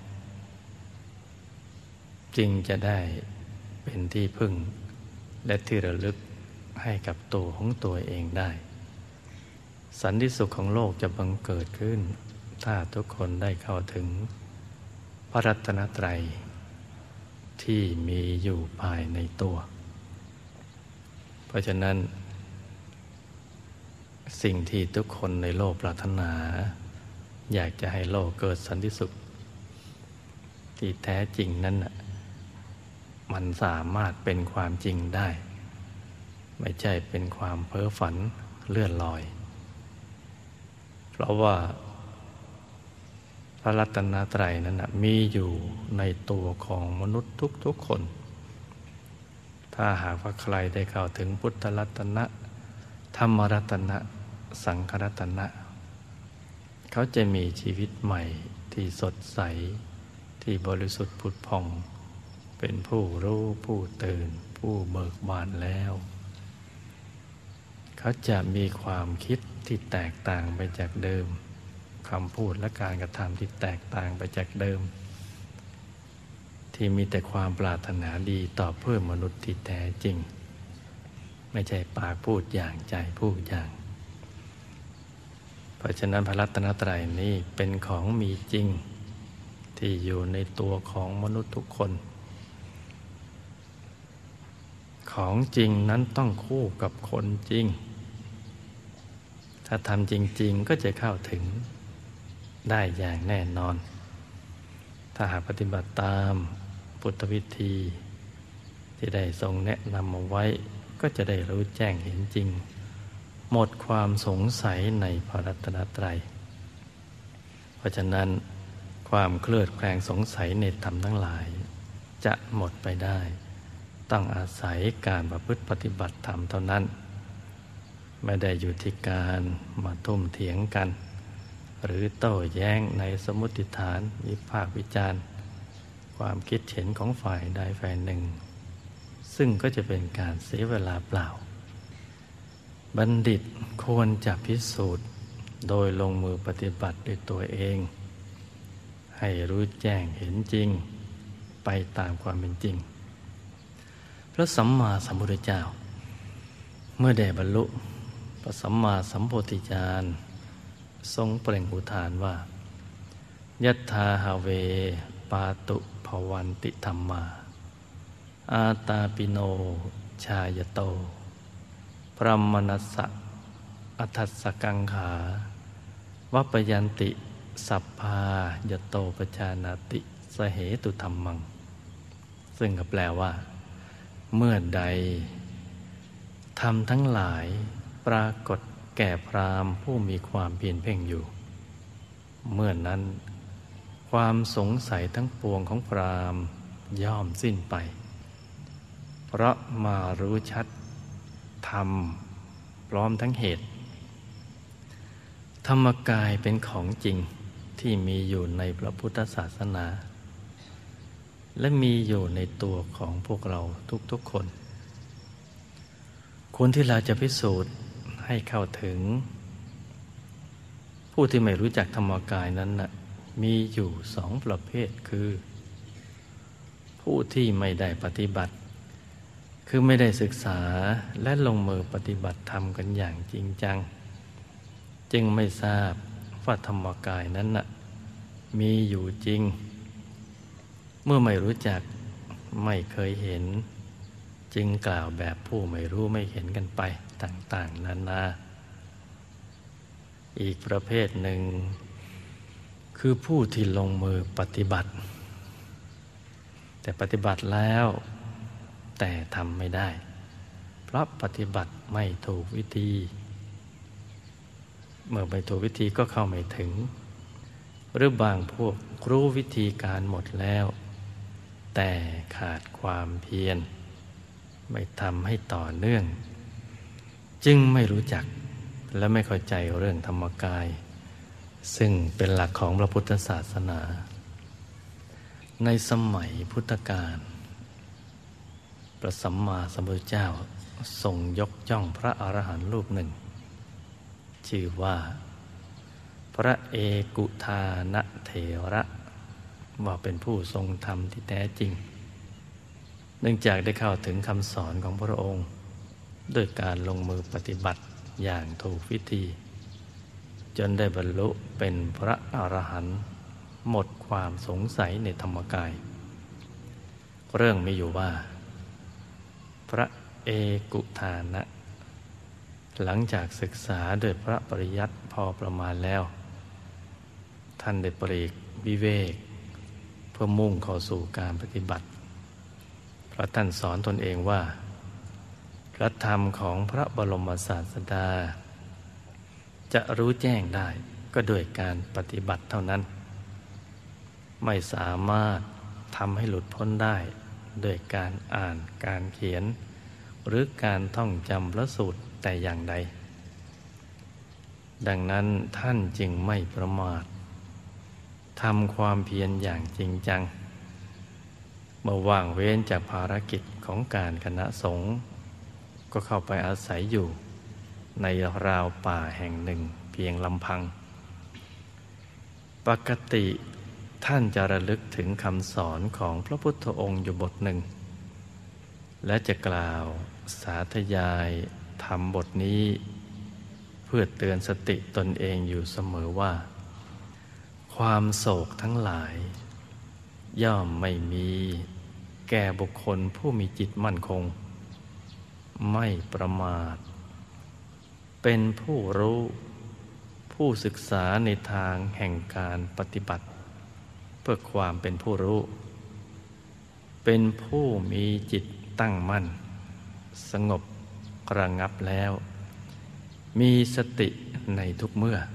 จึงจะได้เป็นที่พึ่งและที่ระลึกให้กับตัวของตัวเองได้สันติสุขของโลกจะบังเกิดขึ้นถ้าทุกคนได้เข้าถึงพระรัตนตรัยที่มีอยู่ภายในตัวเพราะฉะนั้นสิ่งที่ทุกคนในโลกปรารถนาอยากจะให้โลกเกิดสันติสุขที่แท้จริงนั้นมันสามารถเป็นความจริงได้ไม่ใช่เป็นความเพ้อฝันเลื่อนลอยเพราะว่าพระรัตนตรัยนั้นมีอยู่ในตัวของมนุษย์ทุกๆคนถ้าหากว่าใครได้เข้าถึงพุทธรัตนะธรรมรัตนะสังฆรัตนะเขาจะมีชีวิตใหม่ที่สดใสที่บริสุทธิ์ผุดผ่องเป็นผู้รู้ผู้ตื่นผู้เบิกบานแล้วเขาจะมีความคิดที่แตกต่างไปจากเดิมคำพูดและการกระทำที่แตกต่างไปจากเดิมที่มีแต่ความปรารถนาดีต่อเพื่อนมนุษย์ที่แท้จริงไม่ใช่ปากพูดอย่างใจพูดอย่างเพราะฉะนั้นพระรัตนตรัยนี้เป็นของมีจริงที่อยู่ในตัวของมนุษย์ทุกคนของจริงนั้นต้องคู่กับคนจริงถ้าทำจริงๆก็จะเข้าถึงได้อย่างแน่นอนถ้าหากปฏิบัติตามพุทธวิธีที่ได้ทรงแนะนำเอาไว้ก็จะได้รู้แจ้งเห็นจริงหมดความสงสัยในพระรัตนตรัยเพราะฉะนั้นความเคลือบแคลงสงสัยในธรรมทั้งหลายจะหมดไปได้ต้องอาศัยการประพฤติปฏิบัติธรรมเท่านั้นไม่ได้อยู่ที่การมาทุ่มเถียงกันหรือโต้แย้งในสมมติฐานวิพากษ์วิจารณ์ความคิดเห็นของฝ่ายใดฝ่ายหนึ่งซึ่งก็จะเป็นการเสียเวลาเปล่าบัณฑิตควรจะพิสูจน์โดยลงมือปฏิบัติด้วยตัวเองให้รู้แจ้งเห็นจริงไปตามความเป็นจริงพระสัมมาสัมพุทธเจ้าเมื่อได้บรรลุพระสัมมาสัมโพธิญาณทรงเปล่งอุทานว่ายัตถาหาเวปาตุภวันติธัมมาอาตาปิโนชายโตพรหมนัสสะอัฏฐสกังขาวัปยันติสัพพายโตปชานาติสเหตุธัมมังซึ่งก็แปลว่าเมื่อใดธรรมทั้งหลายปรากฏแก่พราหมณ์ผู้มีความเพียรเพ่งอยู่เมื่อนั้นความสงสัยทั้งปวงของพราหมณ์ย่อมสิ้นไปเพราะมารู้ชัดธรรมพร้อมทั้งเหตุธรรมกายเป็นของจริงที่มีอยู่ในพระพุทธศาสนาและมีอยู่ในตัวของพวกเราทุกๆคนคนที่เราจะพิสูจน์ให้เข้าถึงผู้ที่ไม่รู้จักธรรมกายนั้นน่ะมีอยู่สองประเภทคือผู้ที่ไม่ได้ปฏิบัติคือไม่ได้ศึกษาและลงมือปฏิบัติธรรมกันอย่างจริงจังจึงไม่ทราบว่าธรรมกายนั้นน่ะมีอยู่จริงเมื่อไม่รู้จักไม่เคยเห็นจึงกล่าวแบบผู้ไม่รู้ไม่เห็นกันไปต่างๆนานาอีกประเภทหนึ่งคือผู้ที่ลงมือปฏิบัติแต่ปฏิบัติแล้วแต่ทำไม่ได้เพราะปฏิบัติไม่ถูกวิธีเมื่อไม่ถูกวิธีก็เข้าไม่ถึงหรือบางพวกรู้วิธีการหมดแล้วแต่ขาดความเพียรไม่ทำให้ต่อเนื่องจึงไม่รู้จักและไม่เข้าใจเรื่องธรรมกายซึ่งเป็นหลักของพระพุทธศาสนาในสมัยพุทธกาลพระสัมมาสัมพุทธเจ้าทรงยกย่องพระอรหันต์รูปหนึ่งชื่อว่าพระเอกุธานะเถระว่าเป็นผู้ทรงธรรมที่แท้จริงเนื่องจากได้เข้าถึงคำสอนของพระองค์ด้วยการลงมือปฏิบัติอย่างถูกวิธีจนได้บรรลุเป็นพระอรหันต์หมดความสงสัยในธรรมกายเรื่องมีอยู่ว่าพระเอกุธานะหลังจากศึกษาโดยพระปริยัติพอประมาณแล้วท่านได้ปลีกวิเวกเพื่อมุ่งเข้าสู่การปฏิบัติเพราะท่านสอนตนเองว่าพระธรรมของพระบรมศาสดาจะรู้แจ้งได้ก็ด้วยการปฏิบัติเท่านั้นไม่สามารถทำให้หลุดพ้นได้ด้วยการอ่านการเขียนหรือการท่องจำพระสูตรแต่อย่างใดดังนั้นท่านจึงไม่ประมาททำความเพียรอย่างจริงจังเมื่อว่างเว้นจากภารกิจของการคณะสงฆ์ก็เข้าไปอาศัยอยู่ในราวป่าแห่งหนึ่งเพียงลำพังปกติท่านจะระลึกถึงคำสอนของพระพุทธองค์อยู่บทหนึ่งและจะกล่าวสาธยายธรรมบทนี้เพื่อเตือนสติตนเองอยู่เสมอว่าความโศกทั้งหลายย่อมไม่มีแก่บุคคลผู้มีจิตมั่นคงไม่ประมาทเป็นผู้รู้ผู้ศึกษาในทางแห่งการปฏิบัติเพื่อความเป็นผู้รู้เป็นผู้มีจิตตั้งมั่นสงบระงับแล้วมีสติในทุกเมื่อ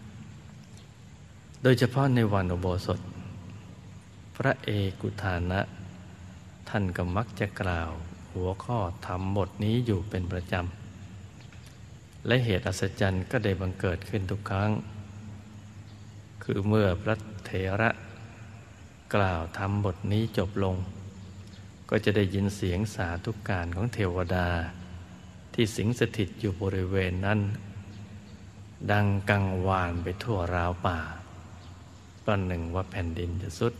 โดยเฉพาะในวันอุโบสถพระเอกุฐานะท่านก็มักจะกล่าวหัวข้อธรรมบทนี้อยู่เป็นประจำและเหตุอัศจรรย์ก็ได้บังเกิดขึ้นทุกครั้งคือเมื่อพระเถระกล่าวธรรมบทนี้จบลงก็จะได้ยินเสียงสาธุการของเทวดาที่สิงสถิตอยู่บริเวณนั้นดังกังวานไปทั่วราวป่าประหนึ่งว่าแผ่นดินจะทรุด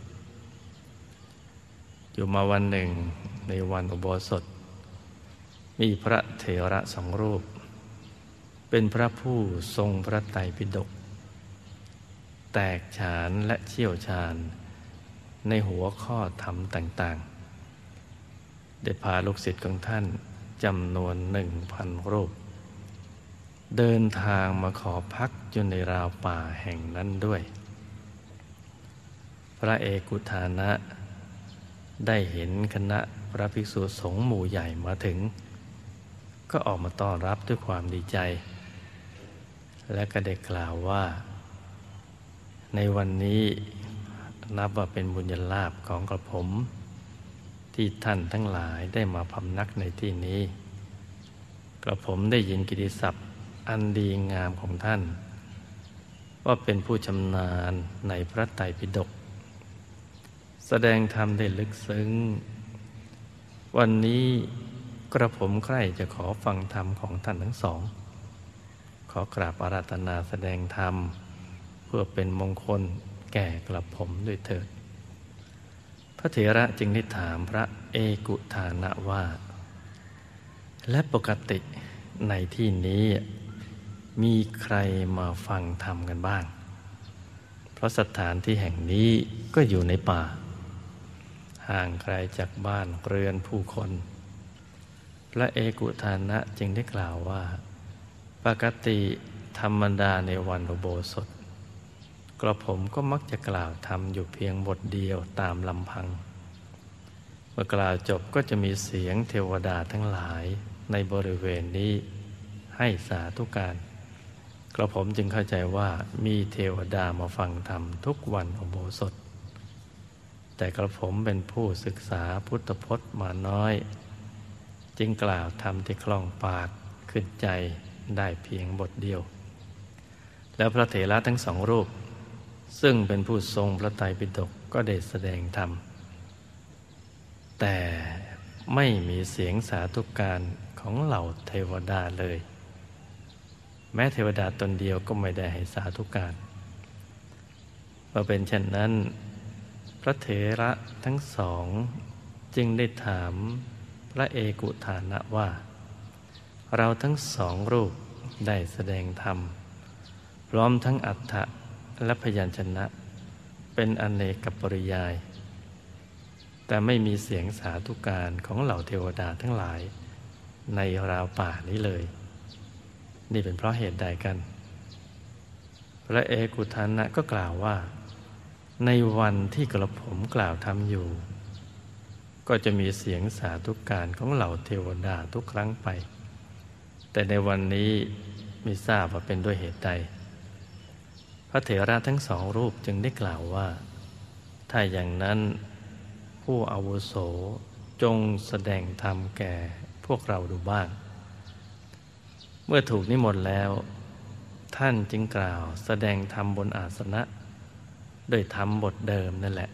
อยู่มาวันหนึ่งในวันอุโบสถมีพระเถระสองรูปเป็นพระผู้ทรงพระไตรปิฎกแตกฉานและเชี่ยวชาญในหัวข้อธรรมต่างๆได้พาลูกศิษย์ของท่านจำนวน 1,000 รูปเดินทางมาขอพักอยู่ในราวป่าแห่งนั้นด้วยพระเอกุฐานะได้เห็นคณะพระภิกษุสงฆ์หมู่ใหญ่มาถึงก็ออกมาต้อนรับด้วยความดีใจและก็ได้กล่าวว่าในวันนี้นับว่าเป็นบุญญาลาภของกระผมที่ท่านทั้งหลายได้มาพำนักในที่นี้กระผมได้ยินกิตติศัพท์อันดีงามของท่านว่าเป็นผู้ชำนาญในพระไตรปิฎกแสดงธรรมได้ลึกซึ้งวันนี้กระผมใคร่จะขอฟังธรรมของท่านทั้งสองขอกราบอาราธนาแสดงธรรมเพื่อเป็นมงคลแก่กระผมด้วยเถิดพระเถระจึงได้ถามพระเอกุฐานะว่าและปกติในที่นี้มีใครมาฟังธรรมกันบ้างเพราะสถานที่แห่งนี้ก็อยู่ในป่าห่างไกลจากบ้านเรือนผู้คนพระเอกุฐานะจึงได้กล่าวว่าปกติธรรมดาในวันอุโบสถกระผมก็มักจะกล่าวธรรมอยู่เพียงบทเดียวตามลำพังเมื่อกล่าวจบก็จะมีเสียงเทวดาทั้งหลายในบริเวณนี้ให้สาธุการกระผมจึงเข้าใจว่ามีเทวดามาฟังธรรมทุกวันอุโบสถแต่กระผมเป็นผู้ศึกษาพุทธพจน์มาน้อยจึงกล่าวธรรมที่คล่องปากขึ้นใจได้เพียงบทเดียวแล้วพระเถระทั้งสองรูปซึ่งเป็นผู้ทรงพระไตรปิฎกก็ได้แสดงธรรมแต่ไม่มีเสียงสาธุการของเหล่าเทวดาเลยแม้เทวดาตนเดียวก็ไม่ได้ให้สาธุการเมื่อเป็นเช่นนั้นพระเถระทั้งสองจึงได้ถามพระเอกุฐานะว่าเราทั้งสองรูปได้แสดงธรรมพร้อมทั้งอรรถะและพยัญชนะเป็นอเนกปริยายแต่ไม่มีเสียงสาธุการของเหล่าเทวดาทั้งหลายในราวป่านี้เลยนี่เป็นเพราะเหตุใดกันพระเอกุฐานะก็กล่าวว่าในวันที่กระผมกล่าวธรรมอยู่ก็จะมีเสียงสาธุการของเหล่าเทวดาทุกครั้งไปแต่ในวันนี้ไม่ทราบว่าเป็นด้วยเหตุใดพระเถระทั้งสองรูปจึงได้กล่าวว่าถ้าอย่างนั้นผู้อาวุโสจงแสดงธรรมแก่พวกเราดูบ้างเมื่อถูกนิมนต์แล้วท่านจึงกล่าวแสดงธรรมบนอาสนะโดยธรรมบทเดิมนั่นแหละ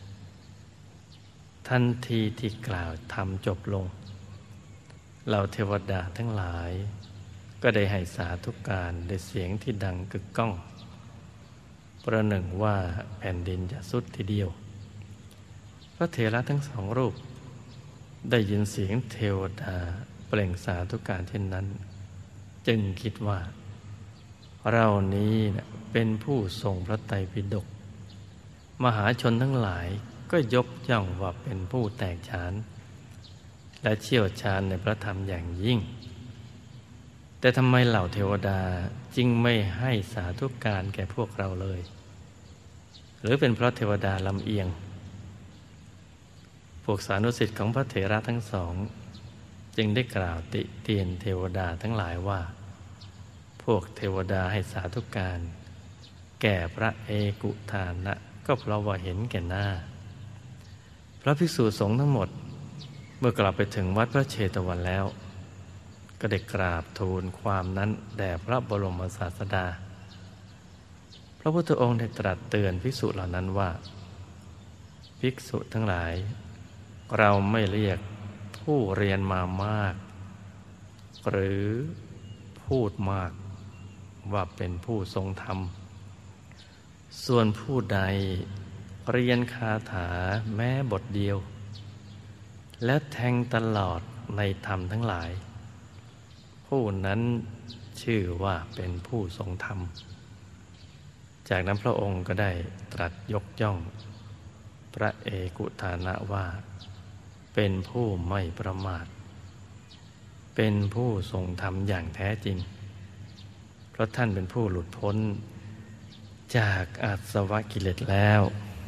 ทันทีที่กล่าวธรรมจบลงเหล่าเทวดาทั้งหลายก็ได้ให้สาธุการด้วยเสียงที่ดังกึกก้องประหนึ่งว่าแผ่นดินจะทรุดทีเดียวพระเถระทั้งสองรูปได้ยินเสียงเทวดาเปล่งสาธุการเช่นนั้นจึงคิดว่าเรานี้เป็นผู้ทรงพระไตรปิฎกมหาชนทั้งหลายก็ยกย่องว่าเป็นผู้แตกฉานและเชี่ยวชาญในพระธรรมอย่างยิ่งแต่ทำไมเหล่าเทวดาจึงไม่ให้สาธุการแก่พวกเราเลยหรือเป็นเพราะเทวดาลำเอียงพวกสานุสิทธิ์ของพระเถระทั้งสองจึงได้กล่าวติเตียนเทวดาทั้งหลายว่าพวกเทวดาให้สาธุการแก่พระเอกุทานะก็เพราะว่าเห็นแก่หน้าพระภิกษุสงฆ์ทั้งหมดเมื่อกลับไปถึงวัดพระเชตวันแล้วก็ได้กราบทูลความนั้นแด่พระบรมศาสดาพระพุทธองค์ได้ตรัสเตือนภิกษุเหล่านั้นว่าภิกษุทั้งหลายเราไม่เรียกผู้เรียนมามากหรือพูดมากว่าเป็นผู้ทรงธรรมส่วนผู้ใดเรียนคาถาแม้บทเดียวและแทงตลอดในธรรมทั้งหลายผู้นั้นชื่อว่าเป็นผู้ทรงธรรมจากนั้นพระองค์ก็ได้ตรัสยกย่องพระเอกุทานะว่าเป็นผู้ไม่ประมาทเป็นผู้ทรงธรรมอย่างแท้จริงเพราะท่านเป็นผู้หลุดพ้นจากอาสวะกิเลสแล้ว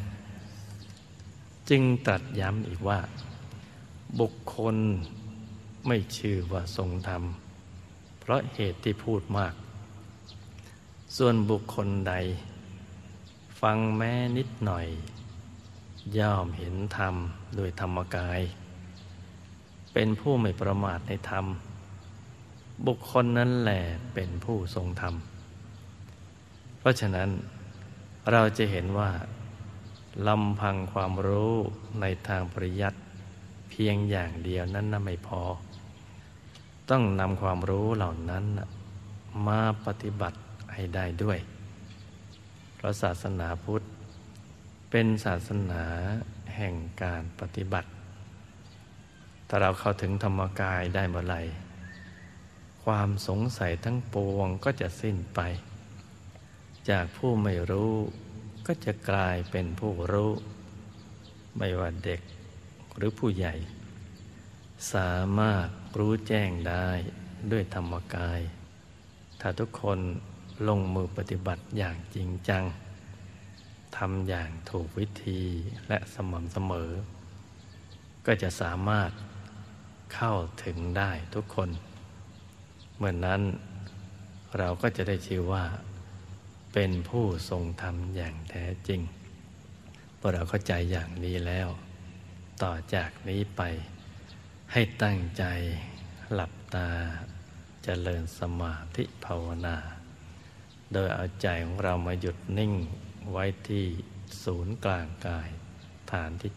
จึงตรัสย้ำอีกว่าบุคคลไม่ชื่อว่าทรงธรรมเพราะเหตุที่พูดมากส่วนบุคคลใดฟังแม้นิดหน่อยย่อมเห็นธรรมโดยธรรมกายเป็นผู้ไม่ประมาทในธรรมบุคคลนั้นแหละเป็นผู้ทรงธรรมเพราะฉะนั้นเราจะเห็นว่าลำพังความรู้ในทางปริยัติเพียงอย่างเดียวนั้นไม่พอต้องนำความรู้เหล่านั้นมาปฏิบัติให้ได้ด้วยเพราะศาสนาพุทธเป็นศาสนาแห่งการปฏิบัติถ้าเราเข้าถึงธรรมกายได้เมื่อไหร่ความสงสัยทั้งปวงก็จะสิ้นไปจากผู้ไม่รู้ก็จะกลายเป็นผู้รู้ไม่ว่าเด็กหรือผู้ใหญ่สามารถรู้แจ้งได้ด้วยธรรมกายถ้าทุกคนลงมือปฏิบัติอย่างจริงจังทำอย่างถูกวิธีและสม่ำเสมอก็จะสามารถเข้าถึงได้ทุกคนเมื่อนั้นเราก็จะได้ชื่อว่าเป็นผู้ทรงธรรมอย่างแท้จริงพอเราเข้าใจอย่างนี้แล้วต่อจากนี้ไปให้ตั้งใจหลับตาเจริญสมาธิภาวนาโดยเอาใจของเรามาหยุดนิ่งไว้ที่ศูนย์กลางกายฐานที่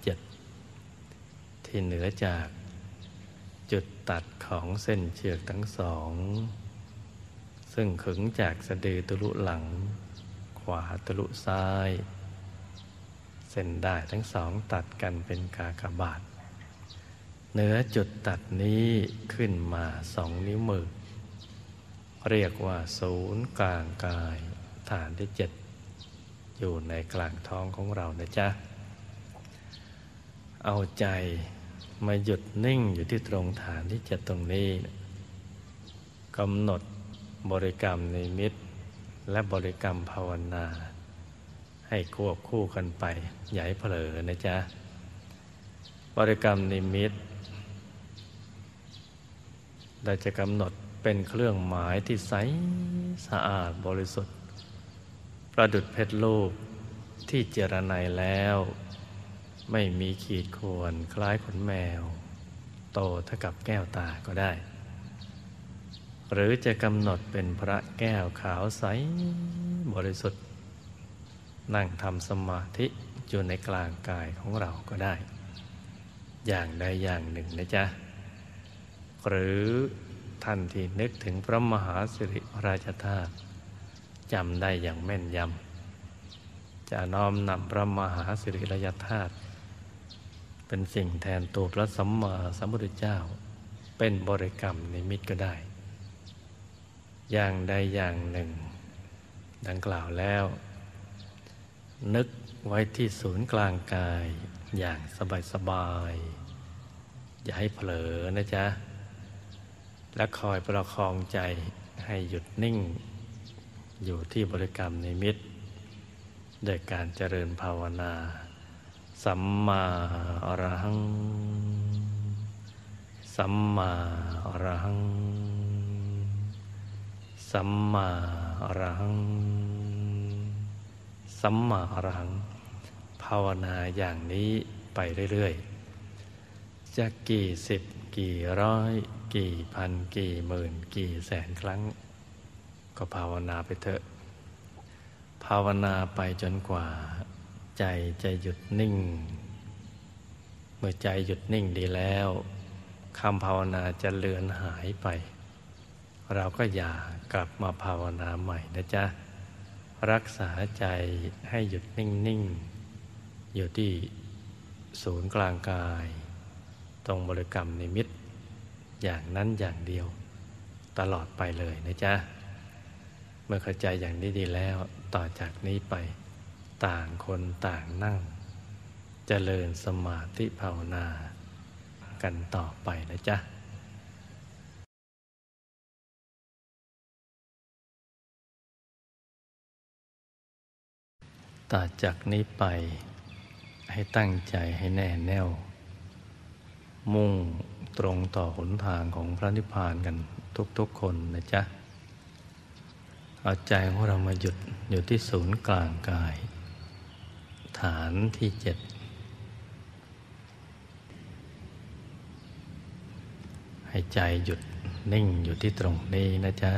7ที่เหนือจากจุดตัดของเส้นเชือกทั้งสองซึ่งขึงจากสะดือทะลุหลังขวาทะลุซ้ายเส้นด้ายทั้งสองตัดกันเป็นกากบาทเหนือจุดตัดนี้ขึ้นมา2 นิ้วมือเรียกว่าศูนย์กลางกายฐานที่7อยู่ในกลางท้องของเรานะจ๊ะเอาใจมาหยุดนิ่งอยู่ที่ตรงฐานที่7ตรงนี้กำหนดบริกรรมนิมิตและบริกรรมภาวนาให้ควบคู่กันไปอย่าให้เผลอนะจ๊ะบริกรรมนิมิตเราจะกำหนดเป็นเครื่องหมายที่ใสสะอาดบริสุทธิ์ประดุจเพชรลูกที่เจรไนแล้วไม่มีขีดข่วนคล้ายขนแมวโตเท่ากับแก้วตาก็ได้หรือจะกำหนดเป็นพระแก้วขาวใสบริสุทธิ์นั่งทำสมาธิอยู่ในกลางกายของเราก็ได้อย่างใดอย่างหนึ่งนะจ๊ะหรือท่านที่นึกถึงพระมหาสิริราชธาตุจำได้อย่างแม่นยำจะน้อมนำพระมหาสิริราชธาตุเป็นสิ่งแทนตัวพระสัมมาสัมพุทธเจ้าเป็นบริกรรมนิมิตก็ได้อย่างใดอย่างหนึ่งดังกล่าวแล้วนึกไว้ที่ศูนย์กลางกายอย่างสบายๆอย่าให้เผลอนะจ๊ะและคอยประคองใจให้หยุดนิ่งอยู่ที่บริกรรมนิมิตโดยการเจริญภาวนาสัมมาอรหังสัมมาอรหังสัมมาอรหังสัมมาอรหังภาวนาอย่างนี้ไปเรื่อยๆจะกี่สิบกี่ร้อยกี่พันกี่หมื่นกี่แสนครั้งก็ภาวนาไปเถอะภาวนาไปจนกว่าใจจะหยุดนิ่งเมื่อใจหยุดนิ่งดีแล้วคำภาวนาจะเลือนหายไปเราก็อย่ากลับมาภาวนาใหม่นะจ๊ะรักษาใจให้หยุดนิ่งๆอยู่ที่ศูนย์กลางกายตรงบริกรรมนิมิตอย่างนั้นอย่างเดียวตลอดไปเลยนะจ๊ะเมื่อเข้าใจอย่างนี้ดีแล้วต่อจากนี้ไปต่างคนต่างนั่งเจริญสมาธิภาวนากันต่อไปนะจ๊ะต่อจากนี้ไปให้ตั้งใจให้แน่แน่วมุ่งตรงต่อหนทางของพระนิพพานกันทุกๆคนนะจ๊ะเอาใจของเรามาหยุดอยู่ที่ศูนย์กลางกายฐานที่7ให้ใจหยุดนิ่งอยู่ที่ตรงนี้นะจ๊ะ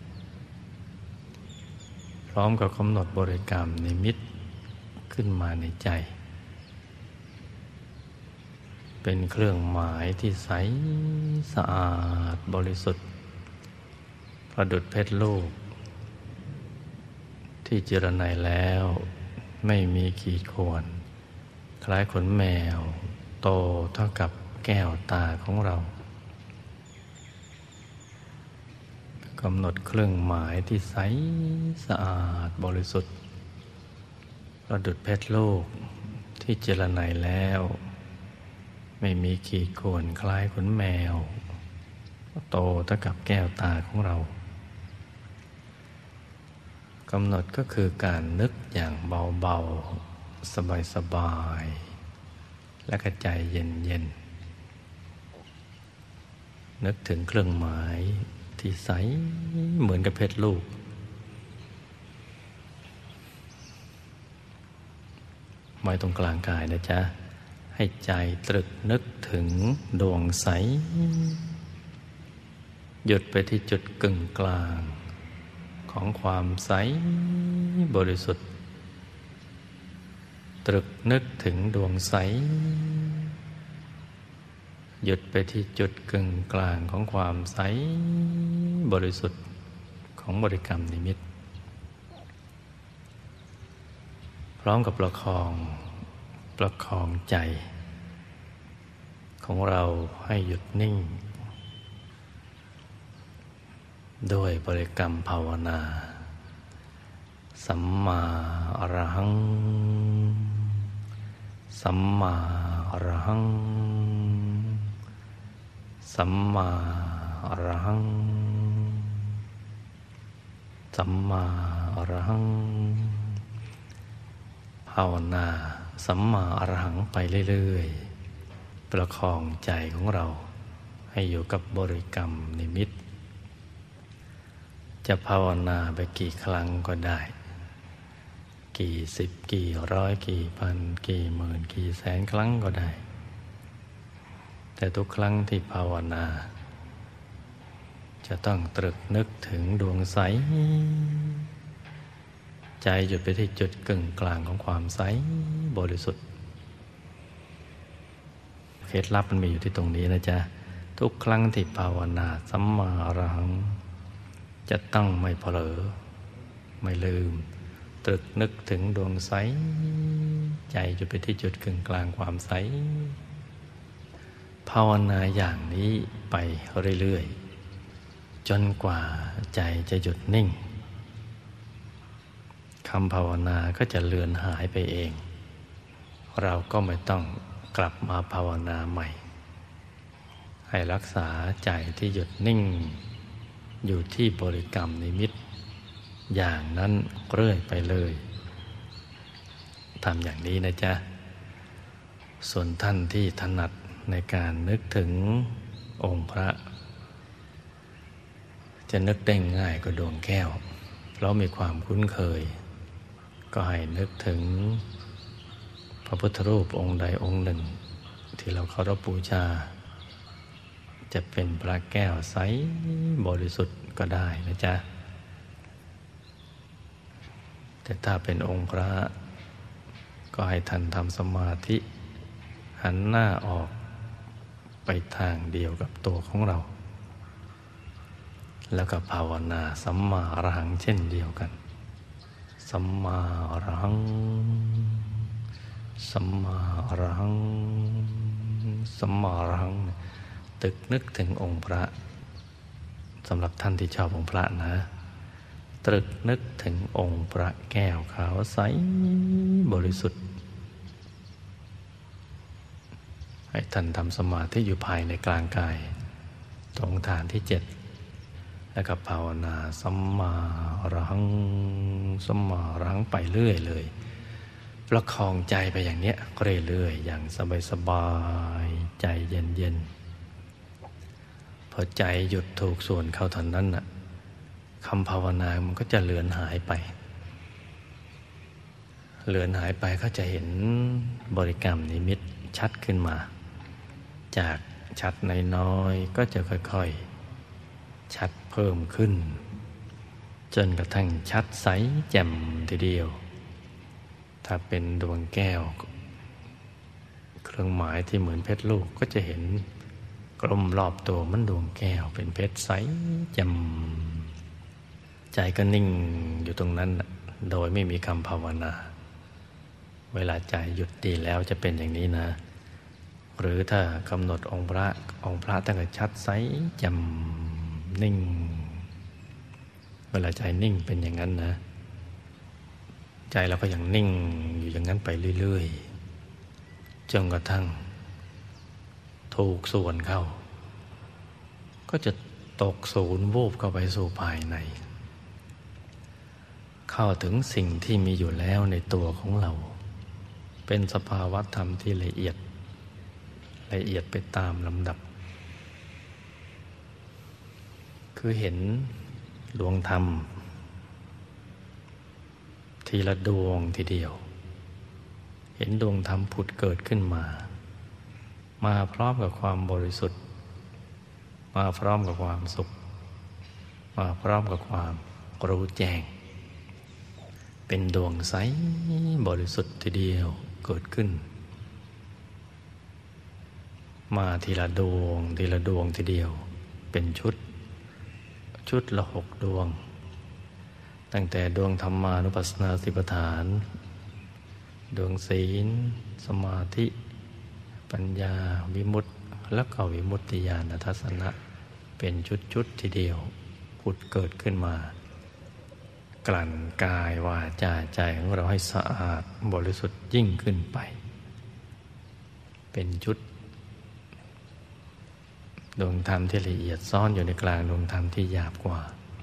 พร้อมกับกำหนดบริกรรมนิมิตขึ้นมาในใจเป็นเครื่องหมายที่ใสสะอาดบริสุทธิ์ประดุจเพชรลูกที่เจรไนแล้วไม่มีขีดข่วนคล้ายขนแมวโตเท่ากับแก้วตาของเรากำหนดเครื่องหมายที่ใสสะอาดบริสุทธิ์ประดุจเพชรลูกที่เจรไนแล้วไม่มีขีดข่วนคล้ายขนแมวโตเท่ากับแก้วตาของเรากำหนดก็คือการนึกอย่างเบาๆสบายๆและก็ใจเย็นๆนึกถึงเครื่องหมายที่ใสเหมือนกับเพชรลูกไว้ตรงกลางกายนะจ๊ะให้ใจตรึกนึกถึงดวงใสหยุดไปที่จุดกึ่งกลางของความใสบริสุทธิ์ตรึกนึกถึงดวงใสหยุดไปที่จุดกึ่งกลางของความใสบริสุทธิ์ของบริกรรมนิมิตพร้อมกับประคองใจของเราให้หยุดนิ่งด้วยบริกรรมภาวนาสัมมาอรหังสัมมาอรหังสัมมาอรหังสัมมาอรหังภาวนาสัมมาอรหังไปเรื่อยๆประคองใจของเราให้อยู่กับบริกรรมนิมิตจะภาวนาไปกี่ครั้งก็ได้กี่สิบกี่ร้อยกี่พันกี่หมื่นกี่แสนครั้งก็ได้แต่ทุกครั้งที่ภาวนาจะต้องตรึกนึกถึงดวงใสใจหยุดไปที่จุดกึ่งกลางของความใสบริสุทธิ์เคล็ดลับมันมีอยู่ที่ตรงนี้นะจ๊ะทุกครั้งที่ภาวนาสัมมาอรหังจะต้องไม่เผลอไม่ลืมตรึกนึกถึงดวงใสใจหยุดไปที่จุดกึ่งกลางความใสภาวนาอย่างนี้ไปเรื่อยๆจนกว่าใจจะหยุดนิ่งคำภาวนาก็จะเลือนหายไปเองเราก็ไม่ต้องกลับมาภาวนาใหม่ให้รักษาใจที่หยุดนิ่งอยู่ที่บริกรรมนิมิตอย่างนั้นเรื่อยไปเลยทำอย่างนี้นะจ๊ะส่วนท่านที่ถนัดในการนึกถึงองค์พระจะนึกได้ง่ายกว่าดวงแก้วเพราะมีความคุ้นเคยก็ให้นึกถึงพระพุทธรูปองค์ใดองค์หนึ่งที่เราเคารพบูชาจะเป็นพระแก้วใสบริสุทธิ์ก็ได้นะจ๊ะแต่ถ้าเป็นองค์พระก็ให้ท่านทำสมาธิหันหน้าออกไปทางเดียวกับตัวของเราแล้วก็ภาวนาสัมมาอรหังเช่นเดียวกันสัมมาอรหังสัมมาอรหังสัมมาอรหังตึกนึกถึงองค์พระสำหรับท่านที่ชอบองค์พระนะตรึกนึกถึงองค์พระแก้วขาวใสบริสุทธิ์ให้ท่านทำสมาธิอยู่ภายในกลางกายตรงฐานที่7แล้วก็ภาวนาสัมมาอรหังสัมมาอรหังไปเรื่อยเลยประคองใจไปอย่างเนี้ยเรื่อยๆอย่างสบายๆใจเย็นๆพอใจหยุดถูกส่วนเข้าเท่านั้นน่ะคำภาวนามันก็จะเลือนหายไปก็จะเห็นบริกรรมนิมิตชัดขึ้นมาจากชัดน้อยๆก็จะค่อยๆชัดเพิ่มขึ้นจนกระทั่งชัดใสแจ่มทีเดียวถ้าเป็นดวงแก้วเครื่องหมายที่เหมือนเพชรลูกก็จะเห็นกลมรอบตัวมันดวงแก้วเป็นเพชรใสแจ่มใจก็นิ่งอยู่ตรงนั้นโดยไม่มีคำภาวนาเวลาใจหยุดดีแล้วจะเป็นอย่างนี้นะหรือถ้ากำหนดองค์พระตั้งแต่ชัดใสแจ่มนิ่งเวลาใจนิ่งเป็นอย่างนั้นนะใจเราก็ยังนิ่งอยู่อย่างนั้นไปเรื่อยๆจนกระทั่งถูกส่วนเข้าก็จะตกศูนย์วูบเข้าไปสู่ภายในเข้าถึงสิ่งที่มีอยู่แล้วในตัวของเราเป็นสภาวะธรรมที่ละเอียดไปตามลำดับคือเห็นดวงธรรมทีละดวงทีเดียวเห็นดวงธรรมผุดเกิดขึ้นมาพร้อมกับความบริสุทธิ์มาพร้อมกับความสุขมาพร้อมกับความรู้แจ้งเป็นดวงใสบริสุทธิ์ทีเดียวเกิดขึ้นมาทีละดวงทีเดียวเป็นชุดละ6 ดวงตั้งแต่ดวงธรรมานุปัสสนาสติปัฏฐานดวงศีลสมาธิปัญญาวิมุตติแล้วก็วิมุตติญาณทัศนะเป็นชุดทีเดียวผุดเกิดขึ้นมากลั่นกายวาจาใจของเราให้สะอาดบริสุทธิ์ยิ่งขึ้นไปเป็นชุดดวงธรรมที่ละเอียดซ่อนอยู่ในกลางดวงธรรมที่หยาบกว่า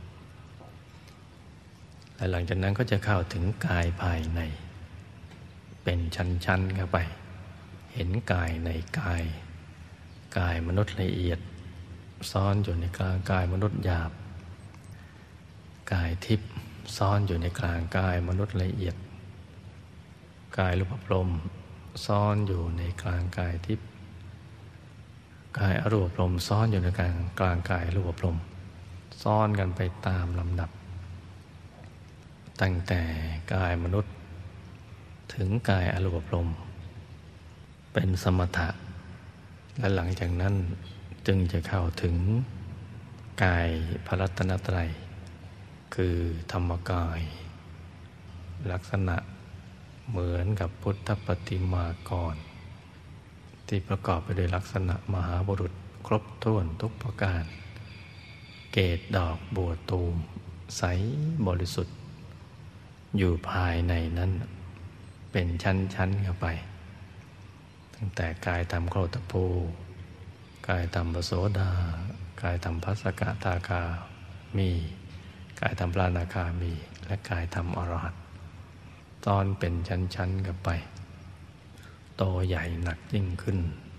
และหลังจากนั้นก็จะเข้าถึงกายภายในเป็นชั้นๆเข้าไปเห็นกายในกายมนุษย์ละเอียดซ่อนอยู่ในกลางกายมนุษย์หยาบกายทิพย์ซ่อนอยู่ในกลางกายมนุษย์ละเอียดกายรูปพรหมซ่อนอยู่ในกลางกายทิพย์กายอรูปพรหมซ่อนอยู่ในกลางกายรูปพรหมซ่อนกันไปตามลำดับตั้งแต่กายมนุษย์ถึงกายอรูปพรหมเป็นสมถะและหลังจากนั้นจึงจะเข้าถึงกายพระรัตนตรัยคือธรรมกายลักษณะเหมือนกับพุทธปฏิมากรที่ประกอบไปด้วยลักษณะมหาบุรุษครบถ้วนทุกประการเกศดอกบัวตูมใสบริสุทธิ์อยู่ภายในนั้นเป็นชั้นๆเข้าไปตั้งแต่กายธรรมโคตภูกายธรรมปโสดากายธรรมภัสสกทาคามีกายธรรมพระอนาคามีและกายธรรมอรหัตตอนเป็นชั้นๆกันไปโตใหญ่หนักยิ่งขึ้น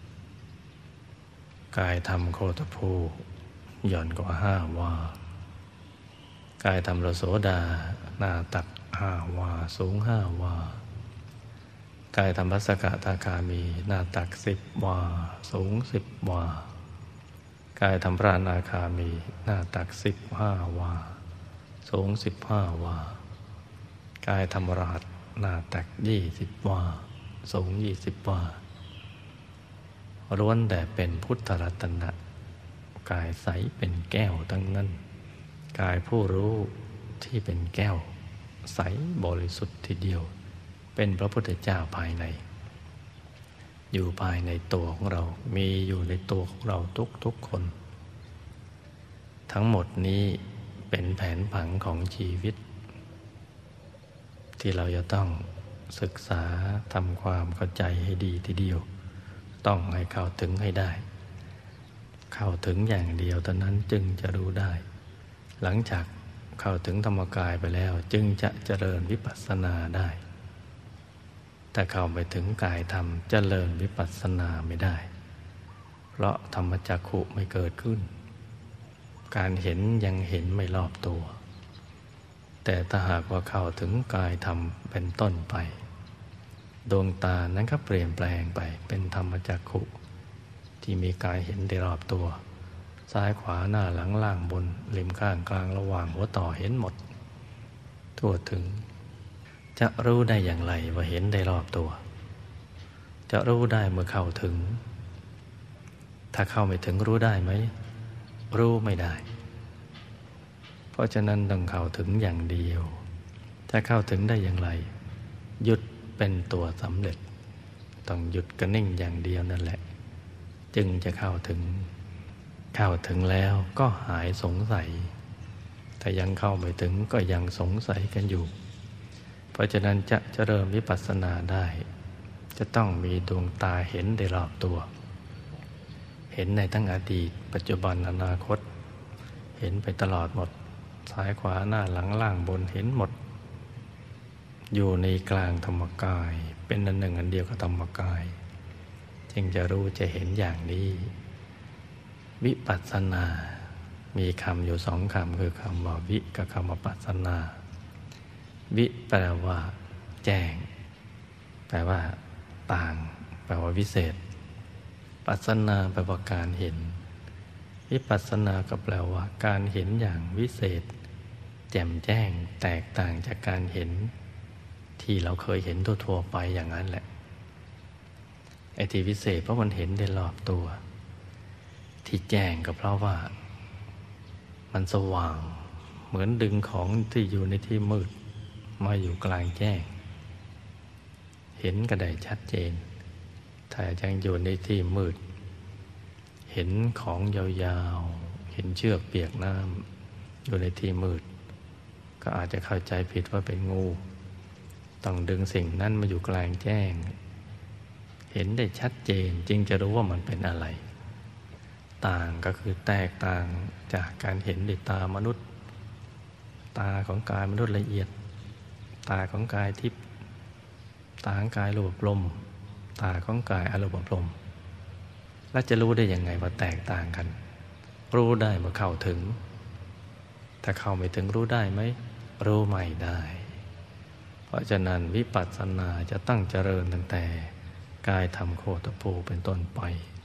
กายธรรมโคตภูหย่อนกว่า5 วากายธรรมโลโสดาหน้าตัก5 วาสูง5 วากายธรรมพระสกทาคามีหน้าตัก10 วาสูง10 วากายธรรมพระอนาคามีหน้าตัก15 วาสูง15 วากายธรรมอรหัตหน้าตัก20 วาสูง20 วาล้วนแต่เป็นพุทธรัตนะกายใสเป็นแก้วทั้งนั้นกายผู้รู้ที่เป็นแก้วใสบริสุทธิ์ทีเดียวเป็นพระพุทธเจ้าภายในอยู่ภายในตัวของเรามีอยู่ในตัวของเราทุกคนทั้งหมดนี้เป็นแผนผังของชีวิตที่เราจะต้องศึกษาทำความเข้าใจให้ดีทีเดียวต้องให้เข้าถึงให้ได้เข้าถึงอย่างเดียวเท่านั้นจึงจะรู้ได้หลังจากเข้าถึงธรรมกายไปแล้วจึงจะเจริญวิปัสสนาได้แต่เข้าไปถึงกายธรรมเจริญวิปัสสนาไม่ได้เพราะธรรมจักขุไม่เกิดขึ้นการเห็นยังเห็นไม่รอบตัวแต่ถ้าหากว่าเข้าถึงกายธรรมเป็นต้นไปดวงตานั้นก็เปลี่ยนแปลงไปเป็นธรรมจักขุที่มีกายเห็นได้รอบตัวซ้ายขวาหน้าหลังล่างบนริมข้างกลางระหว่างหัวต่อเห็นหมดทั่วถึงจะรู้ได้อย่างไรว่าเห็นได้รอบตัวจะรู้ได้เมื่อเข้าถึงถ้าเข้าไม่ถึงรู้ได้ไหมรู้ไม่ได้เพราะฉะนั้นต้องเข้าถึงอย่างเดียวถ้าเข้าถึงได้อย่างไรหยุดเป็นตัวสำเร็จต้องหยุดกระนิ่งอย่างเดียวนั่นแหละจึงจะเข้าถึงแล้วก็หายสงสัยแต่ยังเข้าไม่ถึงก็ยังสงสัยกันอยู่เพราะฉะนั้นจะเจริญวิปัสสนาได้จะต้องมีดวงตาเห็นได้รอบตัวเห็นในทั้งอดีตปัจจุบันอนาคตเห็นไปตลอดหมดซ้ายขวาหน้าหลังล่างบนเห็นหมดอยู่ในกลางธรรมกายเป็นอันหนึ่งอันเดียวกับธรรมกายจึงจะรู้จะเห็นอย่างนี้วิปัสสนามีคำอยู่2 คำคือคำว่าวิกับคำว่าปัสสนาวิแปลว่าแจ้งแปลว่าต่างแปลว่าวิเศษปัสสนาแปลว่าการเห็นวิปัสสนาก็แปลว่าการเห็นอย่างวิเศษแจ่มแจ้งแตกต่างจากการเห็นที่เราเคยเห็นทั่วๆไปอย่างนั้นแหละไอ้ที่วิเศษเพราะมันเห็นได้รอบตัวที่แจ้งก็เพราะว่ามันสว่างเหมือนดึงของที่อยู่ในที่มืดมาอยู่กลางแจ้งเห็นก็ได้ชัดเจนถ้ายังอยู่ในที่มืดเห็นของยาวๆเห็นเชือกเปียกน้ำอยู่ในที่มืดก็อาจจะเข้าใจผิดว่าเป็นงูต้องดึงสิ่งนั้นมาอยู่กลางแจ้งเห็นได้ชัดเจนจึงจะรู้ว่ามันเป็นอะไรต่างก็คือแตกต่างจากการเห็นด้วยตามนุษย์ตาของกายมนุษย์ละเอียดตาของกายทิพย์ตาของกายรูปลมตาของกายอรูปลมแล้วจะรู้ได้ยังไงว่าแตกต่างกันรู้ได้เมื่อเข้าถึงถ้าเข้าไม่ถึงรู้ได้ไหมรู้ไม่ได้เพราะฉะนั้นวิปัสสนาจะต้องเจริญตั้งแต่กายธรรมโคตภูเป็นต้นไป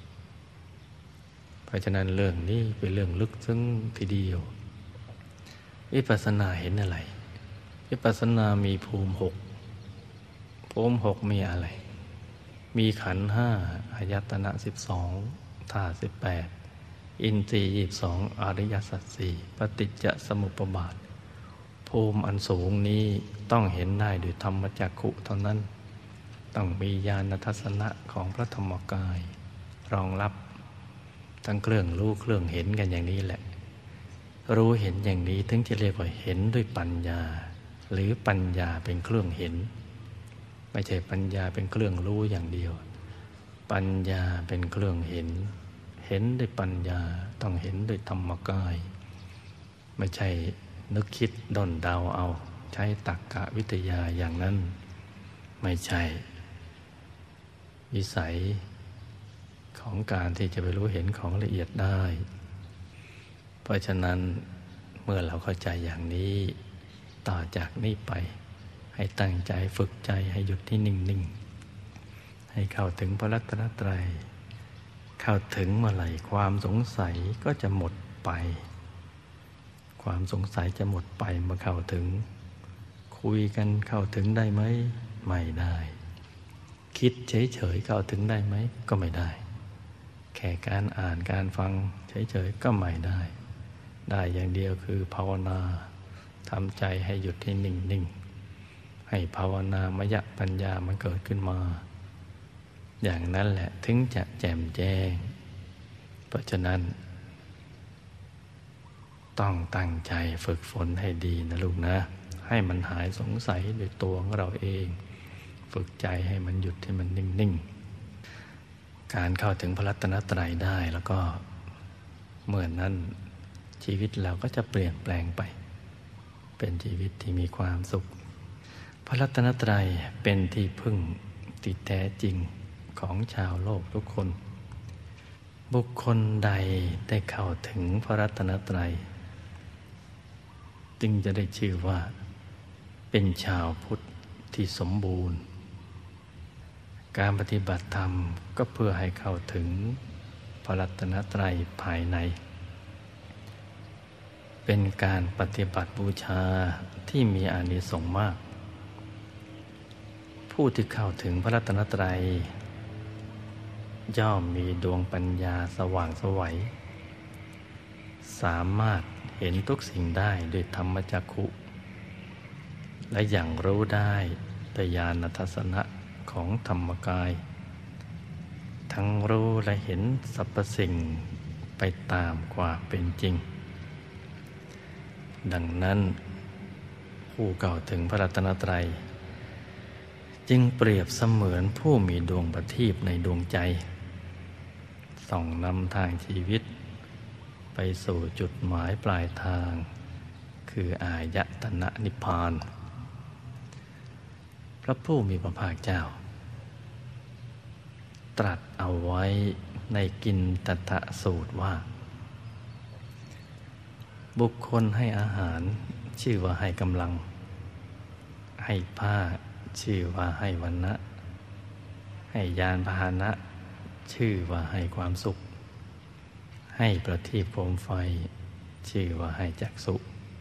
เพราะฉะนั้นเรื่องนี้เป็นเรื่องลึกซึ้งทีเดียววิปัสสนาเห็นอะไรวิปัสสนามีภูมิภูมิ6มีอะไรมีขันธ์5อายตนะ12ธาตุ18อินทรีย์22อริยสัจ4ปฏิจจสมุปบาทภูมิอันสูงนี้ต้องเห็นได้ด้วยธรรมจักขุเท่านั้นต้องมีญาณทัศนะของพระธรรมกายรองรับทั้งเครื่องรู้เครื่องเห็นกันอย่างนี้แหละรู้เห็นอย่างนี้ถึงจะเรียกว่าเห็นด้วยปัญญาหรือปัญญาเป็นเครื่องเห็นไม่ใช่ปัญญาเป็นเครื่องรู้อย่างเดียวปัญญาเป็นเครื่องเห็นเห็นด้วยปัญญาต้องเห็นด้วยธรรมกายไม่ใช่นึกคิดด้นเดาเอาใช้ตรรกะวิทยาอย่างนั้นไม่ใช่วิสัยของการที่จะไปรู้เห็นของละเอียดได้ เพราะฉะนั้นเมื่อเราเข้าใจอย่างนี้ต่อจากนี้ไปให้ตั้งใจฝึกใจให้หยุดที่นิ่งๆให้เข้าถึงพระรัตนตรัยเข้าถึงเมื่อไหร่ความสงสัยก็จะหมดไปความสงสัยจะหมดไปเมื่อเข้าถึงคุยกันเข้าถึงได้ไหมไม่ได้คิดเฉยๆเข้าถึงได้ไหมก็ไม่ได้แค่การอ่านการฟังเฉยๆก็ไม่ได้อย่างเดียวคือภาวนาทำใจให้หยุดให้นิ่งๆให้ภาวนามยปัญญามันเกิดขึ้นมาอย่างนั้นแหละถึงจะแจ่มแจ้งเพราะฉะนั้นต้องตั้งใจฝึกฝนให้ดีนะลูกนะให้มันหายสงสัยด้วยตัวของเราเองฝึกใจให้มันหยุดให้มันนิ่งๆการเข้าถึงพระรัตนตรัยได้แล้วก็เมื่อนั้นชีวิตเราก็จะเปลี่ยนแปลงไปเป็นชีวิตที่มีความสุขพระรัตนตรัยเป็นที่พึ่งที่แท้จริงของชาวโลกทุกคนบุคคลใดได้เข้าถึงพระรัตนตรัยจึงจะได้ชื่อว่าเป็นชาวพุทธที่สมบูรณ์การปฏิบัติธรรมก็เพื่อให้เข้าถึงพระรัตนตรัยภายในเป็นการปฏิบัติบูชาที่มีอานิสงส์มากผู้ที่เข้าถึงพระรัตนตรัยย่อมมีดวงปัญญาสว่างไสวสามารถเห็นทุกสิ่งได้ด้วยธรรมจักขุและอย่างรู้ได้ด้วยญาณทัศนะของธรรมกายทั้งรู้และเห็นสรรพสิ่งไปตามความเป็นจริงดังนั้นผู้เข้าถึงพระรัตนตรัยจึงเปรียบเสมือนผู้มีดวงประทีปในดวงใจส่องนำทางชีวิตไปสู่จุดหมายปลายทางคืออายตนะนิพพานพระผู้มีพระภาคเจ้าตรัสเอาไว้ในกินตถสูตรว่าบุคคลให้อาหารชื่อว่าให้กำลังให้ผ้าชื่อว่าให้วรรณะให้ยานพาหนะชื่อว่าให้ความสุขให้ประทีปโคมไฟชื่อว่าให้จักษุ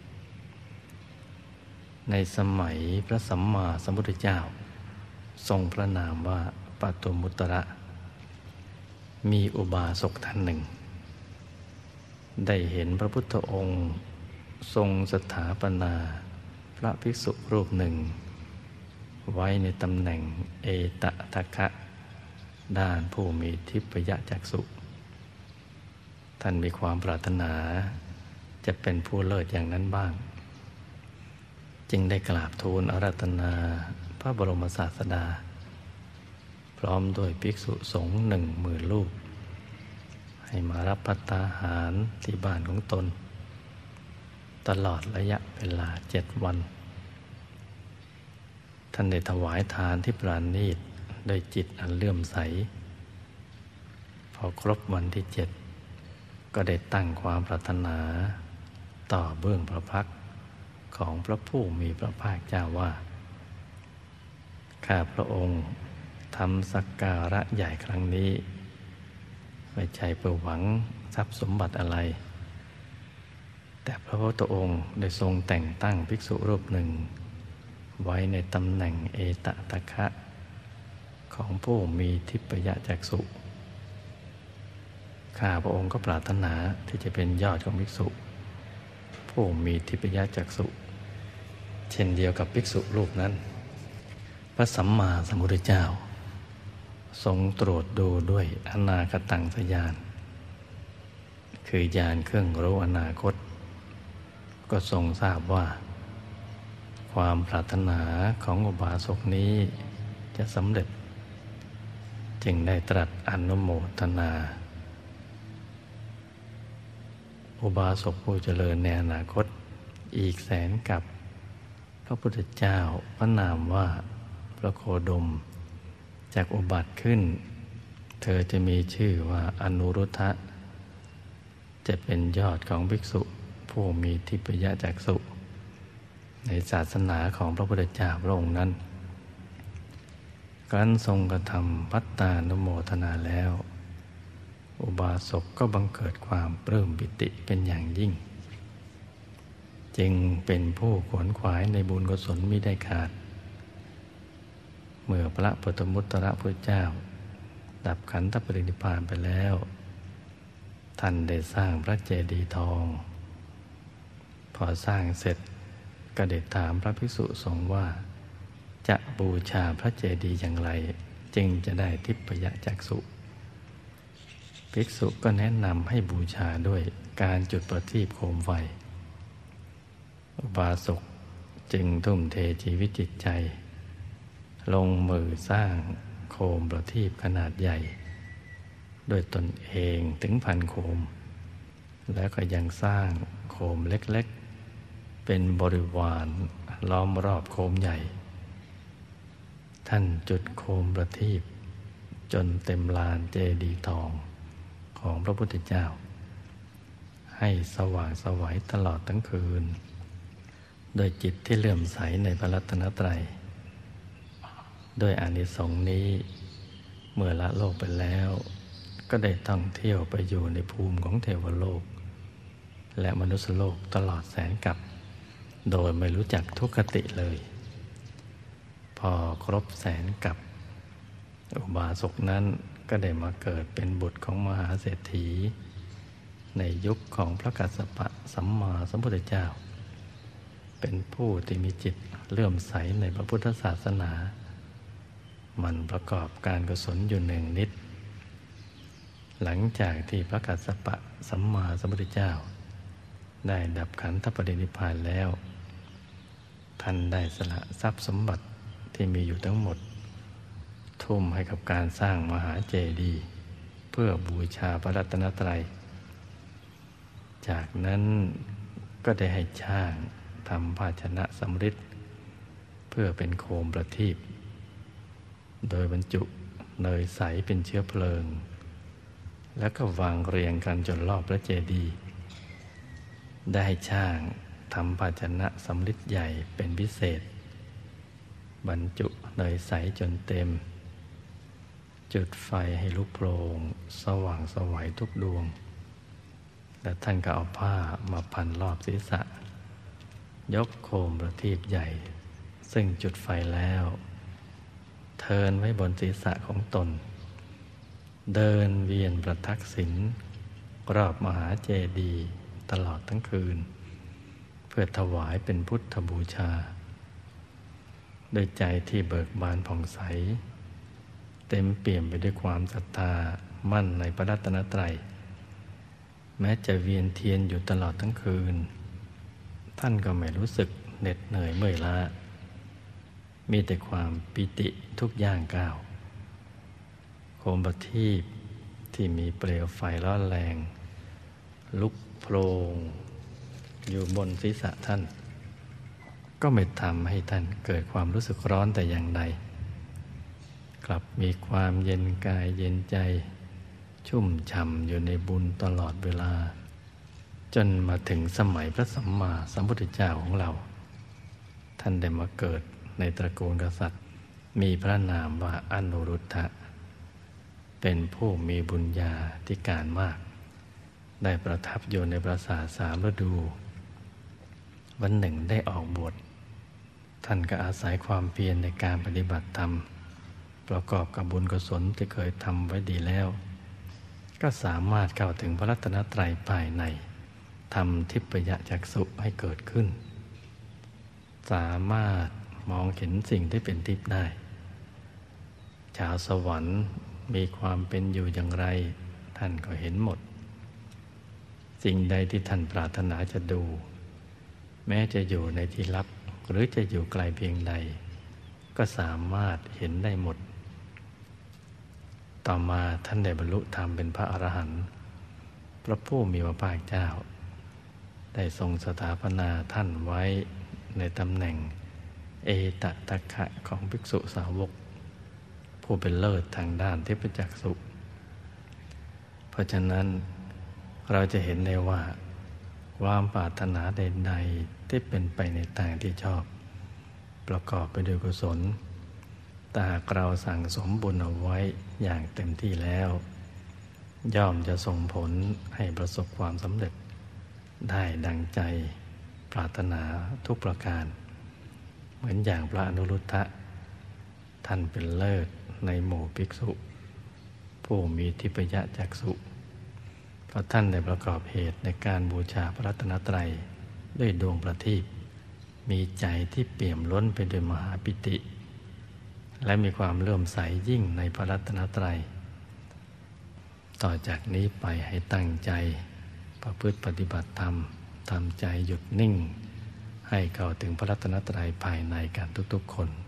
ในสมัยพระสัมมาสัมพุทธเจ้าทรงพระนามว่าปทุมมุตระมีอุบาสกท่านหนึ่งได้เห็นพระพุทธองค์ทรงสถาปนาพระภิกษุรูปหนึ่งไว้ในตำแหน่งเอตทัคคะด้านผู้มีทิพยจักษุท่านมีความปรารถนาจะเป็นผู้เลิศอย่างนั้นบ้างจึงได้กราบทูลอาราธนาพระบรมศาสดาพร้อมด้วยภิกษุสงฆ์10,000 รูปให้มารับภัตตาหารที่บ้านของตนตลอดระยะเวลา7 วันท่านได้ถวายทานที่ปราณีตด้วยจิตอันเลื่อมใสพอครบวันที่7ก็ได้ตั้งความปรารถนาต่อเบื้องพระพักตร์ของพระผู้มีพระภาคเจ้าว่าข้าพระองค์ทำสักการะใหญ่ครั้งนี้ไม่ใช่เพื่อหวังทรัพย์สมบัติอะไรแต่พระพุทธองค์ได้ทรงแต่งตั้งภิกษุรูปหนึ่งไว้ในตำแหน่งเอตทัคคะของผู้มีทิพยจักษุข้าพระองค์ก็ปรารถนาที่จะเป็นยอดของภิกษุผู้มีทิพยจักษุเช่นเดียวกับภิกษุรูปนั้นพระสัมมาสัมพุทธเจ้าทรงตรวจดูด้วยอนาคตังสญาณคือญาณเครื่องรู้อนาคตก็ทรงทราบว่าความปรารถนาของอุบาสกนี้จะสำเร็จจึงได้ตรัสอนุโมทนาอุบาสกผู้เจริญในอนาคตอีกแสนกับพระพุทธเจ้าพระนามว่าพระโคดมจากอุบัติขึ้นเธอจะมีชื่อว่าอนุรุทธะจะเป็นยอดของภิกษุผู้มีทิพยจักษุในศาสนาของพระพุทธเจ้าพระองค์นั้นครั้นทรงกระทำพัตตานุโมทนาแล้วอุบาสกก็บังเกิดความปลื้มปิติเป็นอย่างยิ่งจึงเป็นผู้ขวนขวายในบุญกุศลมิได้ขาดเมื่อพระปฐมุตตรพุทธเจ้าดับขันธปรินิพพานไปแล้วท่านได้สร้างพระเจดีย์ทองพอสร้างเสร็จก็ได้ถามพระภิกษุสงฆ์ว่าจะบูชาพระเจดีย์อย่างไรจึงจะได้ทิพยจักษุภิกษุก็แนะนำให้บูชาด้วยการจุดประทีปโคมไฟอุบาสกจึงทุ่มเทชีวิตจิตใจลงมือสร้างโคมประทีปขนาดใหญ่ด้วยตนเองถึง1,000 โคมแล้วก็ยังสร้างโคมเล็กๆเป็นบริวารล้อมรอบโคมใหญ่ท่านจุดโคมประทีปจนเต็มลานเจดีย์ทองของพระพุทธเจ้าให้สว่างไสวตลอดทั้งคืนโดยจิตที่เลื่อมใสในพระรัตนตรัยด้วยอานิสงส์นี้เมื่อละโลกไปแล้วก็ได้ท่องเที่ยวไปอยู่ในภูมิของเทวโลกและมนุษยโลกตลอดแสนกับโดยไม่รู้จักทุกขติเลยพอครบแสนกับอุบาสกนั้นก็ได้มาเกิดเป็นบุตรของมหาเศรษฐีในยุคของพระกัสสปะสัมมาสัมพุทธเจ้าเป็นผู้ที่มีจิตเลื่อมใสในพระพุทธศาสนามันประกอบการกุศลอยู่หนึ่งนิดหลังจากที่พระกัสสปะสัมมาสัมพุทธเจ้าได้ดับขันธปรินิพพานแล้วท่านได้สละทรัพย์สมบัติที่มีอยู่ทั้งหมดทุ่มให้กับการสร้างมหาเจดีย์เพื่อบูชาพระรัตนตรัยจากนั้นก็ได้ให้ช่างทำภาชนะสำริดเพื่อเป็นโคมประทีปโดยบรรจุเนยใสเป็นเชื้อเพลิงแล้วก็วางเรียงกันจนรอบพระเจดีย์ได้ให้ช่างทำภาชนะสำริดใหญ่เป็นพิเศษบรรจุเนยใสจนเต็มจุดไฟให้ลุกโพลงสว่างไสวทุกดวงและท่านก็เอาผ้ามาพันรอบศีรษะยกโคมประทีปใหญ่ซึ่งจุดไฟแล้วเทินไว้บนศีรษะของตนเดินเวียนประทักษิณรอบมหาเจดีย์ตลอดทั้งคืนเพื่อถวายเป็นพุทธบูชาโดยใจที่เบิกบานผ่องใสเต็มเปี่ยมไปด้วยความศรัทธามั่นในพระรัตนตรัยแม้จะเวียนเทียนอยู่ตลอดทั้งคืนท่านก็ไม่รู้สึกเหน็ดเหนื่อยเมื่อยล้ามีแต่ความปิติทุกย่างก้าวโคมประทีปที่มีเปลวไฟร้อนแรงลุกโพลงอยู่บนศีรษะท่านก็ไม่ทำให้ท่านเกิดความรู้สึกร้อนแต่อย่างใดกลับมีความเย็นกายเย็นใจชุ่มฉ่ำอยู่ในบุญตลอดเวลาจนมาถึงสมัยพระสัมมาสัมพุทธเจ้าของเราท่านได้มาเกิดในตระกูลกษัตริย์มีพระนามว่าอนุรุทธะเป็นผู้มีบุญญาธิการมากได้ประทับอยู่ในปราสาท3 ฤดูวันหนึ่งได้ออกบวชท่านก็อาศัยความเพียรในการปฏิบัติธรรมประกอบกับบุญกุศลที่เคยทำไว้ดีแล้วก็สามารถเข้าถึงพระรัตนตรัยภายในทำทิพยจักษุให้เกิดขึ้นสามารถมองเห็นสิ่งที่เป็นทิพย์ได้ชาวสวรรค์มีความเป็นอยู่อย่างไรท่านก็เห็นหมดสิ่งใดที่ท่านปรารถนาจะดูแม้จะอยู่ในที่ลับหรือจะอยู่ไกลเพียงใดก็สามารถเห็นได้หมดต่อมาท่านได้บรรลุธรรมเป็นพระอรหันต์พระผู้มีพระภาคเจ้าได้ทรงสถาปนาท่านไว้ในตำแหน่งเอตตัคคะของภิกษุสาวกผผู้เป็นเลิศทางด้านทิพยจักษุเพราะฉะนั้นเราจะเห็นได้ว่าความปรารถนาใดๆที่เป็นไปในทางที่ชอบประกอบไปด้วยกุศลแต่หากเราสั่งสมบุญเอาไว้อย่างเต็มที่แล้วย่อมจะส่งผลให้ประสบความสำเร็จได้ดังใจปรารถนาทุกประการเหมือนอย่างพระอนุรุทธะท่านเป็นเลิศในหมู่ภิกษุผู้มีทิพยจักษุเพราะท่านได้ประกอบเหตุในการบูชาพระรัตนตรัยด้วยดวงประทีปมีใจที่เปี่ยมล้นไปด้วยมหาปิติและมีความเลื่อมใสยิ่งในพระรัตนตรัยต่อจากนี้ไปให้ตั้งใจประพฤติปฏิบัติธรรมทำใจหยุดนิ่งให้เข้าถึงพระรัตนตรัยภายในกันทุกๆคน